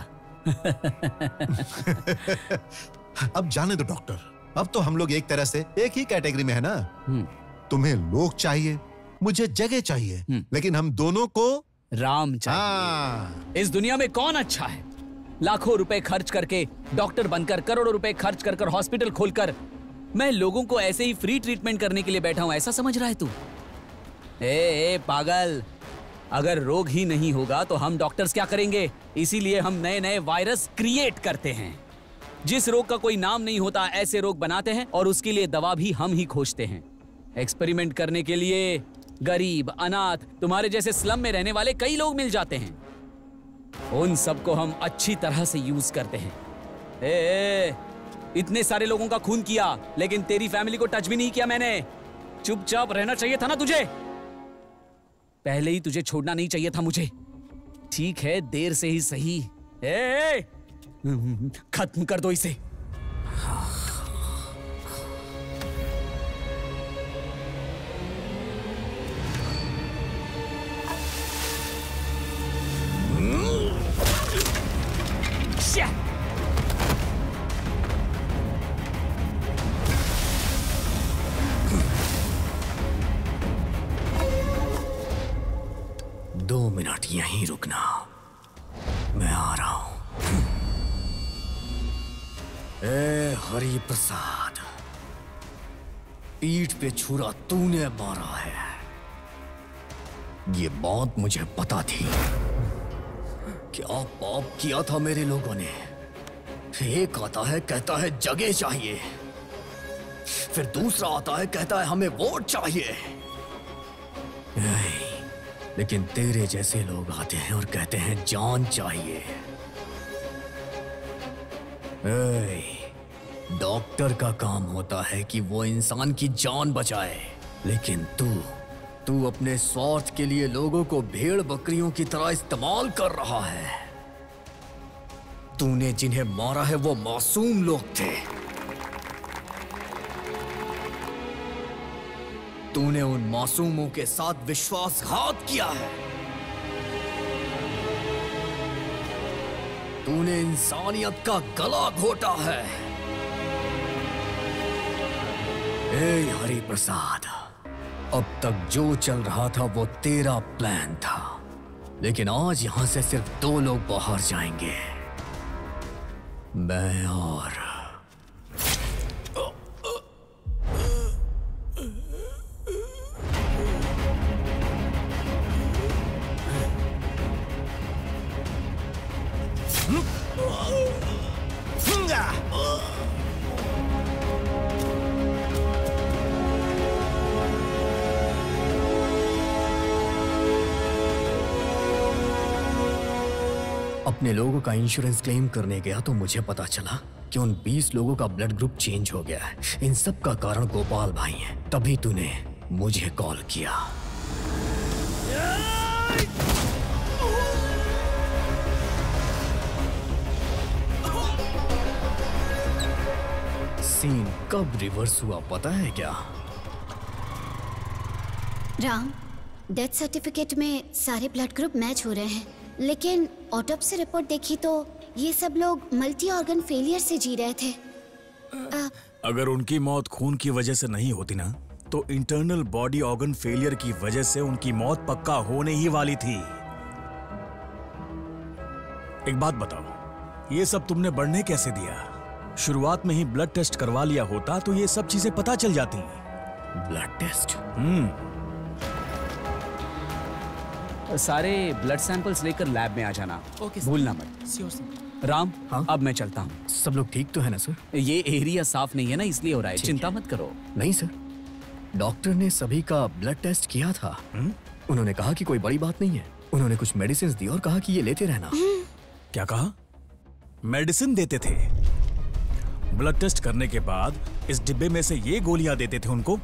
अब जाने दो डॉक्टर, अब तो हम लोग एक तरह से एक ही कैटेगरी में है ना। तुम्हें लोग चाहिए, मुझे जगह चाहिए, लेकिन हम दोनों को
राम चाहिए। इस दुनिया में कौन अच्छा है? लाखों रुपए खर्च करके डॉक्टर बनकर, करोड़ों रुपए खर्च कर हॉस्पिटल खोलकर मैं लोगों को ऐसे ही फ्री ट्रीटमेंट करने के लिए बैठा हूं, ऐसा समझ रहा है तू? ए पागल, अगर रोग ही नहीं होगा तो हम डॉक्टर्स क्या करेंगे? इसीलिए हम नए नए वायरस क्रिएट करते हैं। जिस रोग का कोई नाम नहीं होता ऐसे रोग बनाते हैं और उसके लिए दवा भी हम ही खोजते हैं। एक्सपेरिमेंट करने के लिए गरीब, अनाथ, तुम्हारे जैसे स्लम में रहने वाले कई लोग मिल जाते हैं। उन सबको हम अच्छी तरह से यूज करते हैं। इतने सारे लोगों का खून किया लेकिन तेरी फैमिली को टच भी नहीं किया मैंने। चुपचाप रहना चाहिए था ना तुझे? पहले ही तुझे छोड़ना नहीं चाहिए था मुझे। ठीक है, देर से ही सही। खत्म कर दो इसे।
दो मिनट यहीं रुकना, मैं आ रहा हूं। ए हरि प्रसाद, पीठ पे छुरा तूने मारा है, ये बात मुझे पता थी। क्या पाप किया था मेरे लोगों ने। एक आता है कहता है जगह चाहिए, फिर दूसरा आता है कहता है हमें वोट चाहिए। लेकिन तेरे जैसे लोग आते हैं और कहते हैं जान चाहिए। डॉक्टर का काम होता है कि वो इंसान की जान बचाए, लेकिन तू अपने स्वार्थ के लिए लोगों को भेड़ बकरियों की तरह इस्तेमाल कर रहा है। तूने जिन्हें मारा है वो मासूम लोग थे। तूने उन मासूमों के साथ विश्वासघात किया है। तूने इंसानियत का गला घोटा है। ए हरि प्रसाद, अब तक जो चल रहा था वो तेरा प्लान था, लेकिन आज यहां से सिर्फ 2 लोग बाहर जाएंगे, मैं और अपने लोगों का इंश्योरेंस क्लेम करने गया तो मुझे पता चला कि उन 20 लोगों का ब्लड ग्रुप चेंज हो गया है। इन सब का कारण गोपाल भाई है। तभी तूने मुझे कॉल किया। कब रिवर्स हुआ पता है क्या?
राम, डेथ सर्टिफिकेट में सारे ब्लड ग्रुप मैच हो रहे हैं, लेकिन ऑटोप्सी रिपोर्ट देखी तो ये सब लोग मल्टी ऑर्गन फेलियर से जी रहे थे।
अगर उनकी मौत खून की वजह से नहीं होती ना, तो इंटरनल बॉडी ऑर्गन फेलियर की वजह से उनकी मौत पक्का होने ही वाली थी। एक बात बताओ, ये सब तुमने बढ़ने कैसे दिया? शुरुआत में ही ब्लड टेस्ट करवा लिया होता तो ये सब चीजें पता चल जाती।
Blood test?
सारे ब्लड सैंपल्स लेकर लैब में आ जाना। भूलना मत। राम, अब मैं चलता हूँ।
सब लोग ठीक तो है ना सर?
ये एरिया साफ नहीं है ना, इसलिए हो रहा है। चिंता मत करो।
नहीं सर, डॉक्टर ने सभी का ब्लड टेस्ट किया था। उन्होंने कहा कि कोई बड़ी बात नहीं है। उन्होंने कुछ मेडिसिन दी और कहा कि ये लेते रहना।
क्या कहा? मेडिसिन देते थे? ब्लड टेस्ट करने के बाद इस डिब्बे में से ये गोलियां देते थे उनको?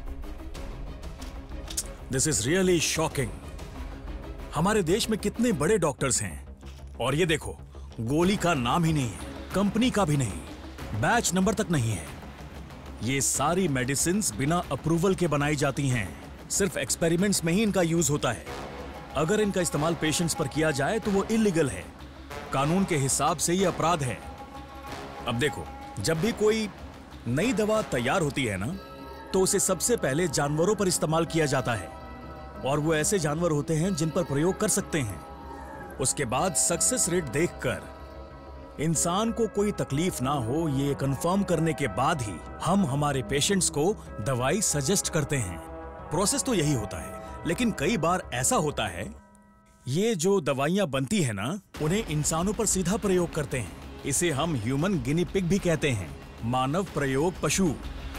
This is really shocking. हमारे देश में कितने बड़े डॉक्टर्स हैं और ये देखो, गोली का नाम ही नहीं है, कंपनी का भी नहीं, बैच नंबर तक नहीं है। ये सारी मेडिसिन्स बिना अप्रूवल के बनाई जाती हैं, सिर्फ एक्सपेरिमेंट्स में ही इनका यूज होता है। अगर इनका इस्तेमाल पेशेंट्स पर किया जाए तो वो इलीगल है, कानून के हिसाब से ये अपराध है। अब देखो, जब भी कोई नई दवा तैयार होती है ना, तो उसे सबसे पहले जानवरों पर इस्तेमाल किया जाता है और वो ऐसे जानवर होते हैं जिन पर प्रयोग कर सकते हैं। उसके बाद सक्सेस रेट देखकर इंसान को कोई तकलीफ ना हो ये कंफर्म करने के बाद ही हम हमारे पेशेंट्स को दवाई सजेस्ट करते हैं। प्रोसेस तो यही होता है, लेकिन कई बार ऐसा होता है ये जो दवाइयां बनती है ना, उन्हें इंसानों पर सीधा प्रयोग करते हैं। इसे हम ह्यूमन गिनी पिग भी कहते हैं, मानव प्रयोग पशु।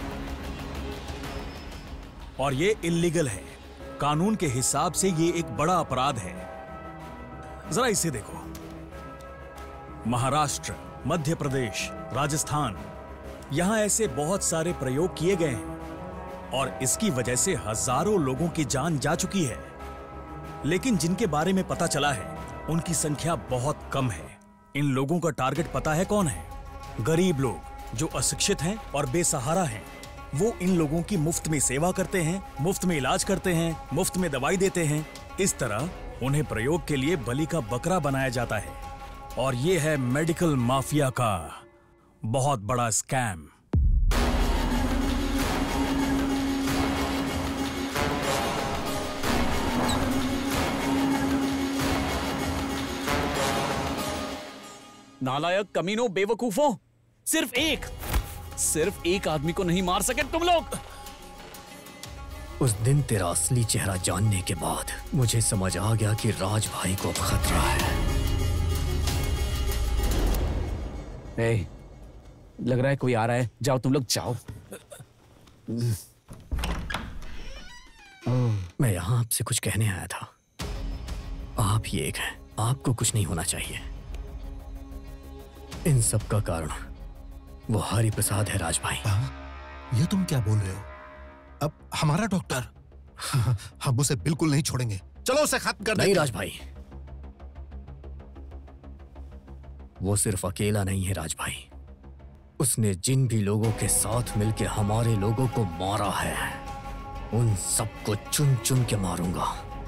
और ये इल्लीगल है, कानून के हिसाब से ये एक बड़ा अपराध है। जरा इसे देखो, महाराष्ट्र, मध्य प्रदेश, राजस्थान, यहां ऐसे बहुत सारे प्रयोग किए गए हैं और इसकी वजह से हजारों लोगों की जान जा चुकी है। लेकिन जिनके बारे में पता चला है उनकी संख्या बहुत कम है। इन लोगों का टारगेट पता है कौन है? गरीब लोग जो अशिक्षित हैं और बेसहारा हैं। वो इन लोगों की मुफ्त में सेवा करते हैं, मुफ्त में इलाज करते हैं, मुफ्त में दवाई देते हैं। इस तरह उन्हें प्रयोग के लिए बलि का बकरा बनाया जाता है और ये है मेडिकल माफिया का बहुत बड़ा स्कैम।
नालायक, कमीनों, बेवकूफों, सिर्फ एक आदमी को नहीं मार सके तुम लोग।
उस दिन तेरा असली चेहरा जानने के बाद मुझे समझ आ गया कि राज भाई को खतरा है।
ए, लग रहा है कोई आ रहा है। जाओ तुम लोग जाओ।
मैं यहाँ आपसे कुछ कहने आया था। आप ही एक हैं, आपको कुछ नहीं होना चाहिए। इन सब का कारण वो हरि प्रसाद है राज भाई।
ये तुम क्या बोल रहे हो? अब हमारा डॉक्टर? हम उसे बिल्कुल नहीं छोड़ेंगे। चलो उसे खत्म कर दें।
नहीं राज भाई, वो सिर्फ अकेला नहीं है राज भाई। उसने जिन भी लोगों के साथ मिलकर हमारे लोगों को मारा है, उन सबको चुन चुन के मारूंगा।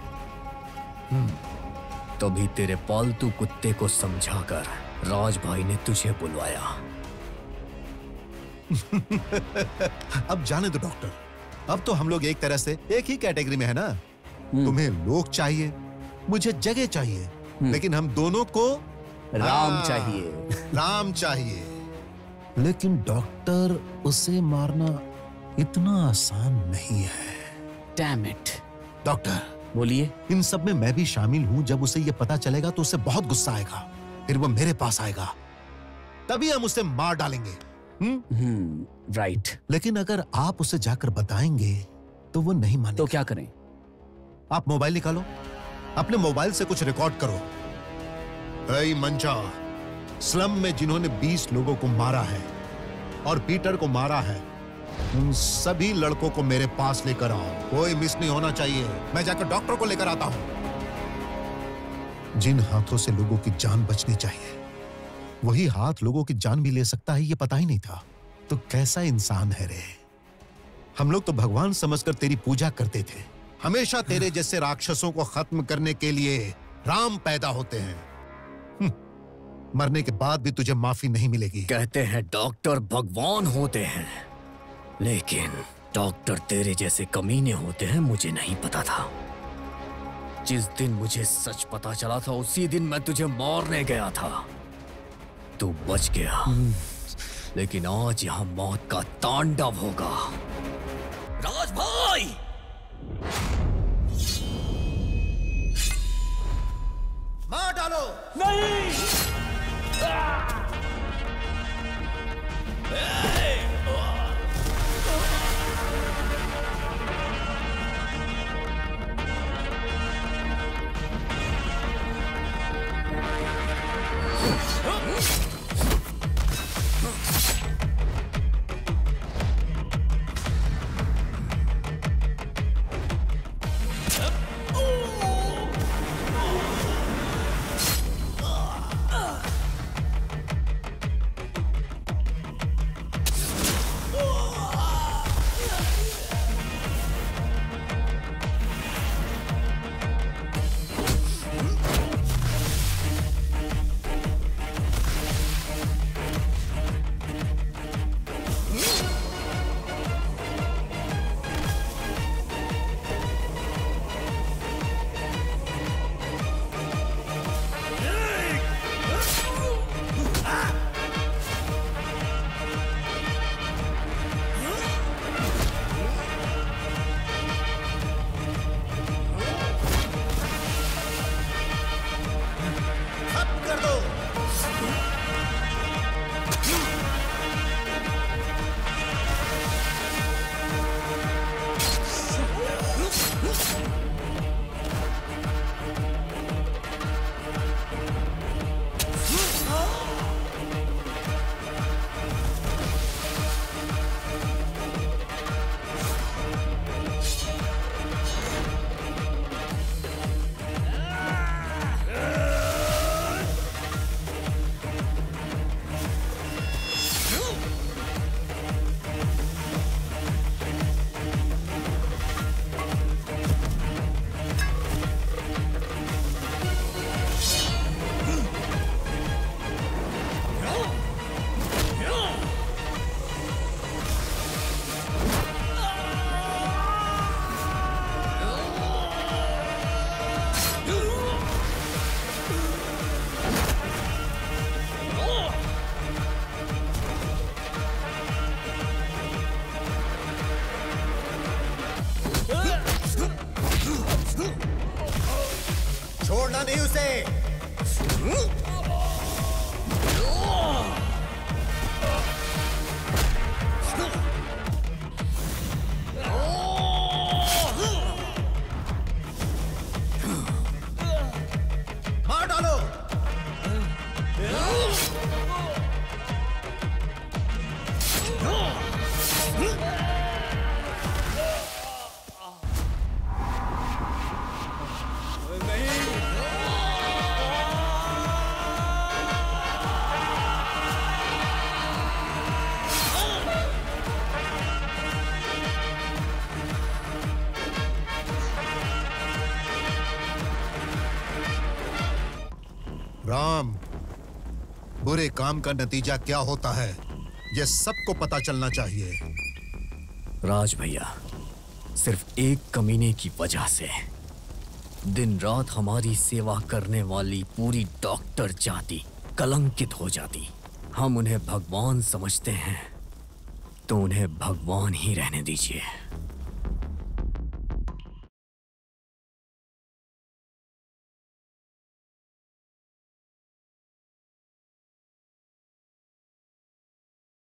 तभी तेरे पालतू कुत्ते को समझाकर राज भाई ने तुझे बुलवाया।
अब जाने दो डॉक्टर, अब तो हम लोग एक तरह से एक ही कैटेगरी में है ना। तुम्हें लोग चाहिए, मुझे जगह चाहिए, लेकिन हम दोनों को
राम चाहिए।
राम चाहिए। लेकिन डॉक्टर, उसे मारना इतना आसान नहीं है।
Damn it.
डॉक्टर
बोलिए।
इन सब में मैं भी शामिल हूं। जब उसे ये पता चलेगा तो उसे बहुत गुस्सा आएगा, फिर वो मेरे पास आएगा, तभी हम उसे मार डालेंगे।
राइट।
लेकिन अगर आप उसे जाकर बताएंगे तो वो नहीं मानेगा।
तो क्या करें?
आप मोबाइल निकालो, अपने मोबाइल से कुछ रिकॉर्ड करो। ऐ मंचा, स्लम में जिन्होंने 20 लोगों को मारा है और पीटर को मारा है, उन सभी लड़कों को मेरे पास लेकर आओ। कोई मिस नहीं होना चाहिए। मैं जाकर डॉक्टर को लेकर आता हूं। जिन हाथों से लोगों की जान बचनी चाहिए, वही हाथ लोगों की जान भी ले सकता है, ये पता ही नहीं था। तू कैसा इंसान है रे। हम लोग तो भगवान समझकर तेरी पूजा करते थे। हमेशा तेरे जैसे राक्षसों को खत्म करने के लिए राम पैदा होते हैं। मरने के बाद भी तुझे माफी नहीं मिलेगी।
कहते हैं डॉक्टर भगवान होते हैं, लेकिन डॉक्टर तेरे जैसे कमीने होते हैं मुझे नहीं पता था। जिस दिन मुझे सच पता चला था उसी दिन मैं तुझे मारने गया था। तू बच गया, लेकिन आज यहाँ मौत का तांडव होगा।
राज भाई!
मार डालो।
नहीं!
छोड़ना नहीं उसे। मार डालो। राम, बुरे काम का नतीजा क्या होता है ये सबको पता चलना चाहिए।
राज भैया, सिर्फ एक कमीने की वजह से दिन रात हमारी सेवा करने वाली पूरी डॉक्टर जाति कलंकित हो जाती। हम उन्हें भगवान समझते हैं तो उन्हें भगवान ही रहने दीजिए।